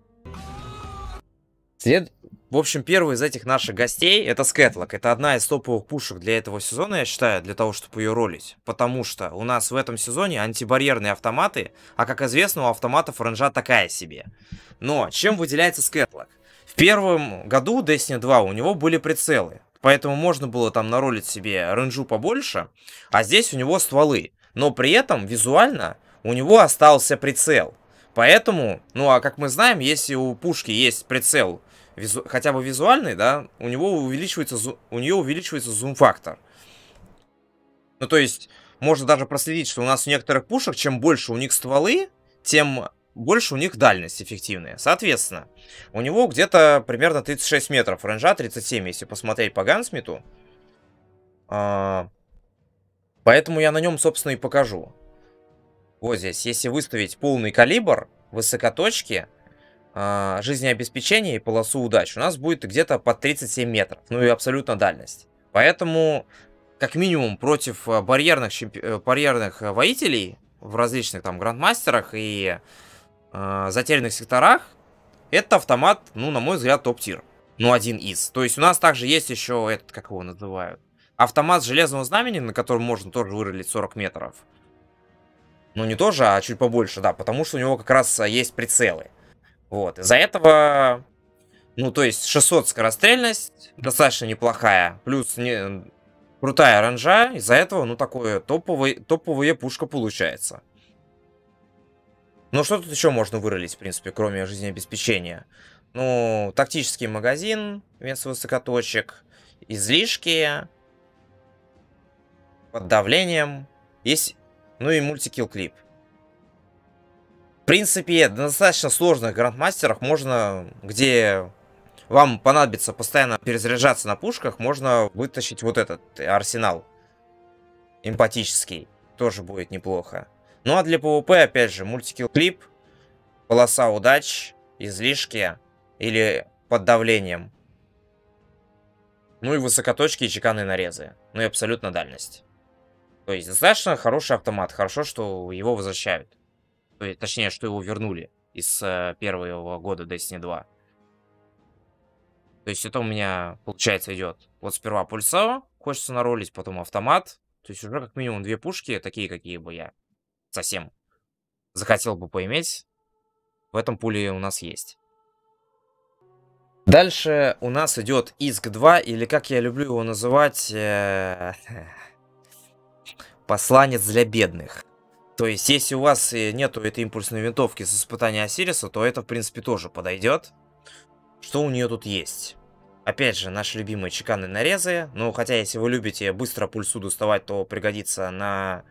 След... В общем, первый из этих наших гостей это Скэтлок. Это одна из топовых пушек для этого сезона, я считаю, для того, чтобы ее ролить. Потому что у нас в этом сезоне антибарьерные автоматы, а как известно, у автоматов ренжа такая себе. Но чем выделяется Скэтлок? В первом году Destiny два у него были прицелы, поэтому можно было там наролить себе ренжу побольше, а здесь у него стволы. Но при этом визуально у него остался прицел. Поэтому, ну а как мы знаем, если у пушки есть прицел, визу, хотя бы визуальный, да, у него увеличивается, у нее увеличивается зум-фактор. Ну то есть, можно даже проследить, что у нас у некоторых пушек, чем больше у них стволы, тем больше у них дальность эффективная. Соответственно, у него где-то примерно тридцать шесть метров, ренжа тридцать семь, если посмотреть по Гансмиту. А, поэтому я на нем, собственно, и покажу. Вот здесь, если выставить полный калибр, высокоточки, а, жизнеобеспечение и полосу удач, у нас будет где-то под тридцать семь метров. Ну и абсолютно дальность. Поэтому, как минимум, против барьерных, чемпи... барьерных воителей в различных там грандмастерах и э, затерянных секторах, этот автомат, ну, на мой взгляд, топ-тир. Ну, один из. То есть у нас также есть еще этот, как его называют, автомат Железного Знамени, на котором можно тоже вырылить сорок метров. Ну, не тоже, а чуть побольше, да, потому что у него как раз есть прицелы. Вот, из-за этого, ну, то есть шестьсот скорострельность, достаточно неплохая, плюс не, крутая ренжа, из-за этого, ну, такое топовый, топовая пушка получается. Ну, что тут еще можно вырылить, в принципе, кроме жизнеобеспечения? Ну, тактический магазин, вместо высокоточек, излишки, под давлением, есть, ну и мультикилл-клип. В принципе, на достаточно сложных грандмастерах можно, где вам понадобится постоянно перезаряжаться на пушках, можно вытащить вот этот арсенал эмпатический. Тоже будет неплохо. Ну а для ПВП, опять же, мультикилл-клип, полоса удач, излишки или под давлением. Ну и высокоточки и чеканные нарезы. Ну и абсолютно дальность. То есть достаточно хороший автомат. Хорошо, что его возвращают. То есть, точнее, что его вернули из э, первого года Destiny два. То есть это у меня, получается, идет. Вот сперва пульса хочется наролить, потом автомат. То есть уже как минимум две пушки, такие, какие бы я совсем захотел бы поиметь. В этом пуле у нас есть. Дальше у нас идет Иск два, или как я люблю его называть, э... посланец для бедных. То есть, если у вас нету этой импульсной винтовки с испытания Осириса, то это, в принципе, тоже подойдет. Что у нее тут есть? Опять же, наши любимые чеканные нарезы. Ну, хотя, если вы любите быстро пульсу доставать, то пригодится на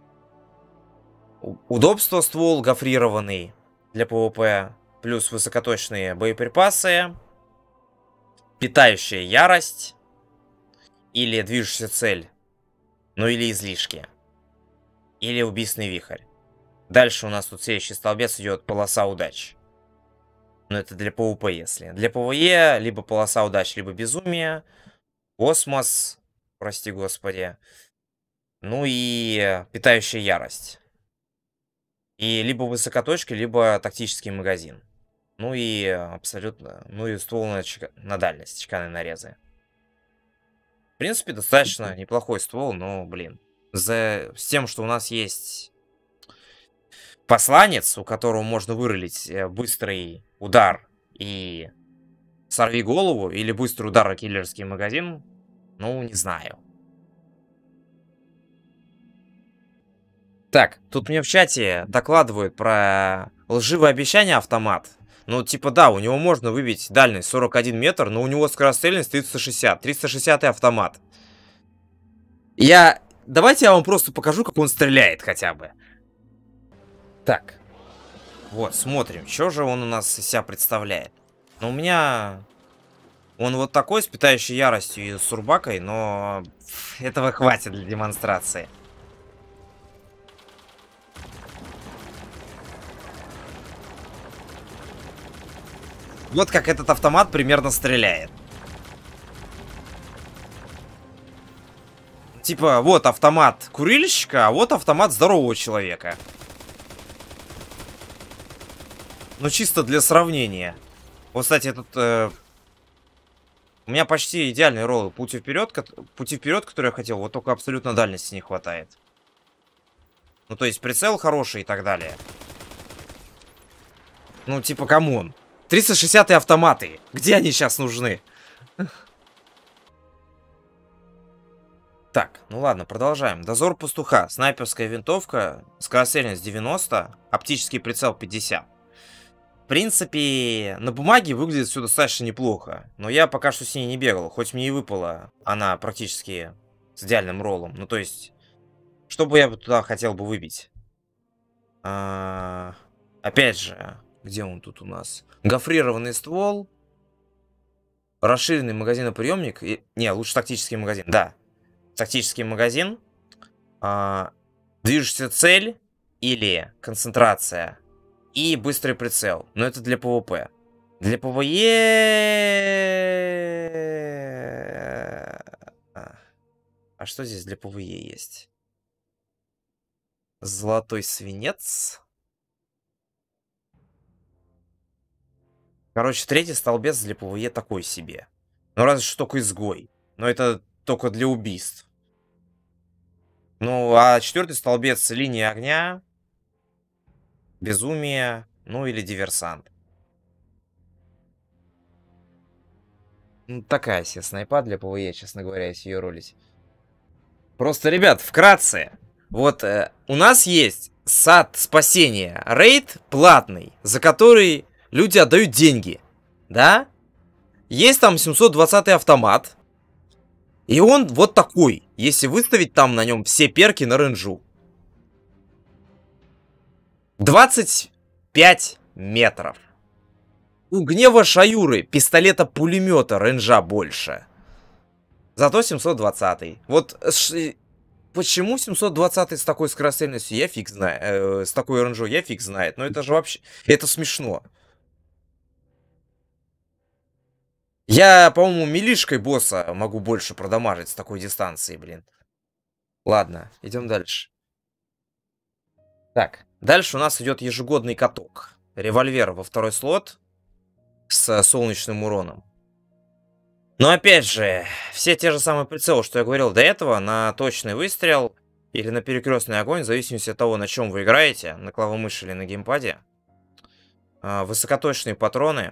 удобство ствол гофрированный для ПВП. Плюс высокоточные боеприпасы. Питающая ярость. Или движущаяся цель. Ну, или излишки. Или убийственный вихрь. Дальше у нас тут следующий столбец идет полоса удач. Но это для ПВП, если. Для ПВЕ либо полоса удач, либо безумие. Космос, прости господи. Ну и питающая ярость. И либо высокоточка, либо тактический магазин. Ну и абсолютно... Ну и ствол на, чека... на дальность, чеканные нарезы. В принципе, достаточно неплохой ствол, но, блин. За... С тем, что у нас есть посланец, у которого можно вырылить быстрый удар и сорви голову, или быстрый удар, а киллерский магазин, Ну, не знаю. Так, тут мне в чате докладывают про лживое обещание автомат. Ну, типа, да, у него можно выбить дальность сорок один метр, но у него скорострельность триста шестьдесят. триста шестьдесят и автомат. Я... Давайте я вам просто покажу, как он стреляет хотя бы. Так. Вот, смотрим, что же он у нас из себя представляет. Ну, у меня... Он вот такой, с питающей яростью и с урбакой, но этого хватит для демонстрации. Вот как этот автомат примерно стреляет. Типа, вот автомат курильщика, а вот автомат здорового человека. Ну, чисто для сравнения. Вот, кстати, этот... Э, у меня почти идеальный ролл. Пути вперед, пути вперед, который я хотел, вот только абсолютно дальности не хватает. Ну, то есть прицел хороший и так далее. Ну, типа, камон. триста шестьдесят автоматы. Где они сейчас нужны? Так, ну ладно, продолжаем. Дозор пастуха. Снайперская винтовка. Скорострельность девяносто. Оптический прицел пятьдесят. В принципе, на бумаге выглядит все достаточно неплохо. Но я пока что с ней не бегал. Хоть мне и выпала она практически с идеальным роллом. Ну, то есть, что бы я туда хотел бы выбить? А, опять же, где он тут у нас? Гофрированный ствол. Расширенный магазиноприемник. И... Не, лучше тактический магазин. Да. Тактический магазин. А, движущаяся цель. Или концентрация. И быстрый прицел. Но это для ПВП. Для ПВЕ... А что здесь для ПВЕ есть? Золотой свинец. Короче, третий столбец для ПВЕ такой себе. Ну, разве что только изгой. Но это только для убийств. Ну, а четвертый столбец линия огня... Безумие, ну или диверсант. Ну, такая себе снайпа для ПВЕ, честно говоря, если ее ролить. Просто, ребят, вкратце. Вот э, у нас есть сад спасения. Рейд платный, за который люди отдают деньги. Да? Есть там семьсот двадцатый автомат. И он вот такой, если выставить там на нем все перки на ренжу. двадцать пять метров. У гнева Шаюры пистолета-пулемета ренжа больше. Зато семьсот двадцатый. Вот ш... почему семьсот двадцатый с такой скорострельностью, я фиг знаю. Э, с такой ренжой, я фиг знает. Но это же вообще... Это смешно. Я, по-моему, милишкой босса могу больше продамажить с такой дистанции, блин. Ладно, идем дальше. Так, дальше у нас идет ежегодный каток. Револьвер во второй слот с солнечным уроном. Но опять же, все те же самые прицелы, что я говорил до этого, на точный выстрел или на перекрестный огонь, в зависимости от того, на чем вы играете, на клавомыши или на геймпаде. Высокоточные патроны,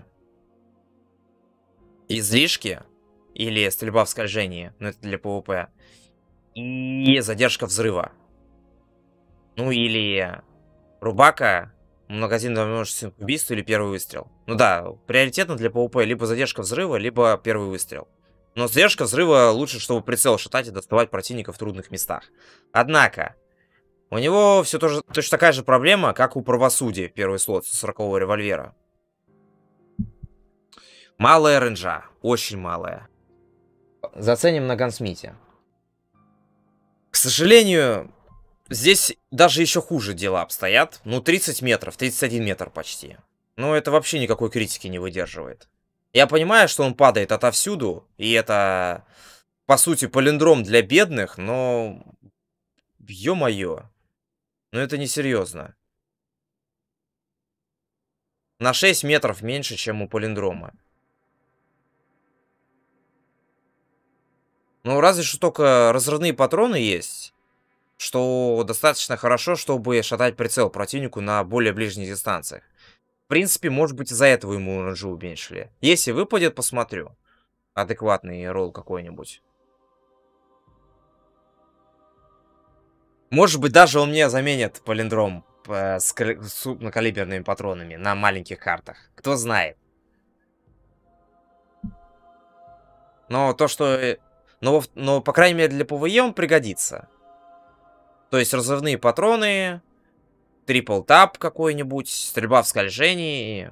излишки или стрельба в скольжении, но это для ПВП, и задержка взрыва. Ну или рубака, магазин возможности убийства или первый выстрел. Ну да, приоритетно для ПВП либо задержка взрыва, либо первый выстрел. Но задержка взрыва лучше, чтобы прицел шатать и доставать противника в трудных местах. Однако, у него все тоже, точно такая же проблема, как у правосудия, первый слот сорокового револьвера. Малая ренжа, очень малая. Заценим на гансмите. К сожалению... Здесь даже еще хуже дела обстоят. Ну, тридцать метров, тридцать один метр почти. Ну, это вообще никакой критики не выдерживает. Я понимаю, что он падает отовсюду, и это, по сути, палиндром для бедных, но... Ё-моё. Ну, это несерьезно. На шесть метров меньше, чем у палиндрома. Ну, разве что только разрывные патроны есть. Что достаточно хорошо, чтобы шатать прицел противнику на более ближних дистанциях. В принципе, может быть, из-за этого ему ренжу уменьшили. Если выпадет, посмотрю. Адекватный ролл какой-нибудь. Может быть, даже он мне заменит палиндром с крупнокалиберными патронами на маленьких картах. Кто знает. Но то, что... Но, но по крайней мере, для ПВЕ он пригодится. То есть разрывные патроны, трипл тап какой-нибудь, стрельба в скольжении.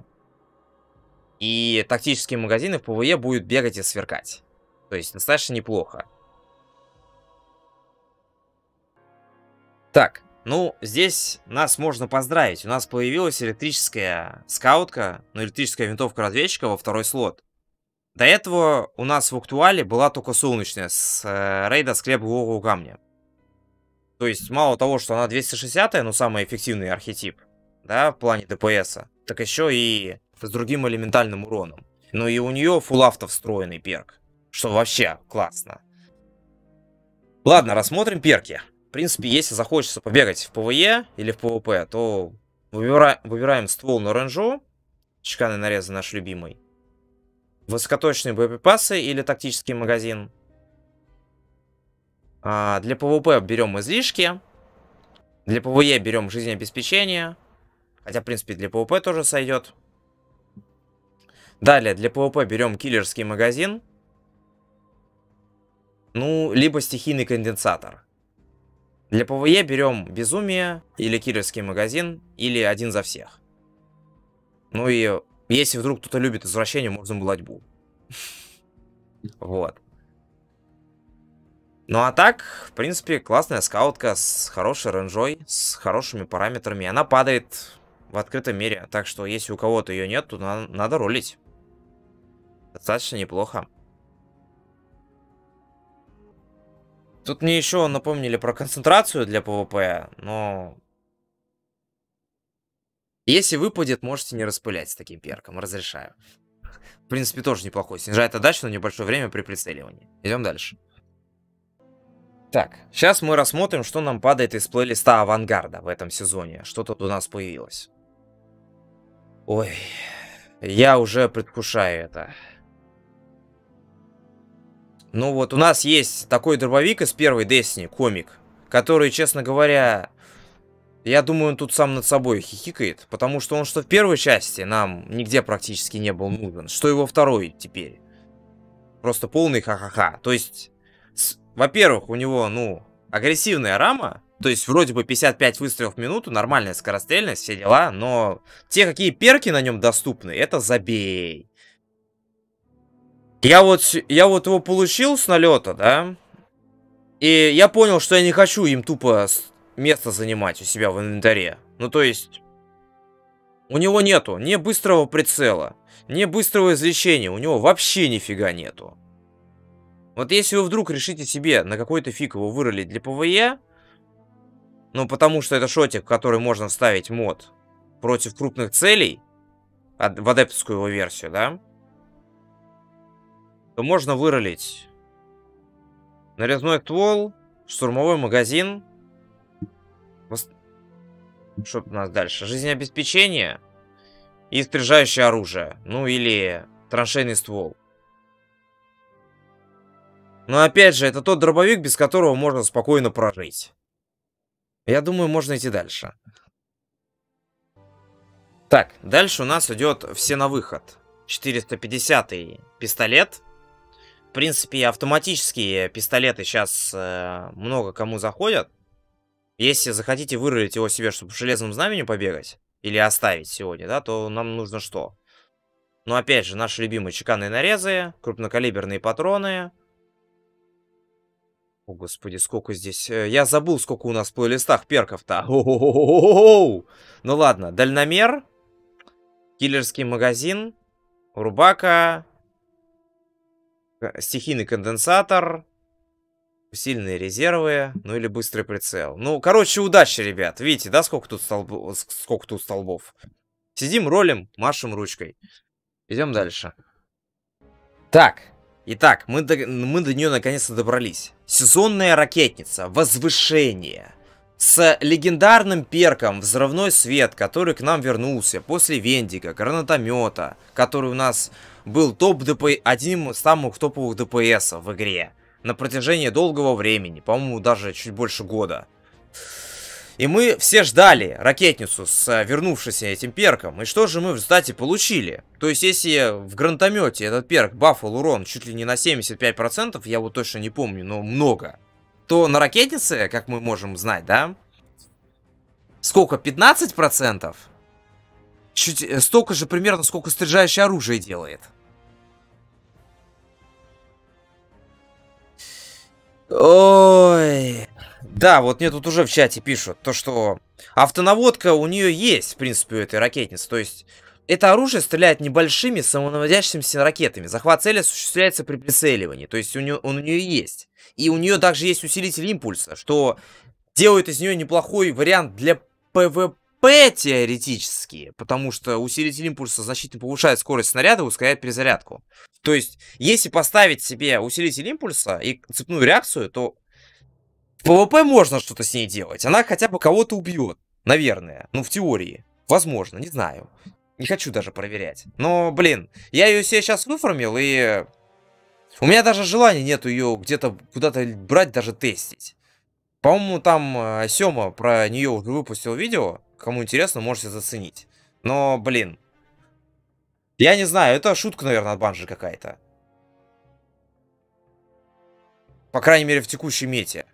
И тактические магазины в ПВЕ будут бегать и сверкать. То есть достаточно неплохо. Так, ну, здесь нас можно поздравить. У нас появилась электрическая скаутка, ну, электрическая винтовка разведчика во второй слот. До этого у нас в актуале была только солнечная с э, рейда «Склеп глухого камня». То есть, мало того, что она двести шестидесятая, ну, самый эффективный архетип, да, в плане ДПСа, так еще и с другим элементальным уроном. Ну и у нее фулл авто встроенный перк, что вообще классно. Ладно, рассмотрим перки. В принципе, если захочется побегать в ПВЕ или в ПВП, то выбира... выбираем ствол на ренжу, чеканные нарезы наш любимый. Высокоточные боеприпасы или тактический магазин. А, для ПВП берем излишки. Для ПВЕ берем жизнеобеспечение. Хотя, в принципе, для ПВП тоже сойдет. Далее, для ПВП берем киллерский магазин. Ну, либо стихийный конденсатор. Для ПВЕ берем безумие или киллерский магазин, или один за всех. Ну и... Если вдруг кто-то любит извращение, можно булатьбу. Вот. Ну а так, в принципе, классная скаутка с хорошей рейнджой, с хорошими параметрами. Она падает в открытом мире. Так что, если у кого-то ее нет, то на надо ролить. Достаточно неплохо. Тут мне еще напомнили про концентрацию для ПВП, но... Если выпадет, можете не распылять с таким перком, разрешаю. В принципе, тоже неплохой. Снижает отдачу на небольшое время при прицеливании. Идем дальше. Так, сейчас мы рассмотрим, что нам падает из плейлиста Авангарда в этом сезоне. Что тут у нас появилось. Ой, я уже предвкушаю это. Ну вот, у нас есть такой дробовик из первой Destiny, комик, который, честно говоря... Я думаю, он тут сам над собой хихикает, потому что он что в первой части нам нигде практически не был нужен, что и во второй теперь. Просто полный ха-ха-ха. То есть, во-первых, у него, ну, агрессивная рама, то есть вроде бы пятьдесят пять выстрелов в минуту, нормальная скорострельность, все дела, но те, какие перки на нем доступны, это забей. Я вот, я вот его получил с налета, да, и я понял, что я не хочу им тупо... место занимать у себя в инвентаре. Ну, то есть, у него нету ни быстрого прицела, ни быстрого излечения. У него вообще нифига нету. Вот если вы вдруг решите себе на какой-то фиг его выролить для ПВЕ, ну, потому что это шотик, в который можно вставить мод против крупных целей, в адептскую его версию, да, то можно выролить нарезной ствол, штурмовой магазин. Что у нас дальше? Жизнеобеспечение и снаряжающее оружие. Ну или траншейный ствол. Но опять же, это тот дробовик, без которого можно спокойно прожить. Я думаю, можно идти дальше. Так, дальше у нас идет все на выход. четыреста пятидесятый пистолет. В принципе, автоматические пистолеты сейчас э, много кому заходят. Если захотите вырулить его себе, чтобы в железном знамени побегать, или оставить сегодня, да, то нам нужно что? Ну, опять же, наши любимые чеканные нарезы, крупнокалиберные патроны. О, господи, сколько здесь... Я забыл, сколько у нас в плейлистах перков-то. Ну ладно, дальномер, киллерский магазин, рубака, стихийный конденсатор... Сильные резервы, ну или быстрый прицел. Ну, короче, удачи, ребят. Видите, да, сколько тут, столб... сколько тут столбов? Сидим, ролим, машем ручкой. Идем дальше. Так, итак, мы до, мы до нее наконец-то добрались. Сезонная ракетница, возвышение. С легендарным перком взрывной свет, который к нам вернулся после Вендика, гранатомета, который у нас был топ ДП... одним из самых топовых ДПСов в игре. На протяжении долгого времени, по-моему, даже чуть больше года. И мы все ждали ракетницу с вернувшимся этим перком. И что же мы в результате получили? То есть, если в гранатомете этот перк бафал урон чуть ли не на семьдесят пять процентов, я вот точно не помню, но много, то на ракетнице, как мы можем знать, да, сколько? пятнадцать процентов? Чуть столько же примерно, сколько снаряжающее оружие делает. Ой... Да, вот мне тут уже в чате пишут, то что автонаводка у нее есть, в принципе, у этой ракетницы. То есть, это оружие стреляет небольшими самонаводящимися ракетами. Захват цели осуществляется при прицеливании, то есть, у нее, он у нее есть. И у нее также есть усилитель импульса, что делает из нее неплохой вариант для ПВП теоретически. Потому что усилитель импульса значительно повышает скорость снаряда и ускоряет перезарядку. То есть, если поставить себе усилитель импульса и цепную реакцию, то... В ПВП можно что-то с ней делать. Она хотя бы кого-то убьет. Наверное. Ну, в теории. Возможно, не знаю. Не хочу даже проверять. Но, блин, я ее себе сейчас выформил, и... У меня даже желания нету ее где-то куда-то брать, даже тестить. По-моему, там э, Сёма про нее уже выпустил видео. Кому интересно, можете заценить. Но, блин. Я не знаю, это шутка, наверное, от Банжи какая-то. По крайней мере, в текущей мете.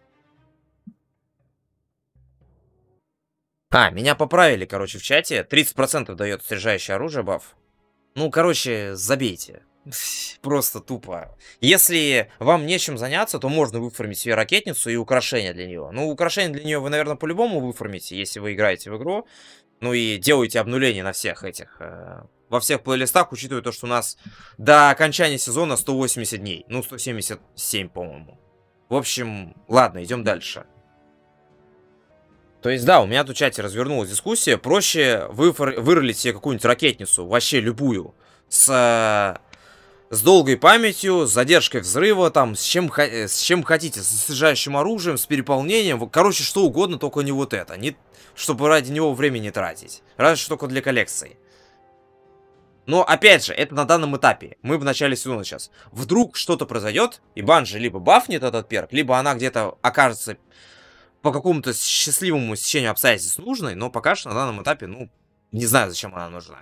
А, меня поправили, короче, в чате. тридцать процентов дает снаряжающее оружие баф. Ну, короче, забейте. Просто тупо. Если вам нечем заняться, то можно выформить себе ракетницу и украшения для нее. Ну, украшения для нее вы, наверное, по-любому выформите, если вы играете в игру. Ну и делаете обнуление на всех этих... Э, во всех плейлистах, учитывая то, что у нас до окончания сезона сто восемьдесят дней. Ну, сто семьдесят семь, по-моему. В общем, ладно, идем дальше. То есть, да, у меня тут в чате развернулась дискуссия. Проще выфор... выролить себе какую-нибудь ракетницу, вообще любую, с, с долгой памятью, с задержкой взрыва, там, с чем, с чем хотите, с снижающим оружием, с переполнением. Короче, что угодно, только не вот это. Не... Чтобы ради него времени тратить. Разве что только для коллекции. Но, опять же, это на данном этапе. Мы в начале сезона сейчас. Вдруг что-то произойдет, и Банжи либо бафнет этот перк, либо она где-то окажется... по какому-то счастливому стечению обстоятельств нужной, но пока что на данном этапе, ну, не знаю, зачем она нужна.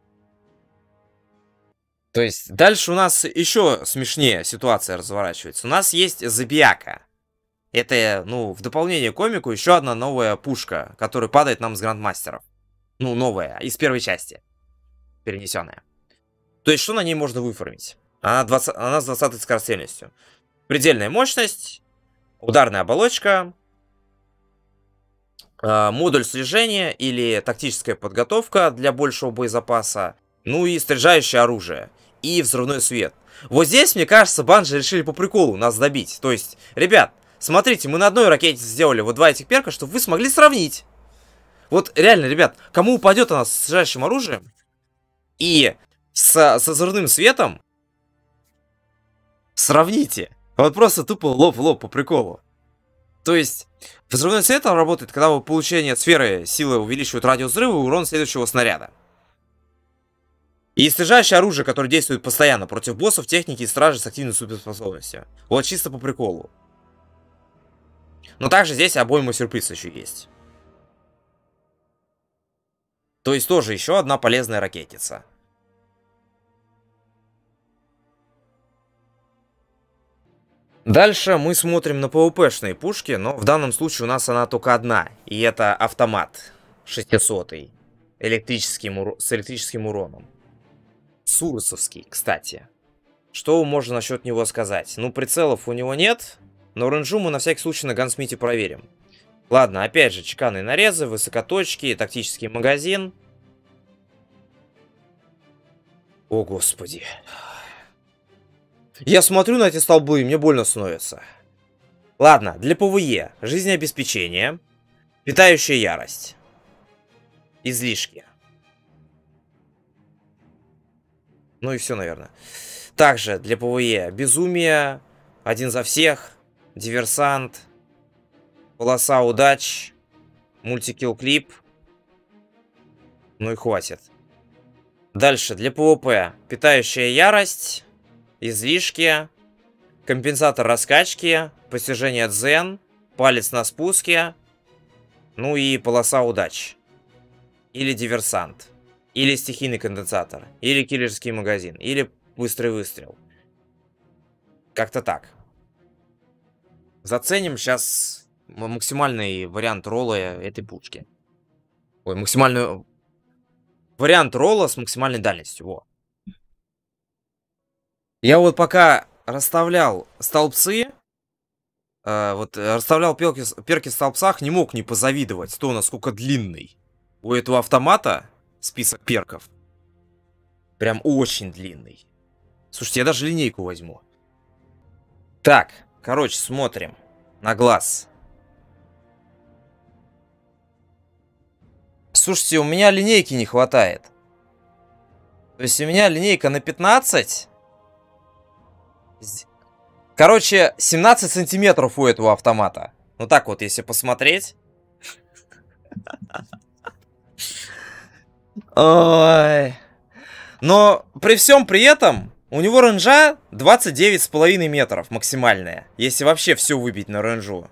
То есть, дальше у нас еще смешнее ситуация разворачивается. У нас есть Забияка. Это, ну, в дополнение к комику еще одна новая пушка, которая падает нам с грандмастеров. Ну, новая, из первой части. Перенесенная. То есть, что на ней можно выформить? Она, двадцать, она с двадцатой скорострельностью. Предельная мощность, ударная оболочка... модуль слежения или тактическая подготовка для большего боезапаса, ну и снаряжающее оружие, и взрывной свет. Вот здесь, мне кажется, Банжи решили по приколу нас добить. То есть, ребят, смотрите, мы на одной ракете сделали вот два этих перка, чтобы вы смогли сравнить. Вот реально, ребят, кому упадет она с снаряжающим оружием и с, со взрывным светом, сравните. Вот просто тупо лоб в лоб по приколу. То есть, взрывной свет работает, когда вы получение сферы силы увеличивают радиус взрыва и урон следующего снаряда. И снижающее оружие, которое действует постоянно против боссов, техники и стражей с активной суперспособностью. Вот чисто по приколу. Но также здесь обойма сюрприз еще есть. То есть тоже еще одна полезная ракетница. Дальше мы смотрим на пэ вэ пэ-шные пушки, но в данном случае у нас она только одна. И это автомат шестисотый, электрическим, с электрическим уроном. Сурусовский, кстати. Что можно насчет него сказать? Ну, прицелов у него нет, но рейнджу мы на всякий случай на гансмите проверим. Ладно, опять же, чеканные нарезы, высокоточки, тактический магазин. О, господи. Я смотрю на эти столбы, и мне больно становится. Ладно, для пэ вэ е. Жизнеобеспечение. Питающая ярость. Излишки. Ну и все, наверное. Также для пэ вэ е. Безумие. Один за всех. Диверсант. Полоса удач. Мультикилл клип. Ну и хватит. Дальше для пэ вэ пэ. Питающая ярость. Излишки, компенсатор раскачки, постижение дзен, палец на спуске, Ну и полоса удач. Или диверсант. Или стихийный конденсатор. Или киллерский магазин. Или быстрый выстрел. Как-то так. Заценим сейчас максимальный вариант ролла этой пушки. Ой, максимальный вариант ролла с максимальной дальностью. Во. Я вот пока расставлял столбцы, э, вот расставлял перки, перки в столбцах, не мог не позавидовать, то насколько длинный у этого автомата список перков. Прям очень длинный. Слушайте, я даже линейку возьму. Так, короче, смотрим на глаз. Слушайте, у меня линейки не хватает. То есть у меня линейка на пятнадцать. Короче, семнадцать сантиметров у этого автомата. Ну так вот, если посмотреть. Ой. Но при всем при этом у него рейнджа двадцать девять с половиной метров максимальная. Если вообще все выбить на рейнджу.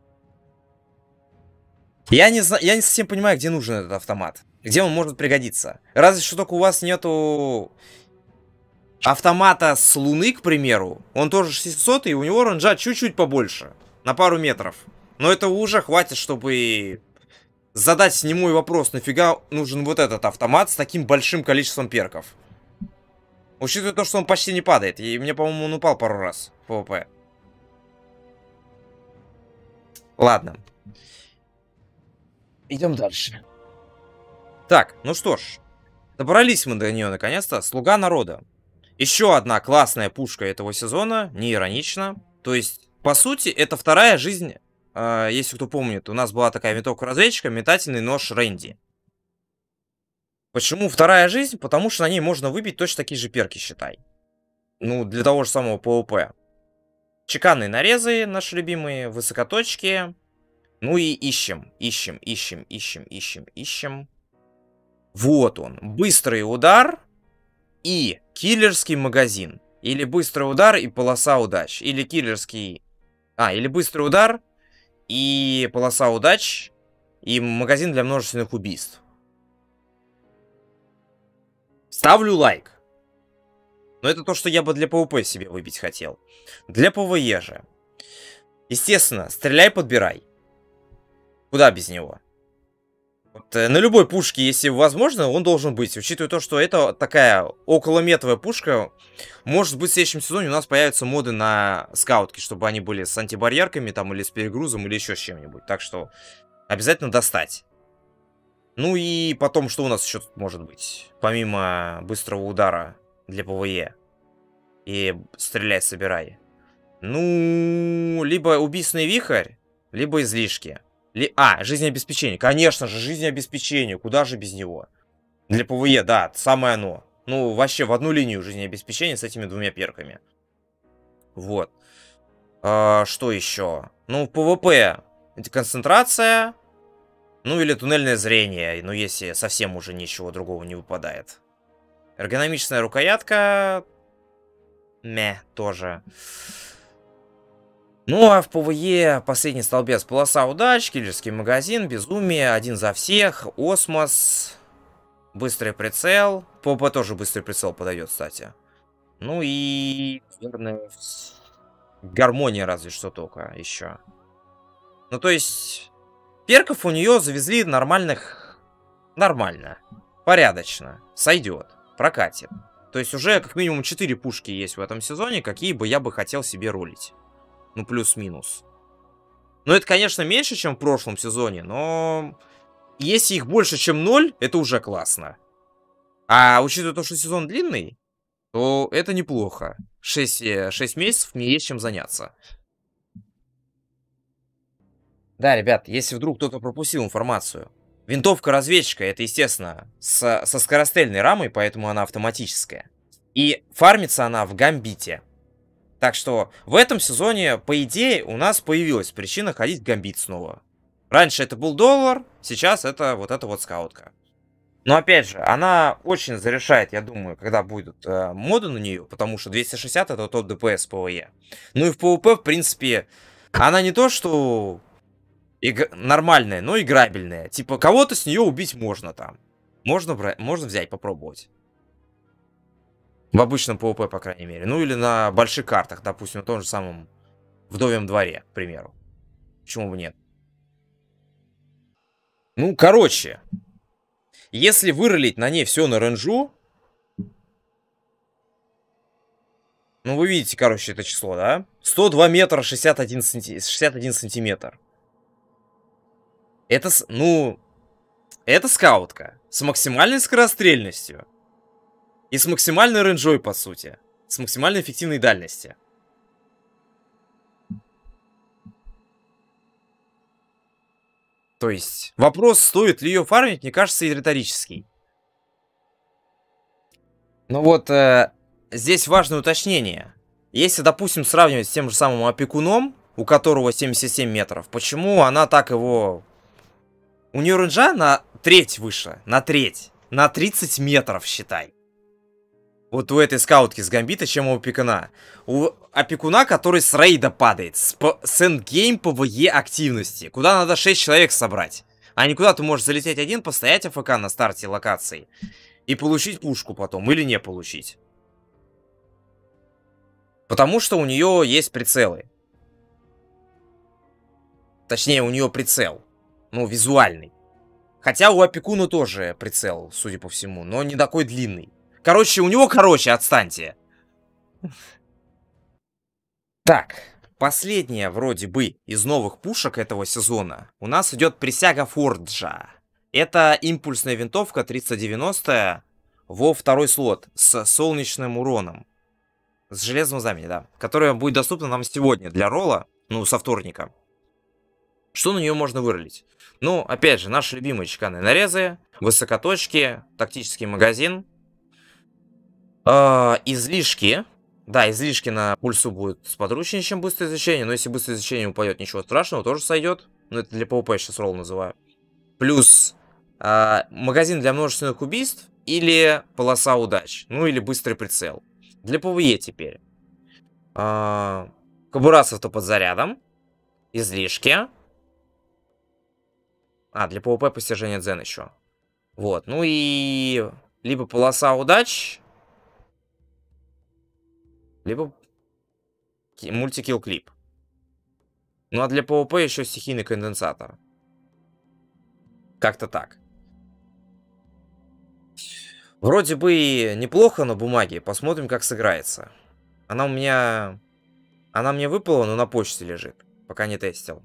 Я не, знаю, я не совсем понимаю, где нужен этот автомат. Где он может пригодиться. Разве что только у вас нету автомата с Луны, к примеру. Он тоже шестисот, и у него рейнджа чуть-чуть побольше. На пару метров. Но это уже хватит, чтобы задать немой вопрос, нафига нужен вот этот автомат с таким большим количеством перков. Учитывая то, что он почти не падает. И мне, по-моему, он упал пару раз в ПВП. Ладно. Идем дальше. Так, ну что ж. Добрались мы до нее наконец-то. Слуга народа. Еще одна классная пушка этого сезона. Не иронично. То есть, по сути, это вторая жизнь. Э, если кто помнит, у нас была такая винтовка разведчика, метательный нож Рэнди. Почему вторая жизнь? Потому что на ней можно выбить точно такие же перки, считай. Ну, для того же самого ПВП. Чеканные нарезы, наши любимые, высокоточки. Ну и ищем, ищем, ищем, ищем, ищем, ищем. Вот он. Быстрый удар и киллерский магазин. Или быстрый удар и полоса удач. Или киллерский... А, или быстрый удар и полоса удач. И магазин для множественных убийств. Ставлю лайк. Но это то, что я бы для ПВП себе выбить хотел. Для ПВЕ же. Естественно, стреляй, подбирай. Куда без него? Вот, э, на любой пушке, если возможно, он должен быть. Учитывая то, что это такая околометовая пушка, может быть, в следующем сезоне у нас появятся моды на скаутки, чтобы они были с антибарьерками, там, или с перегрузом, или еще с чем-нибудь. Так что обязательно достать. Ну и потом, что у нас еще тут может быть? Помимо быстрого удара для ПВЕ и стреляй, собирай. Ну, либо убийственный вихрь, либо излишки. Ли... А, жизнеобеспечение. Конечно же, жизнеобеспечение. Куда же без него? Для ПВЕ, да, самое оно. Ну, вообще в одну линию жизнеобеспечения с этими двумя перками. Вот. А, что еще? Ну, ПВП. Это концентрация. Ну, или туннельное зрение. Ну, если совсем уже ничего другого не выпадает. Эргономичная рукоятка. Мeh, тоже. Ну, а в ПВЕ последний столбец. Полоса удач, киллерский магазин, безумие, один за всех, осмос, быстрый прицел. ПВП тоже быстрый прицел подойдет, кстати. Ну и, наверное, гармония разве что только еще. Ну, то есть, перков у нее завезли нормальных... Нормально. Порядочно. Сойдет. Прокатит. То есть, уже как минимум четыре пушки есть в этом сезоне, какие бы я бы хотел себе ролить. Ну, плюс-минус. Ну, это, конечно, меньше, чем в прошлом сезоне, но... Если их больше, чем ноль, это уже классно. А учитывая то, что сезон длинный, то это неплохо. шесть, шесть месяцев мне есть чем заняться. Да, ребят, если вдруг кто-то пропустил информацию. Винтовка разведчика, это, естественно, с, со скорострельной рамой, поэтому она автоматическая. И фармится она в гамбите. Так что в этом сезоне, по идее, у нас появилась причина ходить в гамбит снова. Раньше это был доллар, сейчас это вот эта вот скаутка. Но опять же, она очень зарешает, я думаю, когда будут э, моды на нее, потому что двести шестьдесят это топ ДПС ПВЕ. Ну и в ПВП, в принципе, она не то, что Иг... Нормальная, но играбельная. Типа, кого-то с нее убить можно там. Можно, бра... можно взять, попробовать. В обычном PvP, по крайней мере. Ну, или на больших картах, допустим, на том же самом Вдовьем дворе, к примеру. Почему бы нет? Ну, короче. Если выролить на ней все на ренжу... Ну, вы видите, короче, это число, да? сто два метра шестьдесят один, санти... шестьдесят один сантиметр. Это, ну... Это скаутка. С максимальной скорострельностью. И с максимальной рейнджой, по сути. С максимально эффективной дальности. То есть, вопрос, стоит ли ее фармить, мне кажется, и риторический. Ну вот, э, здесь важное уточнение. Если, допустим, сравнивать с тем же самым опекуном, у которого семьдесят семь метров, почему она так его... У нее рейнджа на треть выше, на треть, на тридцать метров, считай. Вот у этой скаутки с гамбита, чем у опекуна. У опекуна, который с рейда падает, с, с эндгейм ПВЕ активности, куда надо шесть человек собрать. А не куда ты можешь залететь один, постоять АФК на старте локации и получить пушку потом, или не получить. Потому что у нее есть прицелы. Точнее, у нее прицел. Ну, визуальный. Хотя у опекуна тоже прицел, судя по всему, но не такой длинный. Короче, у него, короче, отстаньте. Так, последняя вроде бы из новых пушек этого сезона у нас идет присяга Форджа. Это импульсная винтовка триста девяносто во второй слот с солнечным уроном. С железным знамени, да. Которая будет доступна нам сегодня для ролла, ну, со вторника. Что на нее можно выролить? Ну, опять же, наши любимые чеканные нарезы, высокоточки, тактический магазин. Э, излишки. Да, излишки на пульсу будут сподручнее, чем быстрое изучение. Но если быстрое изучение упадет, ничего страшного, тоже сойдет. Ну, это для PvP сейчас ролл называю. Плюс э, магазин для множественных убийств или полоса удач. Ну, или быстрый прицел. Для ПВЕ теперь. Э, кобура с автоподзарядом. Излишки. А, для PvP постижения дзен еще. Вот, ну и... Либо полоса удач, либо мультикилл клип. Ну а для PvP еще стихийный конденсатор. Как-то так. Вроде бы и неплохо на бумаге. Посмотрим, как сыграется. Она у меня... Она мне выпала, но на почте лежит. Пока не тестил.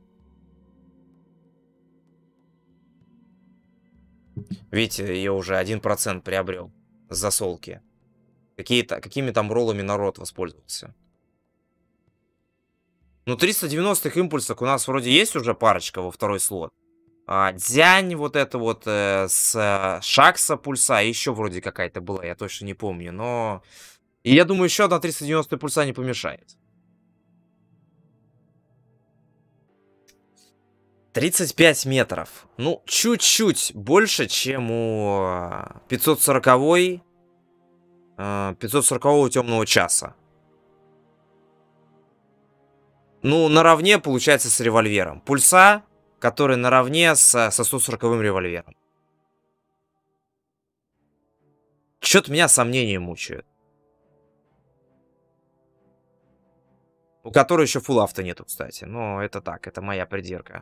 Видите, ее уже один процент приобрел с засолки. Какие-то, какими там роллами народ воспользовался. Ну, триста девяностых импульсов у нас вроде есть уже парочка во второй слот. А, дзянь вот это вот э, с э, Шакса пульса еще вроде какая-то была, я точно не помню. Но... И я думаю, еще одна триста девяностая пульса не помешает. тридцать пять метров. Ну, чуть-чуть больше, чем у пятьсот сороковой, пятьсот сорокового темного часа. Ну, наравне, получается, с револьвером. Пульса, который наравне с, со сто сороковым револьвером. Чё-то меня сомнения мучают. У которой еще фулл авто нету, кстати. Но это так, это моя придирка.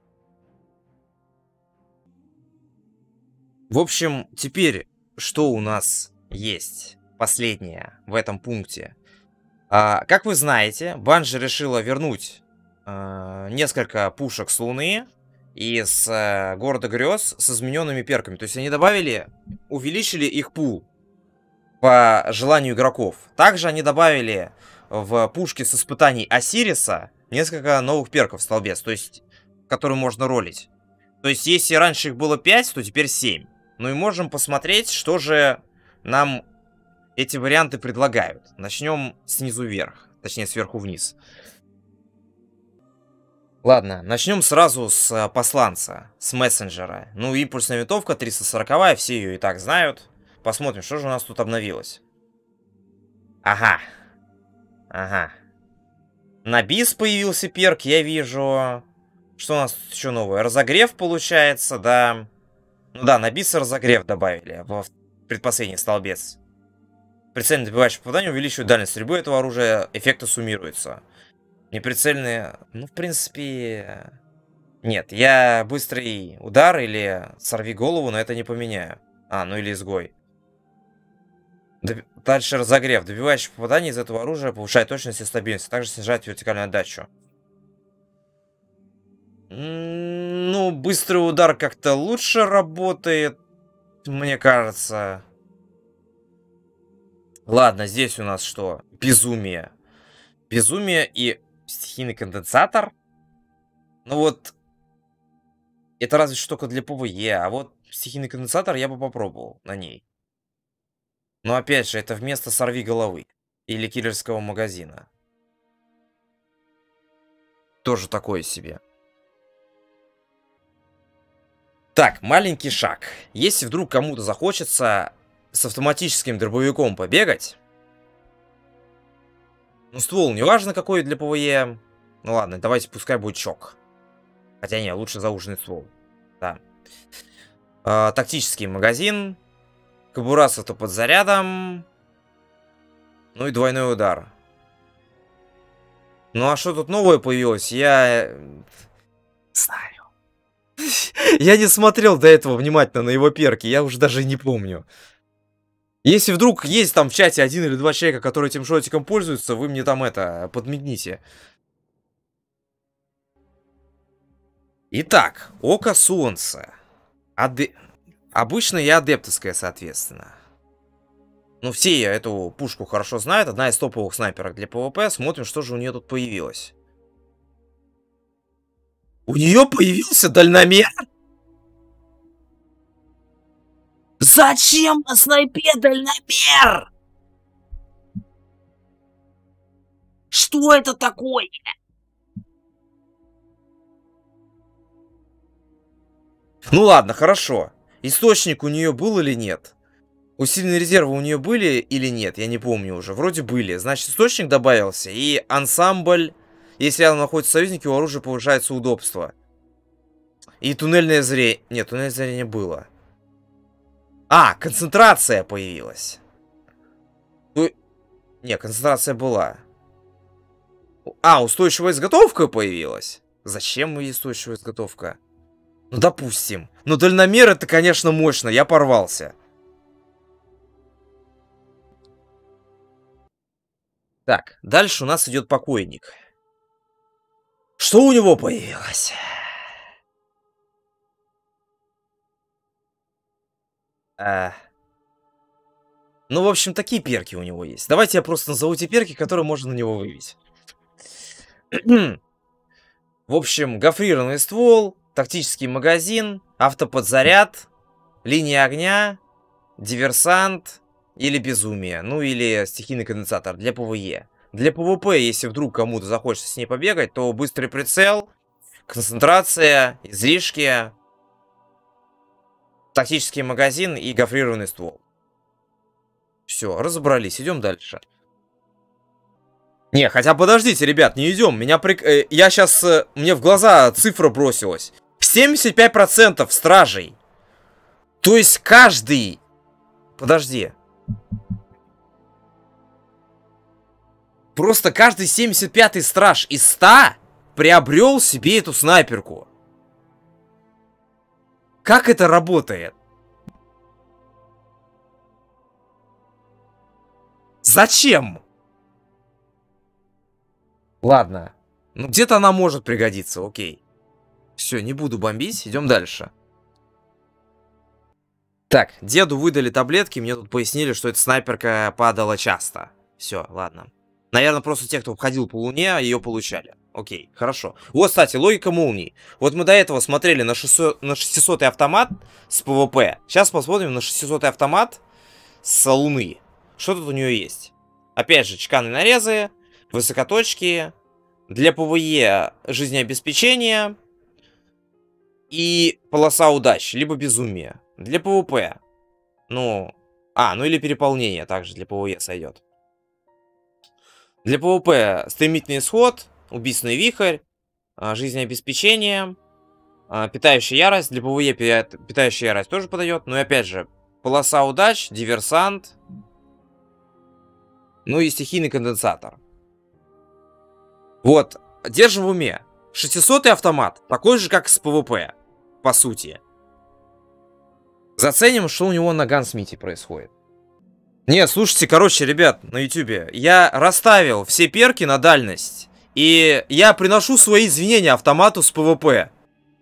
В общем, теперь, что у нас есть последнее в этом пункте? А, как вы знаете, Банжи решила вернуть а, несколько пушек с Луны и с а, Города Грез с измененными перками. То есть они добавили, увеличили их пул по желанию игроков. Также они добавили в пушки с испытаний Осириса несколько новых перков в столбец, то есть, которые можно ролить. То есть, если раньше их было пять, то теперь семь. Ну и можем посмотреть, что же нам эти варианты предлагают. Начнем снизу вверх. Точнее, сверху вниз. Ладно, начнем сразу с посланца, с мессенджера. Ну, импульсная винтовка, триста сороковая, все ее и так знают. Посмотрим, что же у нас тут обновилось. Ага. Ага. На бис появился перк, я вижу. Что у нас еще новое? Разогрев получается, да. Ну да, на бис разогрев добавили в предпоследний столбец. Прицельно добивающее попадание увеличивает дальность стрельбы этого оружия, эффекты суммируются. Неприцельные, ну в принципе... Нет, я быстрый удар или сорви голову, но это не поменяю. А, ну или изгой. Доб... Дальше разогрев. Добивающее попадание из этого оружия повышает точность и стабильность, а также снижает вертикальную отдачу. Ну, быстрый удар как-то лучше работает, мне кажется. Ладно, здесь у нас что? Безумие. Безумие и стихийный конденсатор. Ну вот, это разве что только для ПВЕ, а вот стихийный конденсатор я бы попробовал на ней. Но опять же, это вместо сорви головы или киллерского магазина. Тоже такое себе. Так, маленький шаг. Если вдруг кому-то захочется с автоматическим дробовиком побегать, ну, ствол не важно какой для ПВЕ. Ну ладно, давайте пускай будет чок. Хотя не, лучше зауженный ствол. Да. А, тактический магазин. Кобура с автоподзарядом. Ну и двойной удар. Ну а что тут новое появилось? Я... знаю. Я не смотрел до этого внимательно на его перки, я уже даже не помню. Если вдруг есть там в чате один или два человека, которые этим шотиком пользуются, вы мне там это, подмигните. Итак, Око Солнца. Аде... Обычное и адептовское, соответственно. Ну, все эту пушку хорошо знают. Одна из топовых снайперок для ПВП. Смотрим, что же у нее тут появилось. У нее появился дальномер? Зачем на снайпе дальномер? Что это такое? Ну ладно, хорошо. Источник у нее был или нет? Усиленные резервы у нее были или нет? Я не помню уже. Вроде были. Значит, источник добавился. И ансамбль. Если рядом находятся союзники, у оружия повышается удобство. И туннельное зрение. Нет, туннельное зрение было. А, концентрация появилась. Ту... Не, концентрация была. А, устойчивая изготовка появилась. Зачем ей устойчивая изготовка? Ну, допустим. Но дальномер это, конечно, мощно. Я порвался. Так, дальше у нас идет покойник. Что у него появилось? А... Ну, в общем, такие перки у него есть. Давайте я просто назову те перки, которые можно на него вывести. В общем, гофрированный ствол, тактический магазин, автоподзаряд, линия огня, диверсант или безумие. Ну, или стихийный конденсатор для ПВЕ. Для ПВП, если вдруг кому-то захочется с ней побегать, то быстрый прицел, концентрация, излишки, тактический магазин и гофрированный ствол. Все, разобрались, идем дальше. Не, хотя подождите, ребят, не идем. Меня прик... э, я сейчас... Э, мне в глаза цифра бросилась. семьдесят пять процентов стражей. То есть каждый... Подожди. Просто каждый семьдесят пятый страж из ста приобрел себе эту снайперку. Как это работает? Зачем? Ладно. Ну, где-то она может пригодиться, окей. Все, не буду бомбить, идем дальше. Так, деду выдали таблетки, мне тут пояснили, что эта снайперка падала часто. Все, ладно. Наверное, просто те, кто ходил по луне, ее получали. Окей, хорошо. Вот, кстати, логика молний. Вот мы до этого смотрели на, шестьсот, на шестисотый автомат с ПВП. Сейчас посмотрим на шестисотый автомат с луны. Что тут у нее есть? Опять же, чеканные нарезы, высокоточки, для ПВЕ жизнеобеспечение и полоса удач, либо безумие. Для ПВП. Ну, а, ну или переполнение также для ПВЕ сойдет. Для ПВП стремительный исход, убийственный вихрь, А, жизнеобеспечение. А, питающая ярость. Для ПВЕ питающая ярость тоже подойдет. Но и опять же, полоса удач, диверсант. Ну и стихийный конденсатор. Вот, держим в уме. шестисотый автомат, такой же, как с ПВП, по сути. Заценим, что у него на Гансмите происходит. Нет, слушайте, короче, ребят, на ютубе, я расставил все перки на дальность. И я приношу свои извинения автомату с ПВП.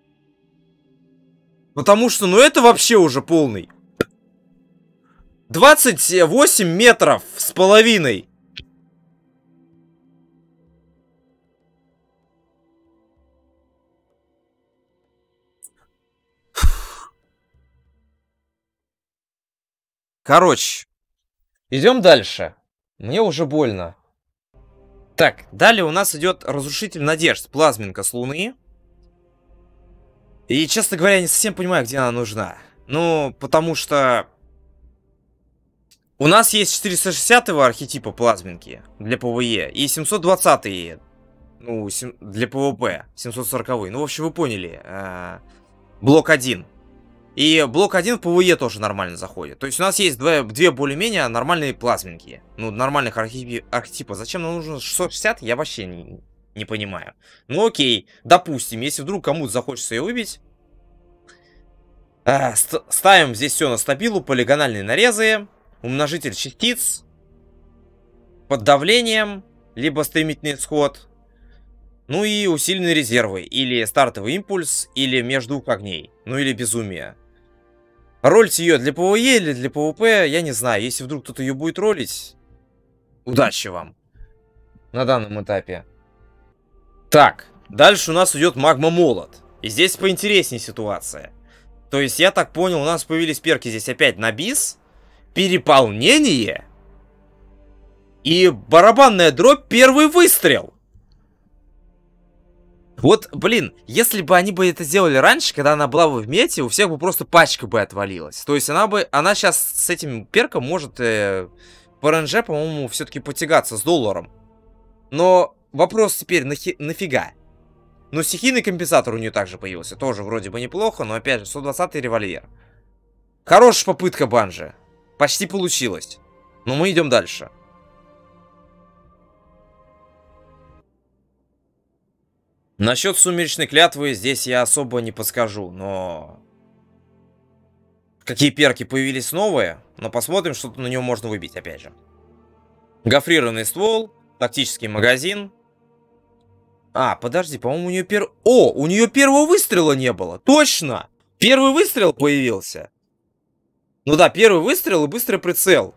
Потому что, ну это вообще уже полный. двадцать восемь метров с половиной. Короче, идем дальше. Мне уже больно. Так, далее у нас идет разрушитель надежд. Плазминка с Луны. И, честно говоря, я не совсем понимаю, где она нужна. Ну, потому что... У нас есть четыреста шестидесятого архетипа плазминки для ПВЕ. И семьсот двадцатый, ну, для ПВП. семьсот сороковой. Ну, в общем, вы поняли. Блок один. И блок один в ПВЕ тоже нормально заходит. То есть у нас есть две, две более-менее нормальные плазминки. Ну, нормальных архетип, архетипа. Зачем нам нужно шестьсот шестьдесят, я вообще не, не понимаю. Ну окей, допустим, если вдруг кому-то захочется ее выбить. А, ст ставим здесь все на стабилу, полигональные нарезы. Умножитель частиц. Под давлением. Либо стремительный исход. Ну и усиленные резервы. Или стартовый импульс, или между двух огней. Ну или безумие. Ролить ее для ПВЕ или для ПВП, я не знаю. Если вдруг кто-то ее будет ролить, удачи вам на данном этапе. Так, дальше у нас идет магма молот. И здесь поинтереснее ситуация. То есть, я так понял, у нас появились перки здесь опять на бис, переполнение и барабанная дробь, первый выстрел. Вот, блин, если бы они бы это сделали раньше, когда она была бы в мете, у всех бы просто пачка бы отвалилась. То есть она бы, она сейчас с этим перком может э, по РНЖ, по-моему, все-таки потягаться с долларом. Но вопрос теперь, нахи, нафига? Ну, стихийный компенсатор у нее также появился, тоже вроде бы неплохо, но опять же, сто двадцатый револьвер. Хорошая попытка, Банжи. Почти получилось. Но мы идем дальше. Насчет сумеречной клятвы здесь я особо не подскажу, но... Какие перки появились новые, но посмотрим, что на него можно выбить, опять же. Гофрированный ствол, тактический магазин. А, подожди, по-моему, у нее пер... О, у нее первого выстрела не было, точно! Первый выстрел появился. Ну да, первый выстрел и быстрый прицел.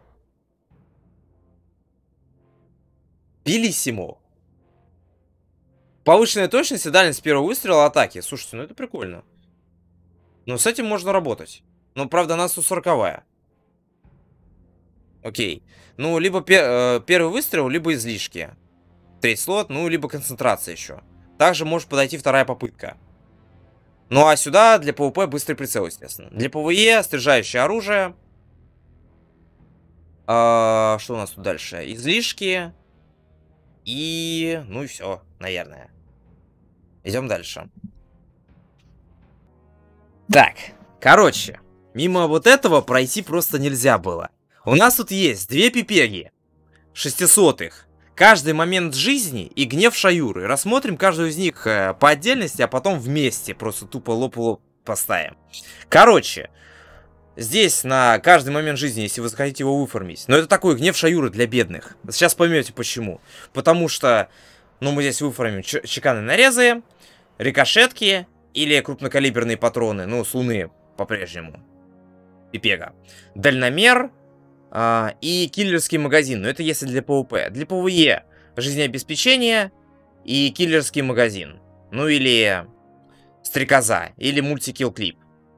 Белиссимо. Повышенная точность и дальность первого выстрела атаки. Слушайте, ну это прикольно. Ну, с этим можно работать. Но, правда, она сто сороковая. Окей. Ну, либо пер э, первый выстрел, либо излишки. Третий слот, ну, либо концентрация еще. Также может подойти вторая попытка. Ну, а сюда для ПВП быстрый прицел, естественно. Для ПВЕ снаряжающее оружие. А, что у нас тут дальше? Излишки. И... Ну и все, наверное. Идем дальше. Так, короче. Мимо вот этого пройти просто нельзя было. У нас тут есть две пипеги. шестисотых. Каждый момент жизни и гнев Шаюры. Рассмотрим каждую из них э, по отдельности, а потом вместе. Просто тупо лоп-лоп поставим. Короче. Здесь на каждый момент жизни, если вы захотите его выформить. Но это такой гнев Шаюры для бедных. Сейчас поймете почему. Потому что, ну, мы здесь выформим чеканные нарезы, рикошетки или крупнокалиберные патроны. Ну, с Луны по-прежнему. Пипега. Дальномер а, и киллерский магазин. Но это если для ПВП. Для ПВЕ жизнеобеспечение и киллерский магазин. Ну, или стрекоза. Или мультикилл-клип.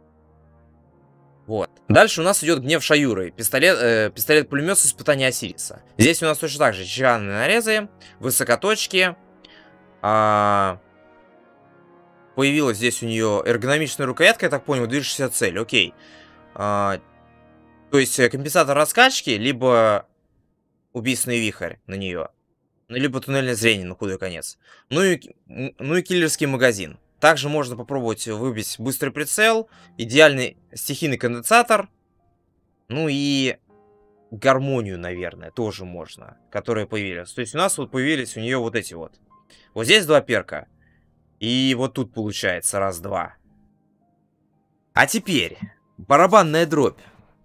Вот. Дальше у нас идет гнев Шаюры. Пистолет, э, пистолет-пулемет с испытания Осириса. Здесь у нас точно так же чеканные нарезы, высокоточки. А... Появилась здесь у нее эргономичная рукоятка, я так понял, движущаяся цель. Окей. А... То есть компенсатор раскачки, либо убийственный вихрь на нее. Либо туннельное зрение на худой конец. Ну и, ну и киллерский магазин. Также можно попробовать выбить быстрый прицел, идеальный стихийный конденсатор. Ну и гармонию, наверное, тоже можно, которые появились. То есть у нас вот появились у нее вот эти вот. Вот здесь два перка. И вот тут получается раз-два. А теперь барабанная дробь.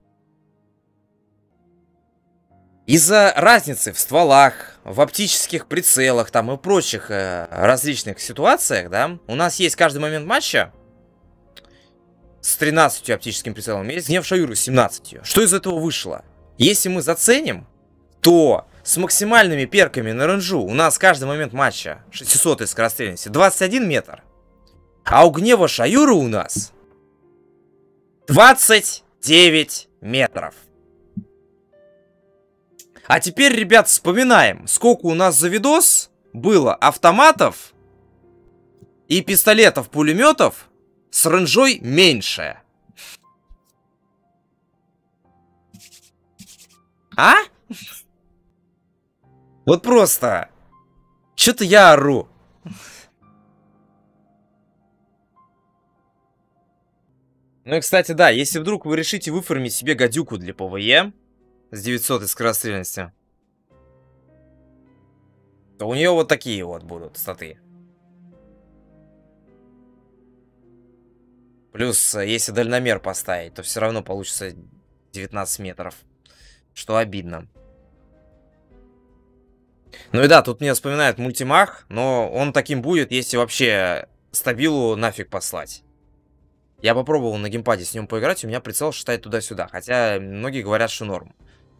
Из-за разницы в стволах, в оптических прицелах там и прочих э, различных ситуациях, да, у нас есть каждый момент матча с тринадцатью оптическими прицелами, есть гнев Шаюры с семнадцатью. Что из этого вышло? Если мы заценим, то с максимальными перками на рейнджу у нас каждый момент матча шестисотая скорострельности двадцать один метр, а у гнева Шаюры у нас двадцать девять метров. А теперь, ребят, вспоминаем, сколько у нас за видос было автоматов и пистолетов-пулеметов с рейнджой меньше. А? Вот просто. Чё-то я ору. Ну и, кстати, да, если вдруг вы решите выформить себе гадюку для ПВЕ с девятисотой скорострельностью, то у нее вот такие вот будут статы. Плюс, если дальномер поставить, то все равно получится девятнадцать метров. Что обидно. Ну и да, тут мне вспоминает мультимах, но он таким будет, если вообще стабилу нафиг послать. Я попробовал на геймпаде с ним поиграть, у меня прицел шатает туда-сюда, хотя многие говорят, что норм.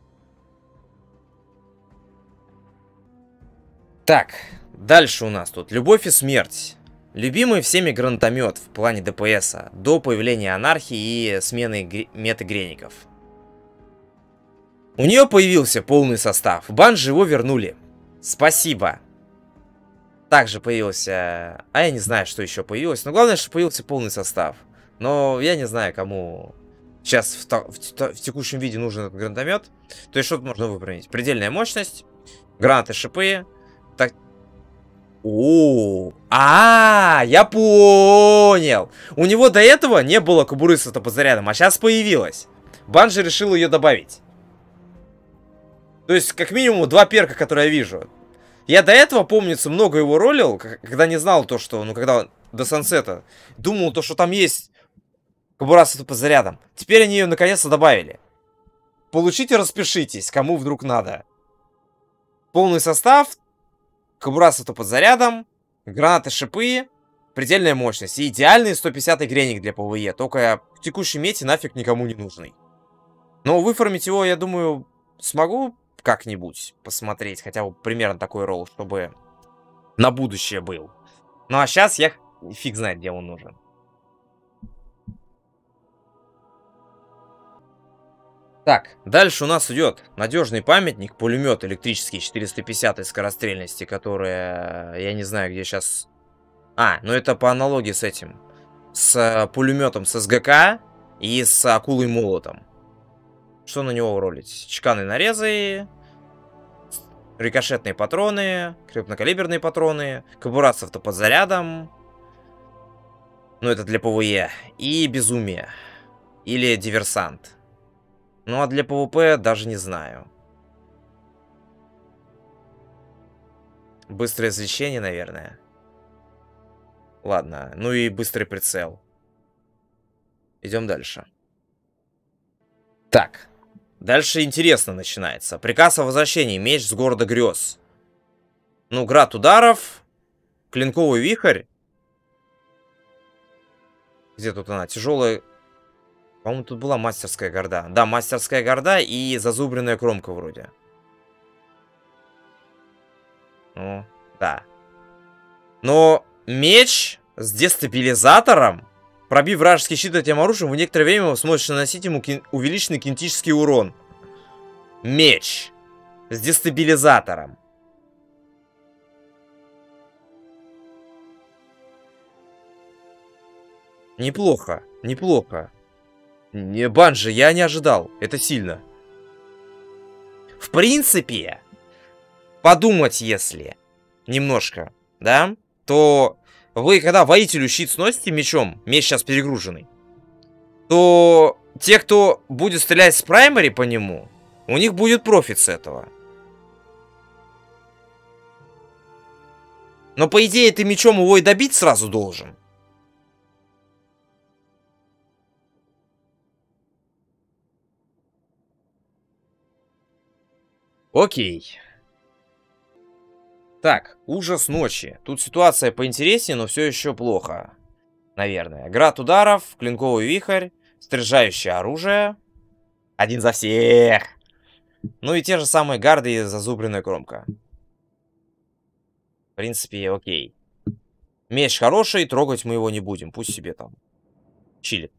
Так, дальше у нас тут любовь и смерть. Любимый всеми гранатомет в плане ДПСа до появления анархии и смены меты греников. У нее появился полный состав. Банжи его вернули. Спасибо. Также появился... А я не знаю, что еще появилось. Но главное, что появился полный состав. Но я не знаю, кому сейчас в, в, в, в текущем виде нужен этот гранатомет. То есть, что тут можно выполнить? Предельная мощность, гранаты, шипы. Так... О, а, я понял. У него до этого не было кобуры с автоподзарядом, а сейчас появилась. Банжи решил ее добавить. То есть, как минимум, два перка, которые я вижу. Я до этого, помнится, много его ролил, когда не знал то, что, ну, когда до сансета, думал то, что там есть кобура с автоподзарядом. Теперь они ее наконец-то добавили. Получите, распишитесь, кому вдруг надо. Полный состав, кобура с автоподзарядом, гранаты, шипы, предельная мощность и идеальный сто пятидесятый греник для ПВЕ. Только в текущей мете нафиг никому не нужный. Но выформить его, я думаю, смогу как-нибудь посмотреть. Хотя бы примерно такой ролл, чтобы на будущее был. Ну а сейчас я фиг знает, где он нужен. Так, дальше у нас идет надежный памятник, пулемет электрический четыреста пятидесятой скорострельности, которая, я не знаю, где сейчас... А, ну это по аналогии с этим. С пулеметом с СГК и с акулой молотом. Что на него ролить? Чеканные нарезы, рикошетные патроны, крупнокалиберные патроны, кобура с автоподзарядом. Ну это для ПВЕ. И безумие. Или диверсант. Ну а для ПВП даже не знаю. Быстрое извлечение, наверное. Ладно, ну и быстрый прицел. Идем дальше. Так, дальше интересно начинается. Приказ о возвращении. Меч с города грез. Ну, град ударов. Клинковый вихрь. Где тут она? Тяжелая... По-моему, тут была мастерская горда. Да, мастерская горда и зазубренная кромка вроде. Ну, да. Но меч с дестабилизатором, пробив вражеский щит этим оружием, вы некоторое время сможете наносить ему кин... увеличенный кинетический урон. Меч с дестабилизатором. Неплохо, неплохо. Не, Банжи, я не ожидал. Это сильно. В принципе, подумать, если немножко, да, то вы, когда воителю щит сносите мечом, меч сейчас перегруженный, то те, кто будет стрелять с праймари по нему, у них будет профит с этого. Но по идее ты мечом его и добить сразу должен. Окей. Так, ужас ночи. Тут ситуация поинтереснее, но все еще плохо. Наверное. Град ударов, клинковый вихрь, стрижающее оружие. Один за всех. Ну и те же самые гарды и зазубренная кромка. В принципе, окей. Меч хороший, трогать мы его не будем. Пусть себе там чилит.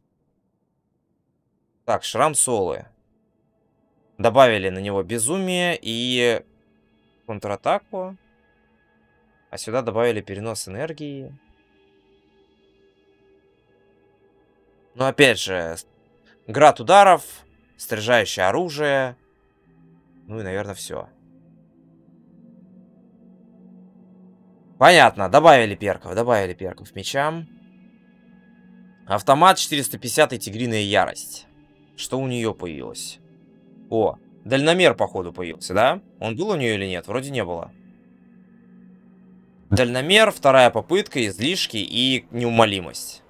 Так, шрам Солы. Добавили на него безумие и контратаку. А сюда добавили перенос энергии. Но опять же, град ударов, стрижающее оружие. Ну и, наверное, все. Понятно, добавили перков, добавили перков мечам. Автомат четыреста пятьдесят и тигриная ярость. Что у нее появилось? О, дальномер, походу, появился, да? Он был у нее или нет? Вроде не было. Дальномер, вторая попытка, излишки и неумолимость.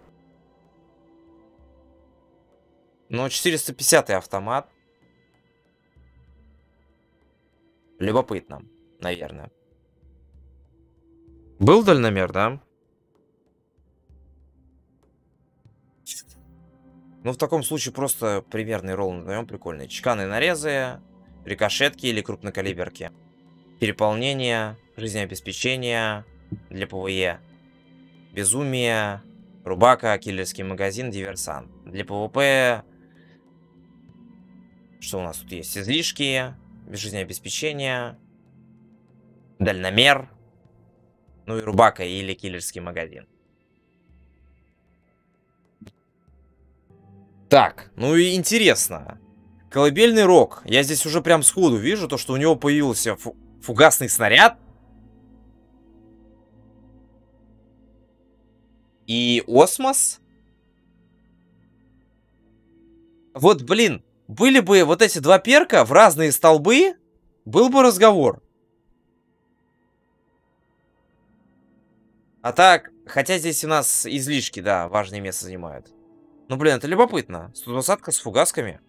Но четыреста пятидесятый автомат. Любопытно, наверное. Был дальномер, да? Ну, в таком случае просто примерный ролл надаем прикольный. Чеканные нарезы, рикошетки или крупнокалиберки. Переполнение, жизнеобеспечение для ПВЕ. Безумие, рубака, киллерский магазин, диверсант. Для ПВП... Что у нас тут есть? Излишки, жизнеобеспечение, дальномер. Ну и рубака или киллерский магазин. Так, ну и интересно. Колыбельный рог. Я здесь уже прям сходу вижу то, что у него появился фу фугасный снаряд. И осмос. Вот, блин, были бы вот эти два перка в разные столбы, был бы разговор. А так, хотя здесь у нас излишки, да, важное место занимают. Ну, блин, это любопытно. сто двадцатка с фугасками.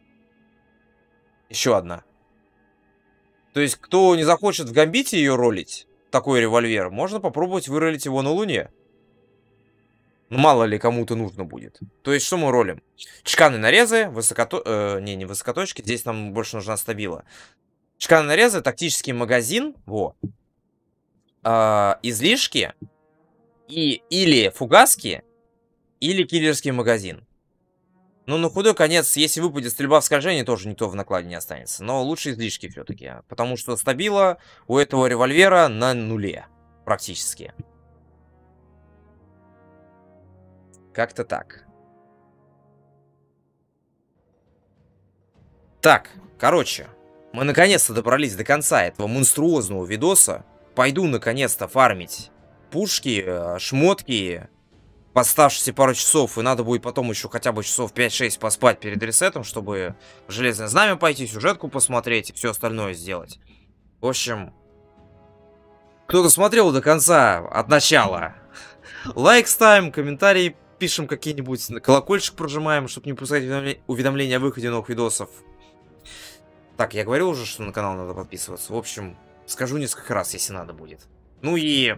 Еще одна. То есть, кто не захочет в гамбите ее ролить, такой револьвер, можно попробовать выролить его на Луне. Ну, мало ли кому-то нужно будет. То есть, что мы ролим? Чеканные нарезы, высокото... Э, не, не высокоточки, здесь нам больше нужна стабила. Чеканные нарезы, тактический магазин, во. Э, излишки. И или фугаски, или киллерский магазин. Ну, на худой конец, если выпадет стрельба в скольжении, тоже никто в накладе не останется. Но лучше излишки все-таки. Потому что стабила у этого револьвера на нуле. Практически. Как-то так. Так, короче. Мы наконец-то добрались до конца этого монструозного видоса. Пойду наконец-то фармить пушки, шмотки, подставшиеся пару часов, и надо будет потом еще хотя бы часов пять-шесть поспать перед ресетом, чтобы в Железное Знамя пойти, сюжетку посмотреть и все остальное сделать. В общем, кто досмотрел до конца, от начала, лайк ставим, комментарии пишем какие-нибудь, колокольчик прожимаем, чтобы не пропускать уведомления о выходе новых видосов. Так, я говорил уже, что на канал надо подписываться. В общем, скажу несколько раз, если надо будет. Ну и...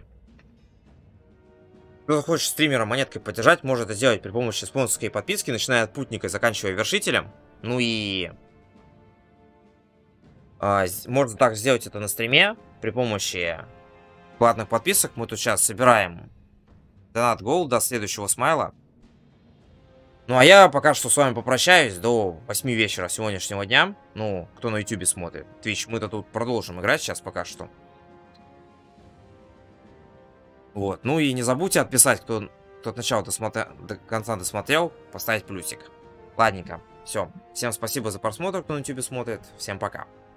Кто хочет стримера монеткой поддержать, может это сделать при помощи спонсорской подписки, начиная от путника и заканчивая вершителем. Ну и... А, можно также сделать это на стриме при помощи платных подписок. Мы тут сейчас собираем донат голд до следующего смайла. Ну а я пока что с вами попрощаюсь до восьми вечера сегодняшнего дня. Ну, кто на ютубе смотрит. Twitch, мы-то тут продолжим играть сейчас пока что. Вот, ну и не забудьте отписать, кто, кто от начала досмотрел, до конца досмотрел, поставить плюсик. Ладненько, все. Всем спасибо за просмотр, кто на ютубе смотрит. Всем пока.